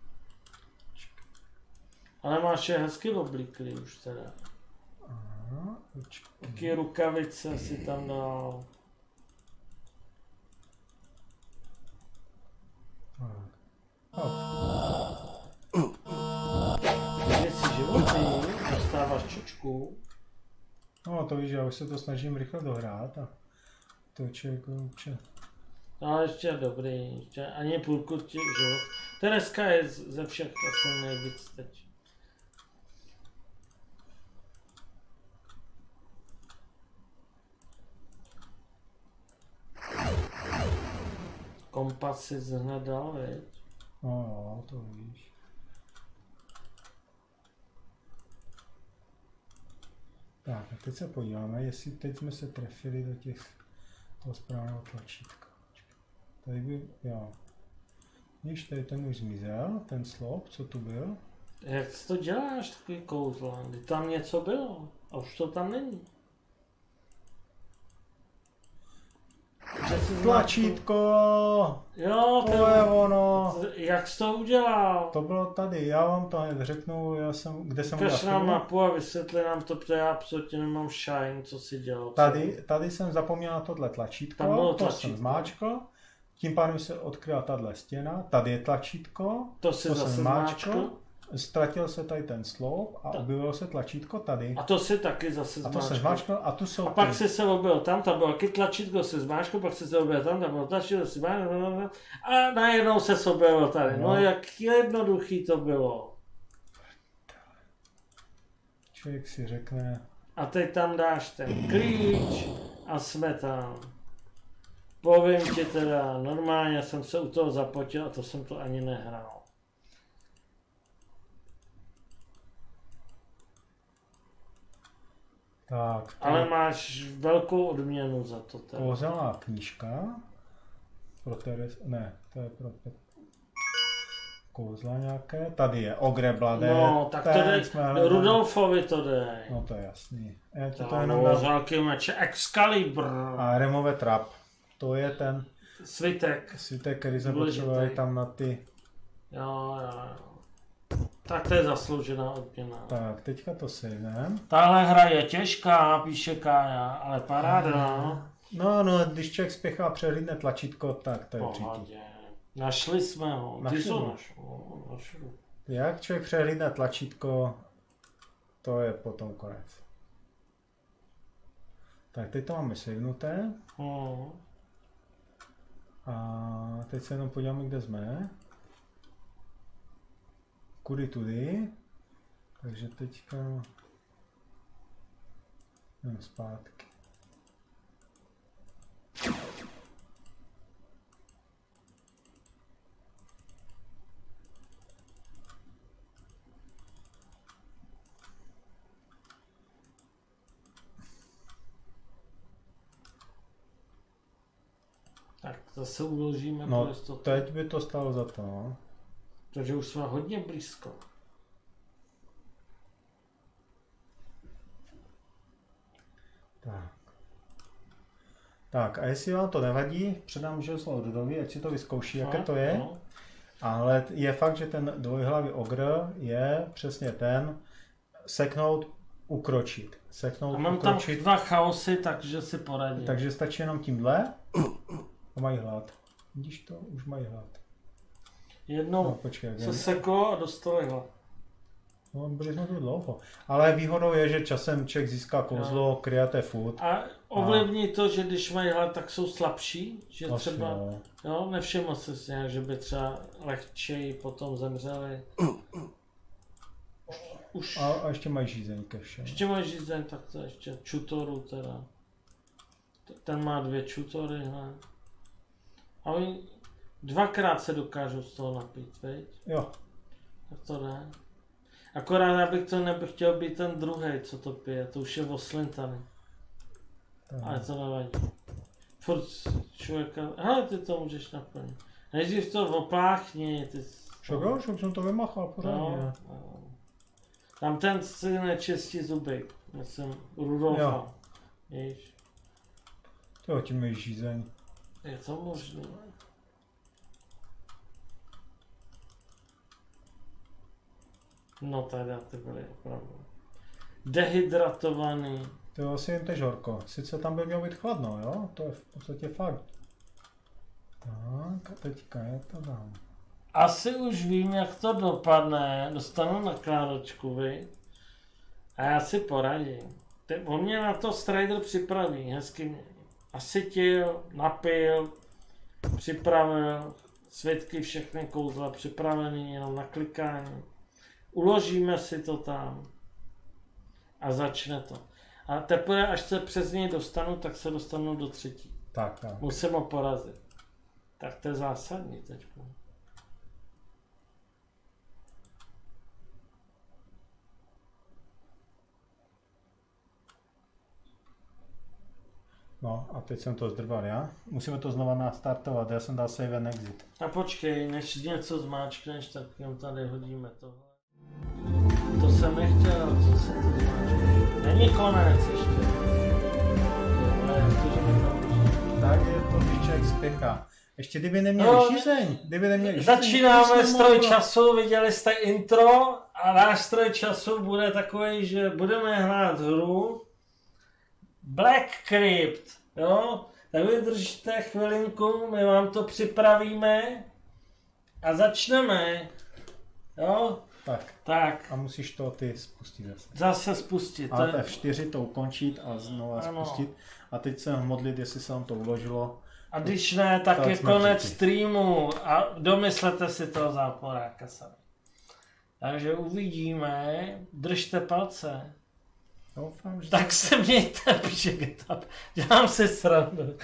Ale máš je hezky obliklý už teda. Aha, Taky rukavice si tam dal. Kde si životy, dostáváš čočku. No to víš, já už se to snažím rychle dohrát a to člověk určitě. No ještě je dobrý, ještě ani půlku těch život. Tereska je ze všech asi nejvíc teď. Kompas si hned dal, viď? No, to víš. Tak a teď se podíváme, jestli teď jsme se trefili do toho správného tlačítka. Tady by, jo. Víš, tady ten už zmizel, ten slop, co tu byl. Jak to děláš, takový kouzlo? Tam něco bylo a už to tam není. Tlačítko! Jo, to je ono. Jak jsi to udělal? To bylo tady, já vám to hned řeknu, kde jsem udělal. Ukaž nám mapu a vysvětli nám to, protože já absolutně nemám shine, co si dělal. Tady jsem zapomněl na tohle tlačítko, to jsem zmáčkl, tím pádem se odkryla tahle stěna, tady je tlačítko, to jsem zmáčkl. Ztratil se tady ten sloup a objevilo se tlačítko tady. A to si taky zase zmáčkl. A to se zmáčkl a tu jsou. A pak si se objevil tam bylo taky tlačítko, se zmáčkl, pak si se objevil tam bylo tlačítko, si zmáčkl a najednou se objevil tady. No jak jednoduchý to bylo. Člověk si řekne. A teď tam dáš ten klíč a jsme tam. Povím ti teda, normálně jsem se u toho zapotil a to jsem to ani nehrál. Tak, ale máš velkou odměnu za to. Kouzelná knížka. Ne, to je pro kouzla nějaké. Tady je Ogre Blade. No, tak to jde, Rudolfovi to jde. No to je jasný. To jenom na velký meče Excalibur. A Remove Trap. To je ten svitek, který jsme potřebovali tam na ty. Jo. Tak to je zasloužená odměna. Tak, teďka to sejmem. Tahle hra je těžká, píše Kája, ale paráda. No, když člověk spěchá přehlídne tlačítko, tak to je příklad. Našli jsme ho. Našli. Jak člověk přehlídne tlačítko, to je potom konec. Tak, teď to máme sejmnuté. A teď se jenom podíváme, kde jsme. Kudy tudy. Takže teďka jdem zpátky. Tak zase uložíme. No, teď by to stalo za to, no. Takže už jsme hodně blízko. Tak a jestli vám to nevadí, předám slovo Dudovi, ať si to vyzkouší, jaké to je. Ale je fakt, že ten dvojhlavý ogr je přesně ten, seknout, ukročit. Seknout, a mám ukročit. Tam 2 chaosy, takže si poradím. Takže stačí jenom tímhle a mají hlad. Vidíš to? Už mají hlad. Jednou se seklo a dostali hlad. No, byli jsme tu dlouho. Ale výhodou je, že časem člověk získá kouzlo Create Food. A ovlivní to, že když mají hlad, tak jsou slabší? Že vlastně, třeba, jo, nevšiml jsi si nějak, že by třeba lehčeji potom zemřeli. Už. A ještě mají žízeň ke všem. Ještě mají žízeň, tak to ještě čutoru teda. Ten má 2 čutory, ne? A oni 2krát se dokážou z toho napít, veď? Jo. Tak to jde. Akorát já bych to chtěl být ten druhej, co to pije, to už je oslintaný. Ale to nevadí. Furt člověka, hele, ty to můžeš naplnit. Nejdřív to opláchni, ty... Čekaj, že jsem to vymachal pořádně. No. Tam ten si nečistí zuby, myslím, Rudolfa. Víš? To tím mají žízeň. Je to možné. No teda, ty byly opravdu dehydratovaný. To je asi jen tež horko. Sice tam by mělo být chladno, jo? To je v podstatě fakt. Tak a teďka je to tam. Asi už vím, jak to dopadne. Dostanu nakládačku, vy. A já si poradím. On mě na to Strider připraví. Hezky mě nasytil, napil, připravil. Světky, všechny kouzla připravený, jenom na klikání. Uložíme si to tam a začne to. A teprve, až se přes něj dostanu, tak se dostanu do 3. Tak. Musím ho porazit. Tak to je zásadní teď. No a teď jsem to zdrbal já. Musíme to znova nastartovat, já jsem dal save and exit. A počkej, než něco zmáčkneš, tak jenom tady hodíme tohle. To jsem nechtěl, co se to zmáčkne. Není konec ještě. Tak je to, když člověk spěchá. Ještě kdyby neměli žízeň, Začínáme stroj času, viděli jste intro a náš stroj času bude takový, že budeme hrát hru Black Crypt, jo? Tak vydržte chvilinku, my vám to připravíme a začneme, jo? Tak. A musíš to ty spustit zase. Zase spustit. A F4 to ukončit a znovu spustit. A teď se modlit, jestli se vám to uložilo. A když ne, tak je konec streamu a domyslete si toho záporáka sami. Takže uvidíme, držte palce. Doufám, že... Tak se mějte, píše GitHub. Dělám si srandu.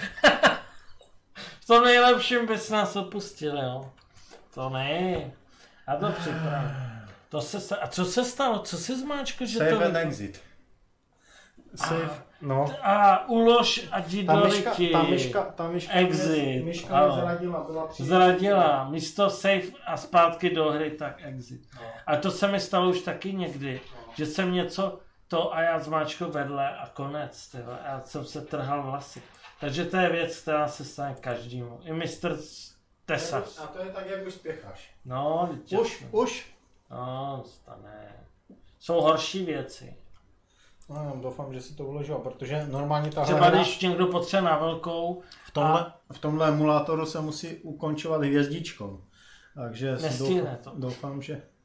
V tom nejlepším bys nás opustil, jo. To ne. A to připravím. A co se stalo? Co se zmáčkl, že Save to... and exit. Save, no. A ulož a jdi do lidi. Ta myška exit. Myška mě zradila, byla zradila. Místo save a zpátky do hry, tak exit. No. A to se mi stalo už taky někdy, že jsem něco to a já zmáčkl vedle a konec. Tyhle. Já jsem se trhal vlasy. Takže to je věc, která se stane každému. I mistr Tesas. A to je tak, jak už spěcháš. No, Už. No, stane. Jsou horší věci. No, doufám, že si to uložilo, protože normálně tahle třeba když někdo potřebuje na velkou. V tomhle emulátoru se musí ukončovat hvězdičkou. Takže doufám,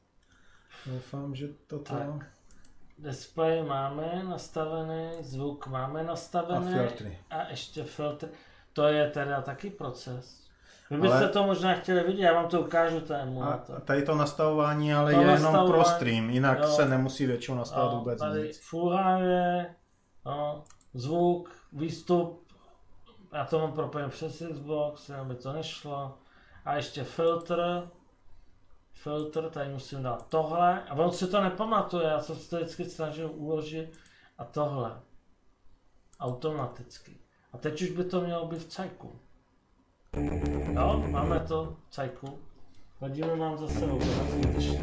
že to tak. Display máme nastavený, zvuk máme nastavený. A filtry. A ještě filtry. To je teda taky proces. Vy byste to možná chtěli vidět, já vám to ukážu, ten emulátor. A tady to nastavování ale je jenom pro stream, jinak se nemusí většinou nastavovat vůbec tady nic. Full HD, zvuk, výstup, já to mám propojen přes Xbox, aby to nešlo. A ještě filtr, tady musím dát tohle. A on si to nepamatuje, já jsem se to vždycky snažil uložit. A tohle. Automaticky. A teď už by to mělo být v cajku. Jo, máme to v cajku. Hodíme vám zase obraz.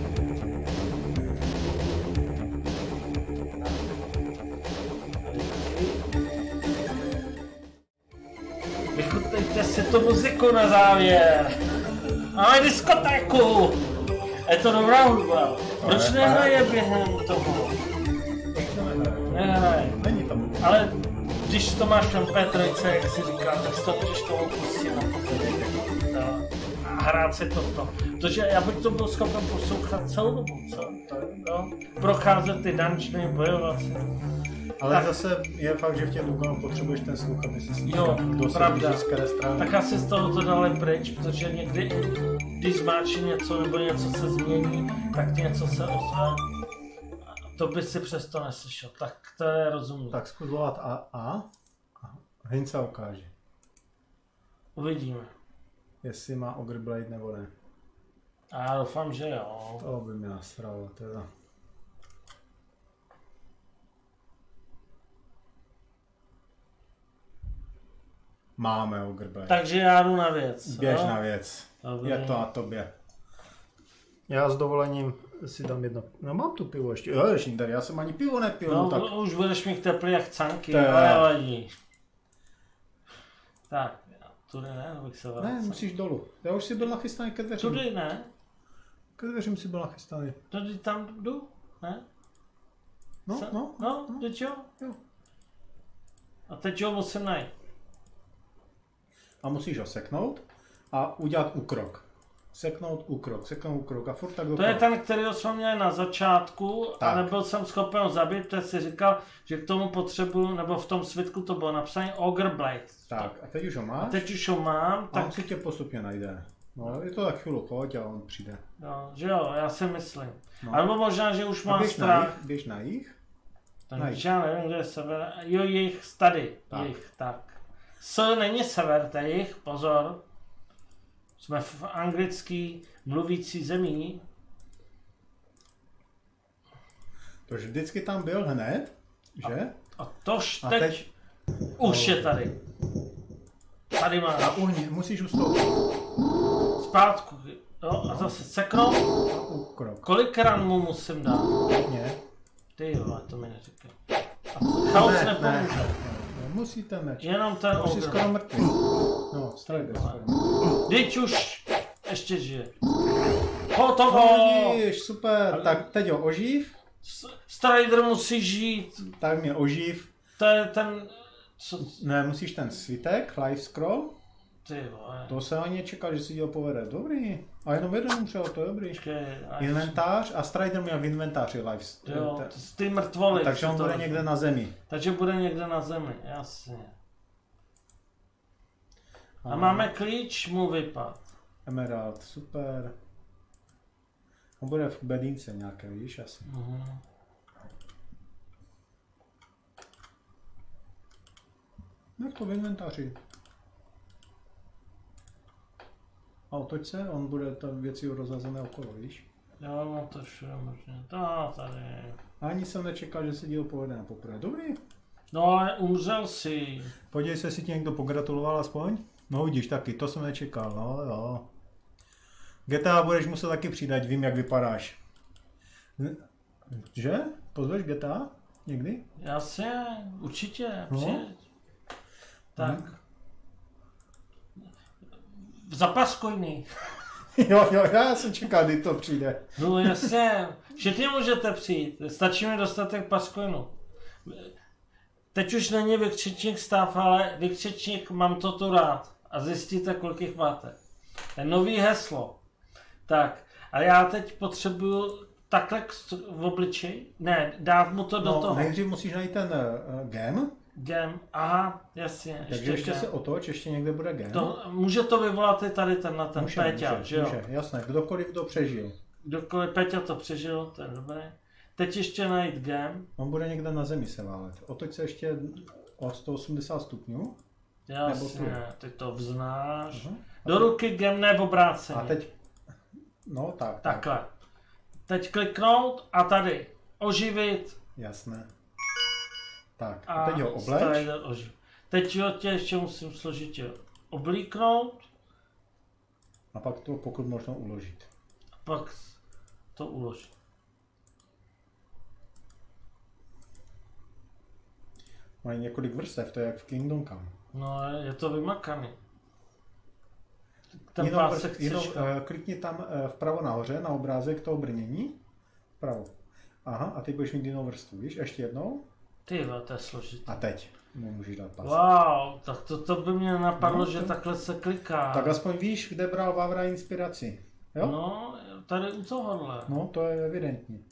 Vychutnejte si tu muziku na závěr. Máme diskotéku. Je to dobrá hudba. Proč nehraje během toho? Nehraje. Není tam. Ale když to máš tam P3, jak si říká, tak si to můžeš tomu pustit na poté. A hrát si to v tom. Protože já bych to byl schopen poslouchat celou dobu, co? No? Procházet ty dungeony, bojovat si. Ale tak, zase je fakt, že v těch Dungeonech potřebuješ ten sluch, aby si jo, pravda. z které strany. Tak asi z toho to dali pryč, protože někdy, když zmáčí něco nebo něco se změní, tak něco se ozve. To by si přesto neslyšel, tak to je rozumné. Tak zkus volat a Hince ukáže. Uvidíme. Jestli má Ogre Blade nebo ne. A já doufám, že jo. To by mě nasralo teda. Máme Ogre Blade. Takže já jdu na věc. Běž na věc. Dobrý. Je to na tobě. Já s dovolením si dám jedno. No mám tu pivo ještě. Jo, tady já jsem ani pivo nepil. No tak... už budeš mít teplý jak canky, ale nevadí. Tak, tudy ne, abych se vracel. Ne, musíš dolů. Já už si byl nachystaný ke dveřím. Tudy ne. Ke dveřím si byl nachystaný. Tady tam jdu, ne? No, teď jo? Jo. A teď ho musím najít. A musíš ho seknout a udělat úkrok. Seknout úkrok a furt tak dokola. To je ten, který jsme měli na začátku tak. A nebyl jsem schopen ho zabít, protože si říkal, že k tomu potřebuju, nebo v tom svitku to bylo napsané Ogre Blade. Tak a teď už ho máš? A teď už ho mám, tak... on si tě postupně najde. No, je to tak chvíli, pojď a on přijde. No, že jo, já si myslím. No. Alebo možná, že už má strach. Běž na jich. Takže já nevím, kde je sever. Jo, jich tady. Tak. Jich, tak. S není sever, to je jich, pozor. Jsme v anglický mluvící zemí. Tož vždycky tam byl hned, že? A tož teď už je tady. Tady máš. A musíš ustoupit. Zpátku. Jo, a zase seknout. Kolik ran mu musím dát? Ne. Ty jo, to mi neříkej. Chaos nepomůže. Ne. Musíte meč. Jenom ten ogr. Jsi skoro mrtvý. No, Strider. Teď už ještě žije. Hotovo! Vidíš, super. Ale... Tak teď ho oživ. Strider musí žít. Tak mě oživ. To je ten... Co... Ne, musíš ten svitek, life scroll. Ty vole. To se ani nečekal, že si děl povede. Dobrý. A jenom jeden umřel, to je dobrý. Inventář a Strider měl v inventáři life. Jo, ty mrtvoly. Takže on bude někde na zemi. Takže bude někde na zemi, jasně. A máme klíč mu vypad. Emerald, super. On bude v bedínce nějaké, víš asi. Nech to v inventáři. A otoč se, on bude tam věci rozhazené okolo, víš? Jo, no to všude možná. To tady. Ani jsem nečekal, že se díl povede na poprvé. Dobrý. No ale umřel si. Podívej se, jestli ti někdo pogratuloval aspoň. No vidíš taky, to jsem nečekal, no jo. GTA budeš muset taky přidat, vím jak vypadáš. Že? Pozveš GTA? Někdy? Jasně, určitě, no. Tak. Zapaskuj. Jo, já jsem čekal, kdy to přijde. No jasně, všichni můžete přijít, stačí mi dostatek paskojnu. Teď už není vykřičník stav, ale vykřičník mám to tu rád a zjistíte, kolik jich máte. Je nový heslo. Tak, a já teď potřebuju takhle v obličeji, ne, dát mu to do toho. Nejdřív musíš najít ten gem. Gem, aha, jasně. Takže ještě se otoč, ještě někde bude gem. Může to vyvolat i tady ten Péťa, že jo? Může, jasné, kdokoliv to přežil. Kdokoliv Péťa to přežil, to je dobré. Teď ještě najít gem. On bude někde na zemi se válet. Otoč se ještě o 180 stupňů. Jasně, ty to vznáš. Do ruky gem ne v obrácení. A teď, no tak. Takhle. Teď kliknout a tady oživit. Jasné. Tak, a teď ho obleč. Teď ho tě ještě musím složitě oblíknout. A pak to pokud možno uložit. A pak to uložit. Mají několik vrstev, to je jak v Kingdom Come. No, je to vymakaný. Jenom klikni tam vpravo nahoře na obrázek toho brnění Vpravo. Aha, a ty budeš mít jinou vrstvu, víš? Ještě jednou? Ty, to je složitý. A teď mu můžeš dát pas. Wow, tak to by mě napadlo, že takhle se kliká. Tak aspoň víš, kde bral Vávra inspiraci. Jo? No, tady u tohohle. No, to je evidentní.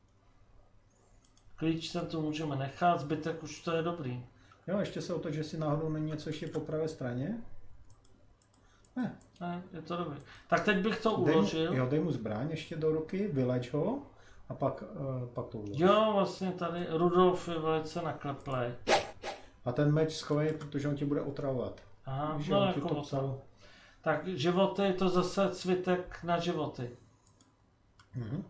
Klíč tam tu můžeme nechat, zbytek už to je dobrý. Jo, ještě se otoč, že si náhodou není něco ještě po pravé straně. Ne. Ne, je to dobrý. Tak teď bych to uložil. Dej mu zbraň ještě do ruky, vyleč ho a pak to ulož. Jo, vlastně tady Rudolf je velice nakleplej. A ten meč schovej, protože on tě bude otravovat. Aha, Víš, no jako to. Tak životy, to zase cvitek na životy. Mhm.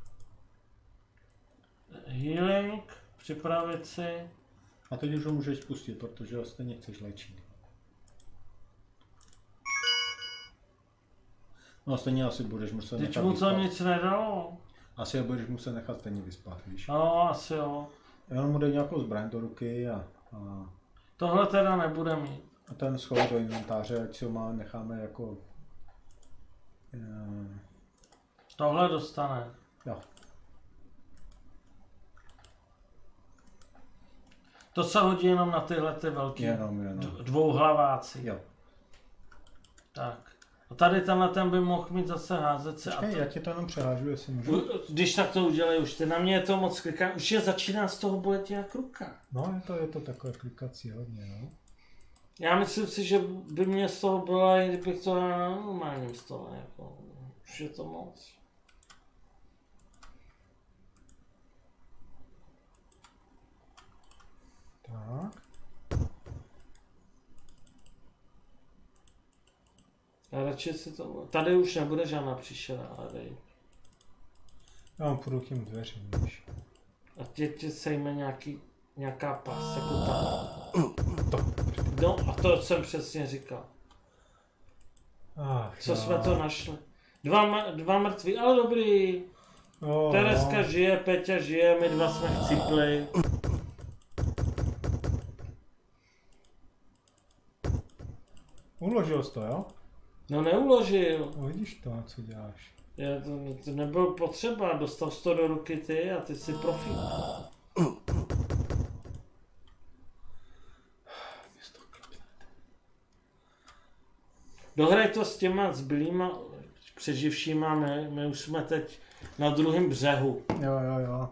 Healing, připravit si. A teď už ho můžeš spustit, protože ho stejně chceš léčit. No stejně asi budeš muset nechat mu vyspat. to nic nedalo. Asi je budeš muset nechat stejně vyspat, víš. No, asi jo. On mu dej nějakou zbraň do ruky a tohle teda nebude mít. A ten schovej do inventáře, ať si ho necháme jako... Tohle dostane. Jo. To se hodí jenom na tyhle ty velký dvouhlaváci. Jo. Tak. A tady ten by mohl mít zase házet se. Počkej, já ti to jenom přehážu, jestli můžu. Když tak to udělej už, ty na mě je to moc kliká, už je začíná z toho bolet jak ruka. No, je to takové klikací hodně, no. Já myslím si, že by mě z toho bylo, i kdybych to na normálním stole, jako, už je to moc. Tak. A radši si to... Tady už nebude žádná příšera, ale dej. Já mám půjdu k těm dveřím, víš. A tě sejme nějaká pas, jako ta. No a to jsem přesně říkal. Co jsme to našli? Dva mrtví, ale dobrý. Tereska žije, Peťa žije, my dva jsme chcípli. Uložil jsi to, jo? No neuložil. No vidíš to, co děláš. To nebylo potřeba, dostal jsi to do ruky ty a ty si profík. Dohraj to s těma zbylýma přeživšíma, my už jsme teď na druhém břehu. Jo.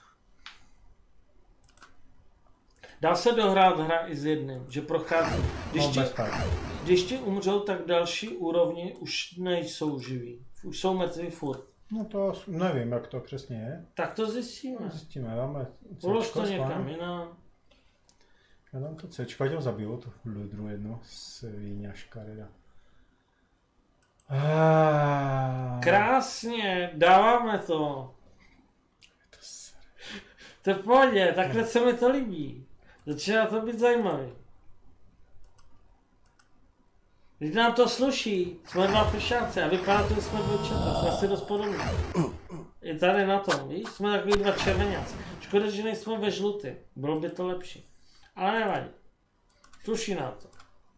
Dá se dohrát hra i s jedním, že prochází. Když ti umřou, tak další úrovni už nejsou živí. Už jsou mrtví furt. No to nevím, jak to přesně je. Tak to zjistíme. Dáme ulož to někam jinam. Já dám to Cčko, ať ho zabiju, tu ludru jednu svíňaška reda. Krásně, dáváme to. To je v pohodě, takhle se mi to líbí. Začíná to být zajímavý. Když nám to sluší, jsme dva pešáci a vypadá to, že jsme dvojčata, jsme si dost podobní. I tady na tom, víš, jsme takový dva červeňáci. Škoda, že nejsme ve žluty, bylo by to lepší. Ale nevadí, sluší nám to.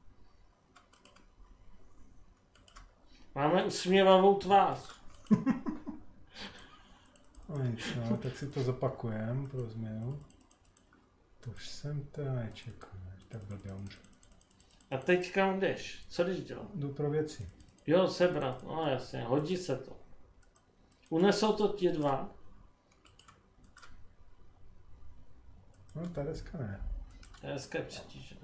Máme usměvavou tvář. No, tak si to zopakujem pro změnu. To už jsem to nečekal, tak blbě umřu. A teď kam jdeš? Co jdeš dělat? Jdu pro věci. Jo, sebrat, no jasně, hodí se to. Unesou to ti dva? No, ta deska ne. Ta deska je přetížená.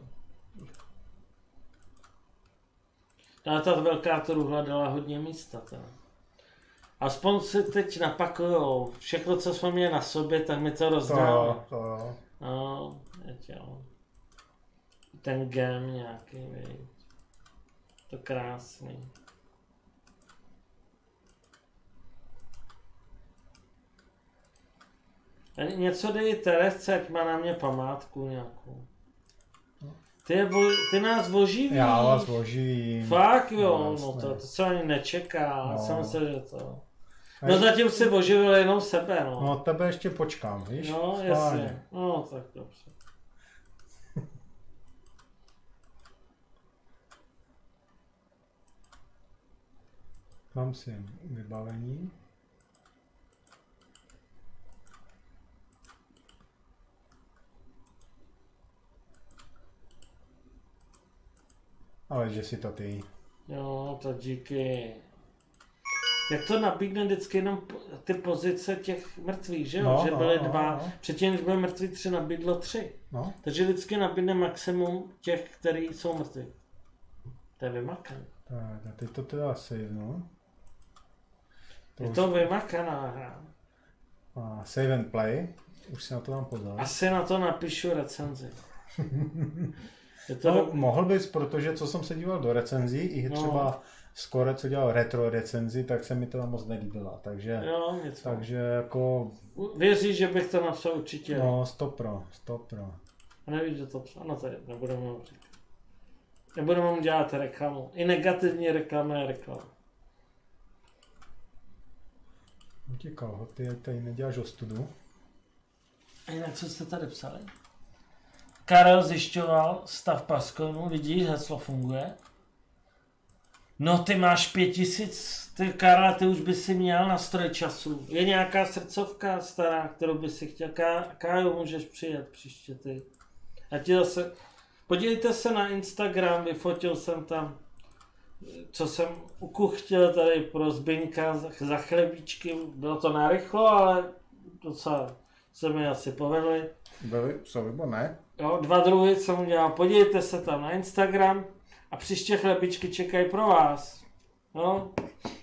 Ale ta velká truhla dala hodně místa. Teda. Aspoň si teď napakujou. Všechno, co jsme měli na sobě, tak mi to rozdáme. To jo. No, jo. Ten gem nějaký, víc. To krásný. A něco dej Teresce, ať má na mě památku nějakou. Ty nás oživíš. Já vás oživím. Fakt jo, no to se ani nečeká. No. Jsem myslel, že to... No zatím si oživil jenom sebe, no. No tebe ještě počkám, víš? No jasně, no tak dobře. Mám si vybavení. Ale že si to ty. Jo, to díky. Jak to nabídne vždycky jenom ty pozice těch mrtvých, že jo? No, že byly dva, no. předtím, když byly mrtví 3, nabídlo 3. No. Takže vždycky nabídne maximum těch, který jsou mrtví. To je vymakané. Tak a teď to teda save, no. Je to vymakaná hra. A save and play. Už si na to dám pozor. Asi na to napíšu recenzi. No, mohl bys, protože co jsem se díval do recenzí, i třeba skoro co dělal retro recenzi, tak se mi to moc nelíbila, takže, takže jako... Věříš, že bych to napsal určitě? No, 100%. A nevíš, že to psal? No to je, nebudeme mu říkat. Nebudeme mu dělat reklamu. I negativní reklama je reklama. Utěkal, ty tady neděláš ostudu. A jinak co jste tady psali? Karel zjišťoval stav Paskonu, vidíš, heslo funguje. No ty máš 5000, ty Karel, ty už by si měl na stroj času. Je nějaká srdcovka stará, kterou by si chtěl. Kájo, můžeš přijet příště ty. A ti zase, podívejte se na Instagram, vyfotil jsem tam, co jsem ukuchtil tady pro Zbyňka za chlebíčky. Bylo to narychlo, ale docela se mi asi povedly. Jsou výborné. Jo, 2 druhy jsem udělal, podívejte se tam na Instagram a příště chlebíčky čekají pro vás. Jo?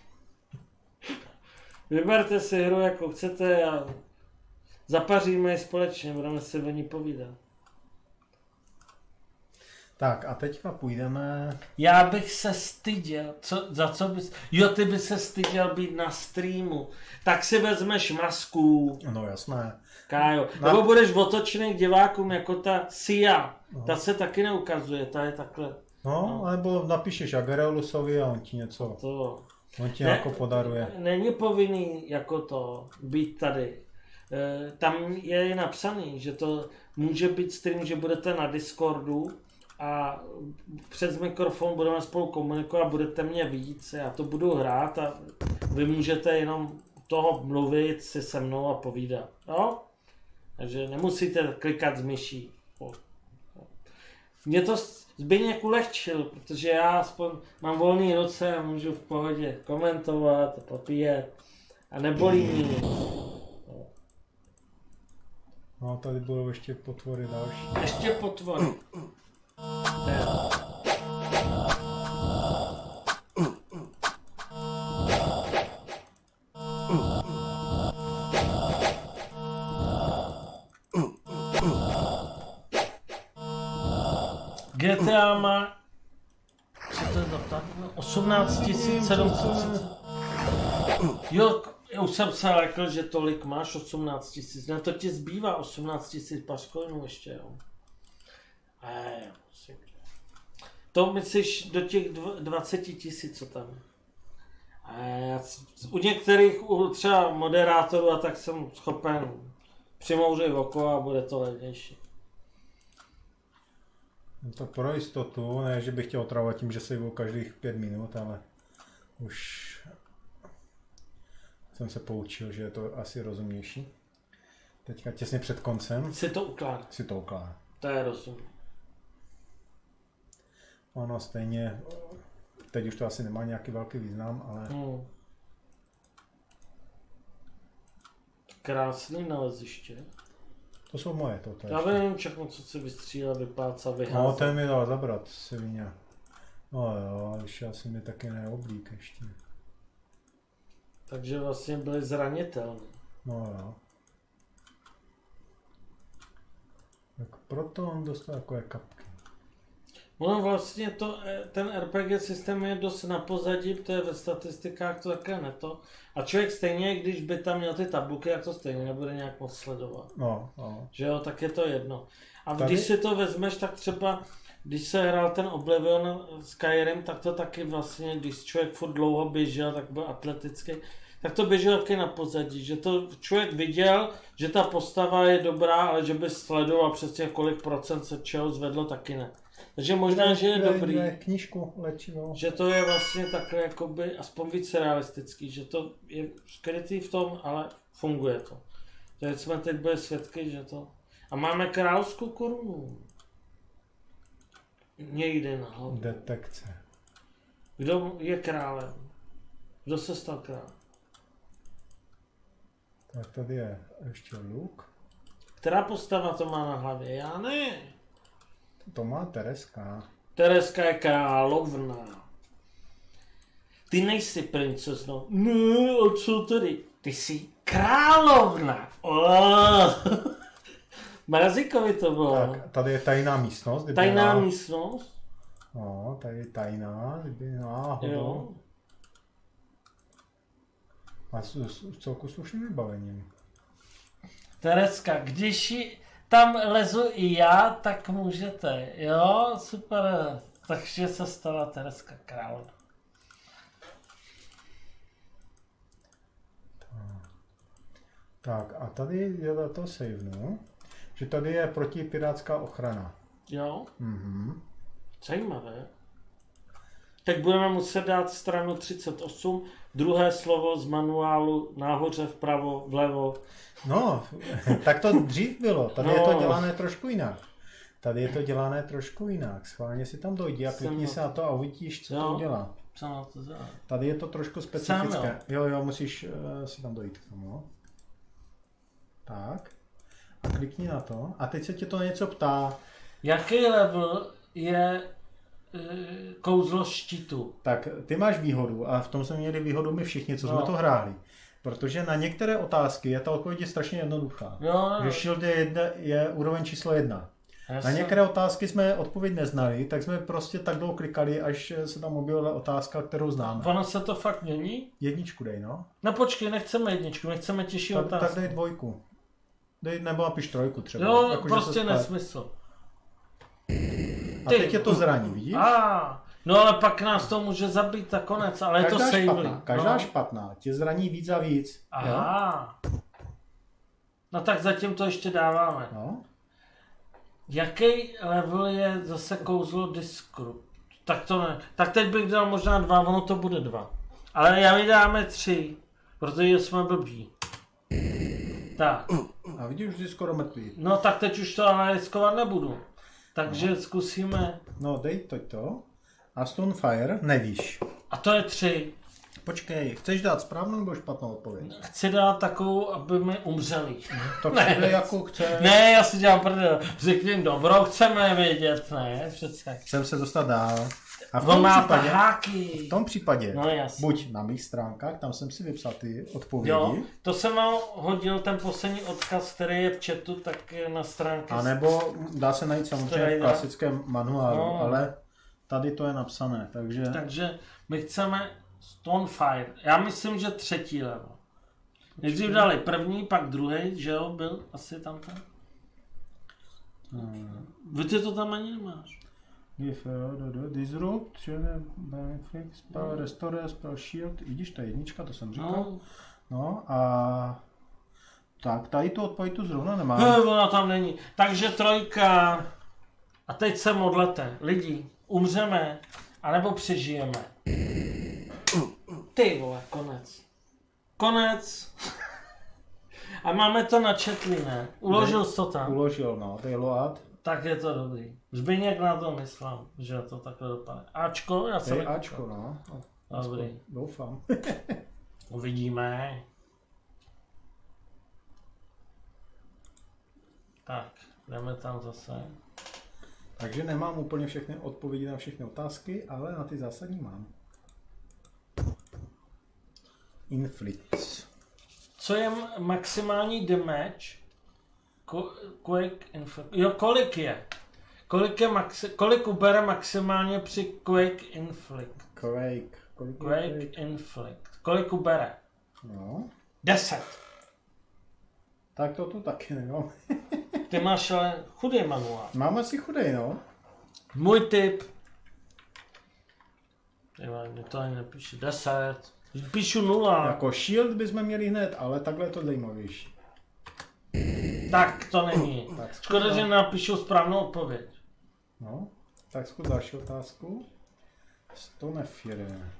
Vyberte si hru, jako chcete a zapaříme ji společně, budeme si o ní povídat. Tak a teďka půjdeme... Já bych se styděl, za co bys... Jo, ty bys se styděl být na streamu. Tak si vezmeš masku. No jasné. Kájo, nebo budeš otočený k divákům jako ta Sia. Ta se taky neukazuje, ta je takhle. No, nebo napíšeš Agerolusovi a on ti něco... On ti jako podaruje. Není povinný jako to být tady. Tam je napsaný, že to může být stream, že budete na Discordu a přes mikrofon budeme spolu komunikovat, budete mě víc, já to budu hrát a vy můžete jenom toho mluvit si se mnou a povídat. Jo? Takže nemusíte klikat z myší. Mě to Zbyněk ulehčil, protože já aspoň mám volný ruce a můžu v pohodě komentovat a popíjet a nebolí mě. No, tady budou ještě potvory další. Ještě potvory. GTA má 18 730. Jo, už jsem se řekl, že tolik máš 18 000. Ne, to ti zbývá 18 000 paskoinů ještě, jo. To myslíš do těch 20 000, co tam je. U některých, třeba moderátorů a tak jsem schopen přimouřit oko a bude to levnější. To pro jistotu, ne, že bych chtěl otravovat tím, že se jdu každých 5 minut, ale už jsem se poučil, že je to asi rozumnější. Teďka těsně před koncem si to ukládá. To je rozumné. Ono stejně, teď už to asi nemá nějaký velký význam, ale... Krásný naleziště. To jsou moje, to já nevím všechno, co si vystřílel, vypácal, vyházel. No, ten mi dal zabrat, svině. No jo, když asi mi taky neoblík ještě. Takže vlastně byli zranitelní. No jo. Tak proto on dostal takové kapky. No vlastně ten RPG systém je dost na pozadí, to je ve statistikách to také neto. A člověk stejně, když by tam měl ty tabulky, jak to stejně nebude nějak moc sledovat. No. Že jo, tak je to jedno. A když si to vezmeš, tak třeba, když se hrál ten Oblivion Skyrim, tak to taky vlastně, když člověk furt dlouho běžel, tak byl atletický, tak to běželo taky na pozadí, že to člověk viděl, že ta postava je dobrá, ale že by sledoval přesně kolik procent se čeho zvedlo, taky ne. Takže možná, že je dobrý, knížku léčivou. Že to je vlastně takhle jakoby aspoň víc realistický, že to je skrytý v tom, ale funguje to. Takže jsme teď byli svědky, že to... A máme královskou korunu. Někde na hlavu. Detekce. Kdo je králem? Kdo se stal králem? Tak tady je ještě luk. Která postava to má na hlavě? Já ne. To má Tereska. Tereska je královna. Ty nejsi princezno. Ne, a co tedy? Ty jsi královna. Oh. Mrazíkovi to bylo. Tak, tady je tajná místnost. Tajná místnost? No, tady je tajná, kdyby náhodou. A s celku slušným vybavením. Tereska, když tam lezu i já, tak můžete. Jo, super. Takže se stala Tereska královna. Tak a tady je to savenu, že tady je protipirátská ochrana. Jo? Mhm. Zajímavé. Tak budeme muset dát stranu 38, druhé slovo z manuálu nahoře, vpravo, vlevo. No, tak to dřív bylo. Tady je to dělané trošku jinak. Tady je to dělané trošku jinak. Schválně si tam dojdi a klikni se na to a uvidíš, co to udělá. Co na to dělá? Tady je to trošku specifické. Jo, musíš si tam dojít k tomu. Tak. A klikni na to. A teď se tě to něco ptá. Jaký level je kouzlo štítu? Tak ty máš výhodu a v tom jsme měli výhodu my všichni, co jsme to hráli. Protože na některé otázky je ta odpověď strašně jednoduchá. Že Shield je úroveň číslo 1. Na některé otázky jsme odpověď neznali, tak jsme prostě tak dlouho klikali, až se tam objevila otázka, kterou známe. Ono se to fakt mění? Jedničku dej, no. No počkej, nechceme jedničku, nechceme těžší otázku. Tak dej 2. Dej, nebo napiš 3 třeba. Jo, jako, prostě nesmysl. A teď je to zraní, vidíš? No ale pak nás to může zabít a konec, ale každá je to savely. Každá špatná tě zraní víc a víc. Aha. Jo? No tak zatím to ještě dáváme. No. Jaký level je zase kouzlo Disrupt? Tak to ne. Tak teď bych dal možná 2, ono to bude 2. Ale já mi dáme 3, protože jsme blbí. Tak. A vidíš, už jsi skoro mrtvý. No tak teď už to ale riskovat nebudu. Takže zkusíme. No dej to. A Stonefire nevíš. A to je 3. Počkej, chceš dát správnou nebo špatnou odpověď? Chci dát takovou, aby mi umřeli. Tak ne, jako chce. Ne, já si dělám prdel. Řekni jim dobrou, chceme vědět, ne? Přece. Chcem se dostat dál. A v tom případě no, buď na mých stránkách, tam jsem si vypsal ty odpovědi. Jo, to jsem vám hodil ten poslední odkaz, který je v chatu, tak na stránky. A nebo dá se najít samozřejmě v klasickém manuálu, ale tady to je napsané, takže... Takže my chceme Stonefire. Já myslím, že 3. level. Nejdřív dali první, pak druhý, že jo, byl asi tam ten. Vy ty to tam ani nemáš. Disrupt, Benefit, Spell, Restore, Spell Shield, vidíš, to je 1, to jsem říkal. No a tak, tady tu odpověď tu zrovna nemá. Ona tam není. Takže 3. A teď se modlete. Lidi, umřeme, anebo přežijeme. Ty vole, konec. Konec. A máme to načetlý, ne? Uložil jsi to tam? Uložil, no, to je load. Tak je to dobrý. Zbyněk na to myslel, že to takhle dopadne. Ačko? Já jsem Ačko, no. Dobrý. Doufám. Uvidíme. Tak, jdeme tam zase. Takže nemám úplně všechny odpovědi na všechny otázky, ale na ty zásadní mám. Inflict. Co je maximální damage? Quake Inflict. Jo, kolik je? Kolik ubere maximálně při Quake Inflict? Quake Inflict. Kolik ubere? No. 10. Tak to tu taky nemám. Ty máš ale chudý manuál. Mám asi chudej, no. Můj tip. Mě to ani nepíše. 10. Píšu 0. Jako shield bychom měli hned, ale takhle je to zajímavější. Tak to není. Škoda, že napíšu správnou odpověď. No, tak zkus další otázku. Stonefire.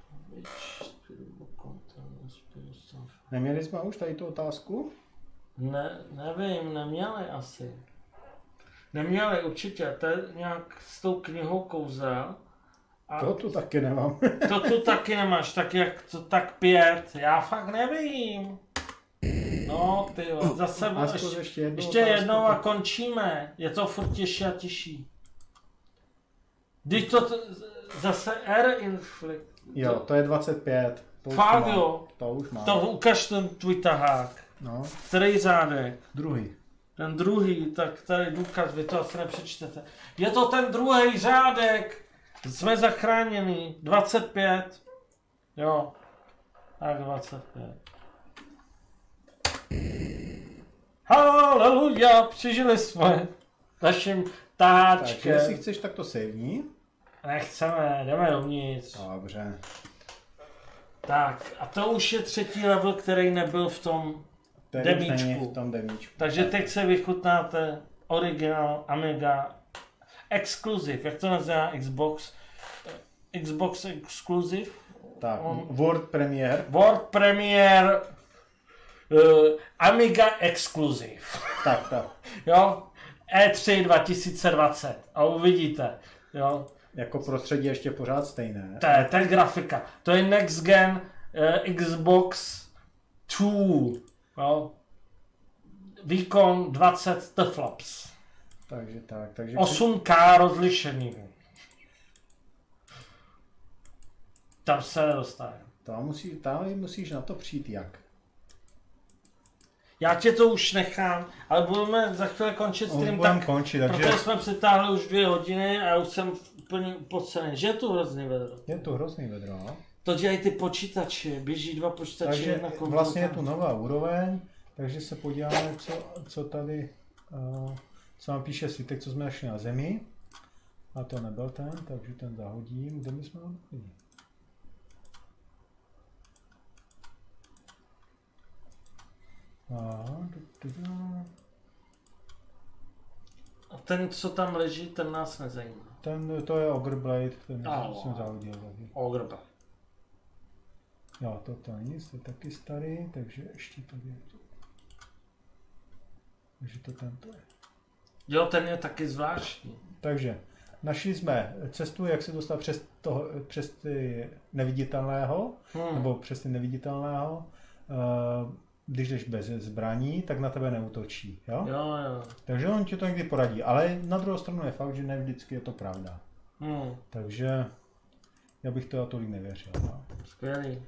Neměli jsme už tady tu otázku? Ne, nevím, neměli asi. Neměli určitě, to je nějak s tou knihou kouzel. To tu taky nemám. To tu taky nemáš, tak jak to tak 5, já fakt nevím. No ty jo, zase ještě jednou a končíme, je to furt těžší a těžší. Když to zase R-inflict. Jo, to je 25. Fakt jo, to už mám. To ukaž ten tvůj tahák. No. Který řádek? Druhý. Ten druhý, tak tady důkaz, vy to asi nepřečtete. Je to ten druhý řádek. Jsme zachráněni. 25. Jo. Tak 25. Haleluja, přežili jsme. Naším taháčkem. Tak jestli chceš, tak to savení. Nechceme, jdeme dovnitř. Dobře. Tak, a to už je 3. level, který nebyl v tom demíčku. Takže teď se vychutnáte originál Amiga Exclusive, jak to nazývá Xbox Exclusive? Tak, World Premiere Amiga Exclusive. Tak. Jo, E3 2020 a uvidíte, jo. Jako prostředí ještě pořád stejné. To je grafika, to je Next Gen Xbox 2, jo. Výkon 20 teraflops. Takže 8K rozlišení. Tam se dostane. Tam musíš na to přijít jak? Já tě to už nechám, ale budeme za chvíli končit stream, tak protože jsme přitáhli už 2 hodiny a já už jsem úplně upocený. Že je tu hrozný vedro? Je tu hrozný vedro, no. To dělají ty počítače, běží 2 počítače. Takže vlastně je tu nová úroveň, takže se podíváme, co tady, co nám píše svítek, co jsme našli na zemi. A to nebyl ten, takže ten zahodím. Kde my jsme ho našli? A ten, co tam leží, ten nás nezajímá. To je Ogre Blade, ten jsem zahodil. Ogre Blade. Jo, to nic, to je taky starý, takže ještě tady je to. Takže to tento je. Jo, ten je taky zvláštní. Takže našli jsme cestu, jak se dostat přes ty neviditelného, nebo přes ty neviditelného. Když jdeš bez zbraní, tak na tebe neútočí. Jo? Jo. Takže on ti to někdy poradí. Ale na druhou stranu je fakt, že ne vždycky je to pravda. Takže já bych to tolik nevěřil. No? Skvělý.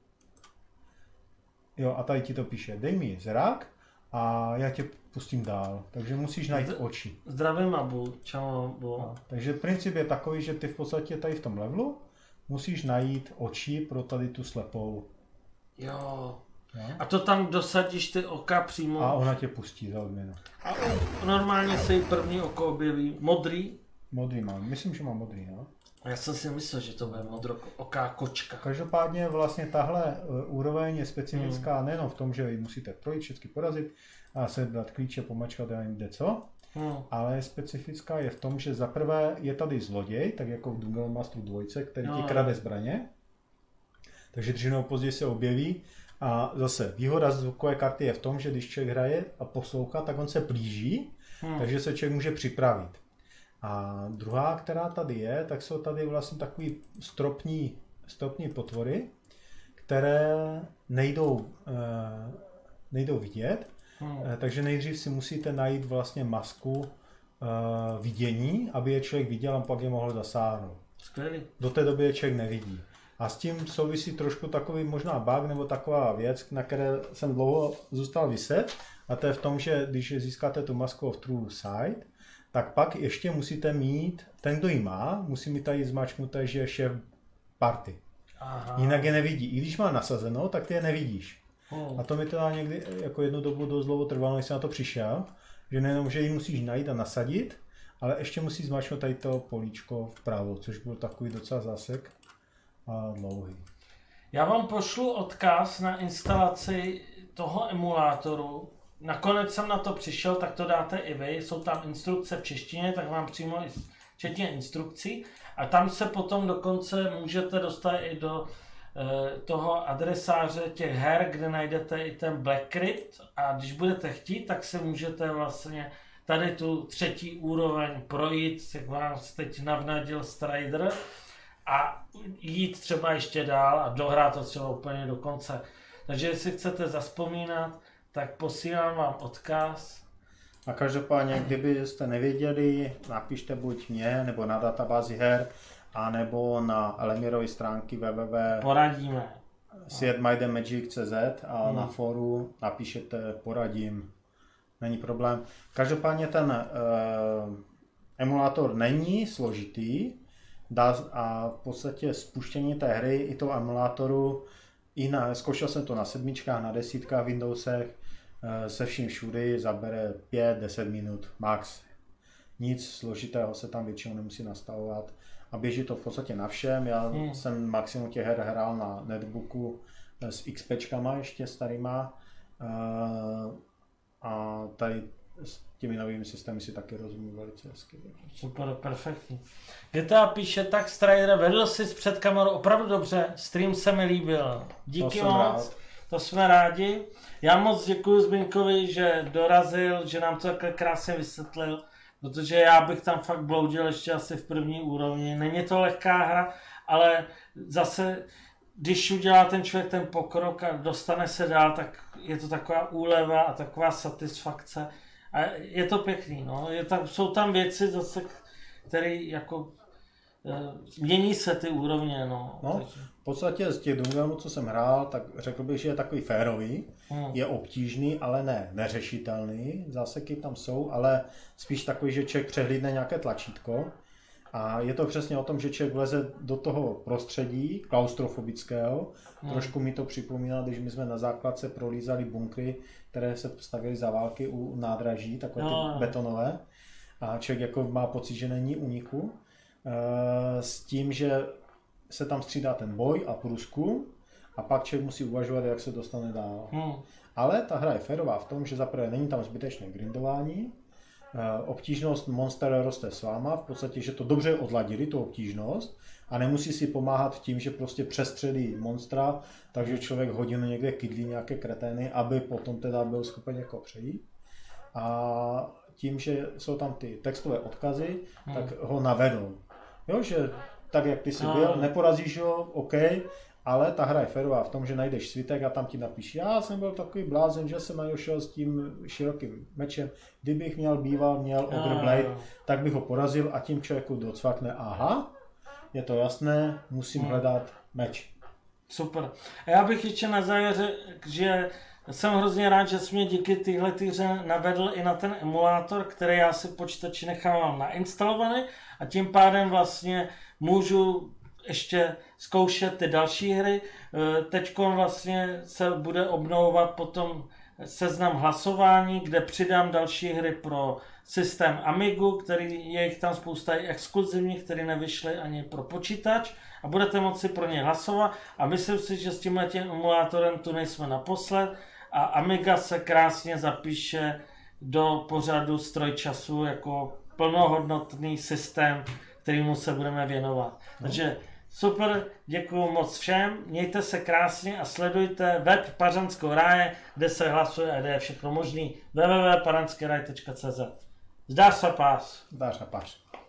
Jo, a tady ti to píše. Dej mi zrak a já tě pustím dál. Takže musíš najít oči. Zdravím, Abu. Čau, Abu. No, takže princip je takový, že ty v podstatě tady v tom levelu musíš najít oči pro tady tu slepou. Jo. A to tam dosadíš ty oka přímo. A ona tě pustí za odměnu. A normálně se jí první oko objeví. Modrý? Modrý mám. Myslím, že mám modrý, no. Já jsem si myslel, že to bude modrooká kočka. Každopádně vlastně tahle úroveň je specifická nejen v tom, že ji musíte projít, všechny porazit a se dát klíče, pomačkat a nevím kde co. Ale je specifická je v tom, že zaprvé je tady zloděj, tak jako v Dungeon Masteru 2, který ti krade zbraně. Takže dřív nebo později se objeví. A zase výhoda zvukové karty je v tom, že když člověk hraje a poslouchá, tak on se plíží, takže se člověk může připravit. A druhá, která tady je, tak jsou tady vlastně takový stropní potvory, které nejdou vidět, takže nejdřív si musíte najít vlastně masku vidění, aby je člověk viděl a pak je mohl zasáhnout. Skvělý. Do té doby je člověk nevidí. A s tím souvisí trošku takový možná bug nebo taková věc, na které jsem dlouho zůstal viset. A to je v tom, že když získáte tu masku of True Sight, tak pak ještě musíte mít, ten, kdo ji má, musí mít tady zmáčknuté, že je šéf party. Aha. Jinak je nevidí. I když má nasazeno, tak ty je nevidíš. A to mi teda někdy jako jednu dobu dost dlouho trvalo, než jsem na to přišel, že nejenom, že ji musíš najít a nasadit, ale ještě musíš zmáčknout tady to políčko vpravo, což byl takový docela zásek. A dlouhý. Já vám pošlu odkaz na instalaci toho emulátoru. Nakonec jsem na to přišel, tak to dáte i vy. Jsou tam instrukce v češtině, tak vám přímo včetně instrukcí. A tam se potom dokonce můžete dostat i do toho adresáře těch her, kde najdete i ten Black Crypt. A když budete chtít, tak se můžete vlastně tady tu třetí úroveň projít, jak vás teď navnadil Strider, a jít třeba ještě dál a dohrát to třeba úplně do konce. Takže jestli chcete zazpomínat, tak posílám vám odkaz. A každopádně, kdybyste nevěděli, napište buď mě, nebo na databázi her, a nebo na Elemirovy stránky poradíme. světmajdemagic.cz a na fóru napíšete poradím. Není problém. Každopádně ten emulátor není složitý a v podstatě spuštění té hry i toho emulátoru, zkoušel jsem to na 7, na 10 Windowsech, se vším všudy zabere 5-10 minut max. Nic složitého se tam většinou nemusí nastavovat a běží to v podstatě na všem. Já jsem maximum těch her hrál na netbooku s XPčkama ještě starýma a tady s těmi novými systémy si taky rozumím velice hezky. Super, perfektní. GTA píše, tak Strider, vedl jsi před kamerou opravdu dobře, stream se mi líbil. Díky moc, to jsme rádi. Já moc děkuji Zbyňkovi, že dorazil, že nám to takhle krásně vysvětlil, protože já bych tam fakt bloudil ještě asi v první úrovni. Není to lehká hra, ale zase, když udělá ten člověk ten pokrok a dostane se dál, tak je to taková úleva a taková satisfakce. A je to pěkný, no. Jsou tam věci zase, které jako mění se ty úrovně, no. V podstatě z těch Dungeonů, co jsem hrál, tak řekl bych, že je takový férový, je obtížný, ale ne neřešitelný. Záseky tam jsou, ale spíš takový, že člověk přehlídne nějaké tlačítko. A je to přesně o tom, že člověk vleze do toho prostředí klaustrofobického. Trošku mi to připomíná, když my jsme na základce prolízali bunkry, které se stavěly za války u nádraží, takové ty betonové. A člověk jako má pocit, že není úniku. S tím, že se tam střídá ten boj a průzkum a pak člověk musí uvažovat, jak se dostane dál. Ale ta hra je férová v tom, že zaprvé není tam zbytečné grindování, obtížnost monster roste s váma, v podstatě, že to dobře odladili, tu obtížnost, a nemusí si pomáhat tím, že prostě přestřelí monstra, takže člověk hodinu někde kydlí nějaké kretény, aby potom teda byl schopen jako přejít. A tím, že jsou tam ty textové odkazy, tak ho navedou. Jo, že tak, jak ty jsi byl, neporazíš ho, OK, ale ta hra je férová v tom, že najdeš svitek a tam ti napíš, já jsem byl takový blázen, že jsem na něj šel s tím širokým mečem, kdybych měl Ogre Blade, tak bych ho porazil a tím člověku docvakne, aha, je to jasné, musím hledat meč. Super. A já bych ještě na závěr řekl, že jsem hrozně rád, že jsi mě díky téhle hře navedl i na ten emulátor, který já si počítači nechávám nainstalovaný a tím pádem vlastně můžu ještě zkoušet ty další hry. Teďkon vlastně se bude obnovovat potom seznam hlasování, kde přidám další hry pro systém Amigu, který je jich tam spousta exkluzivních, které nevyšly ani pro počítač a budete moci pro ně hlasovat a myslím si, že s tímhletím emulátorem tu nejsme naposled a Amiga se krásně zapíše do pořadu Stroj času jako plnohodnotný systém, kterému se budeme věnovat. Takže super, děkuju moc všem, mějte se krásně a sledujte web Pařanského ráje, kde se hlasuje a kde je všechno možný. www.paranskyraj.cz. Zdar sa pás. Zdar sa pás.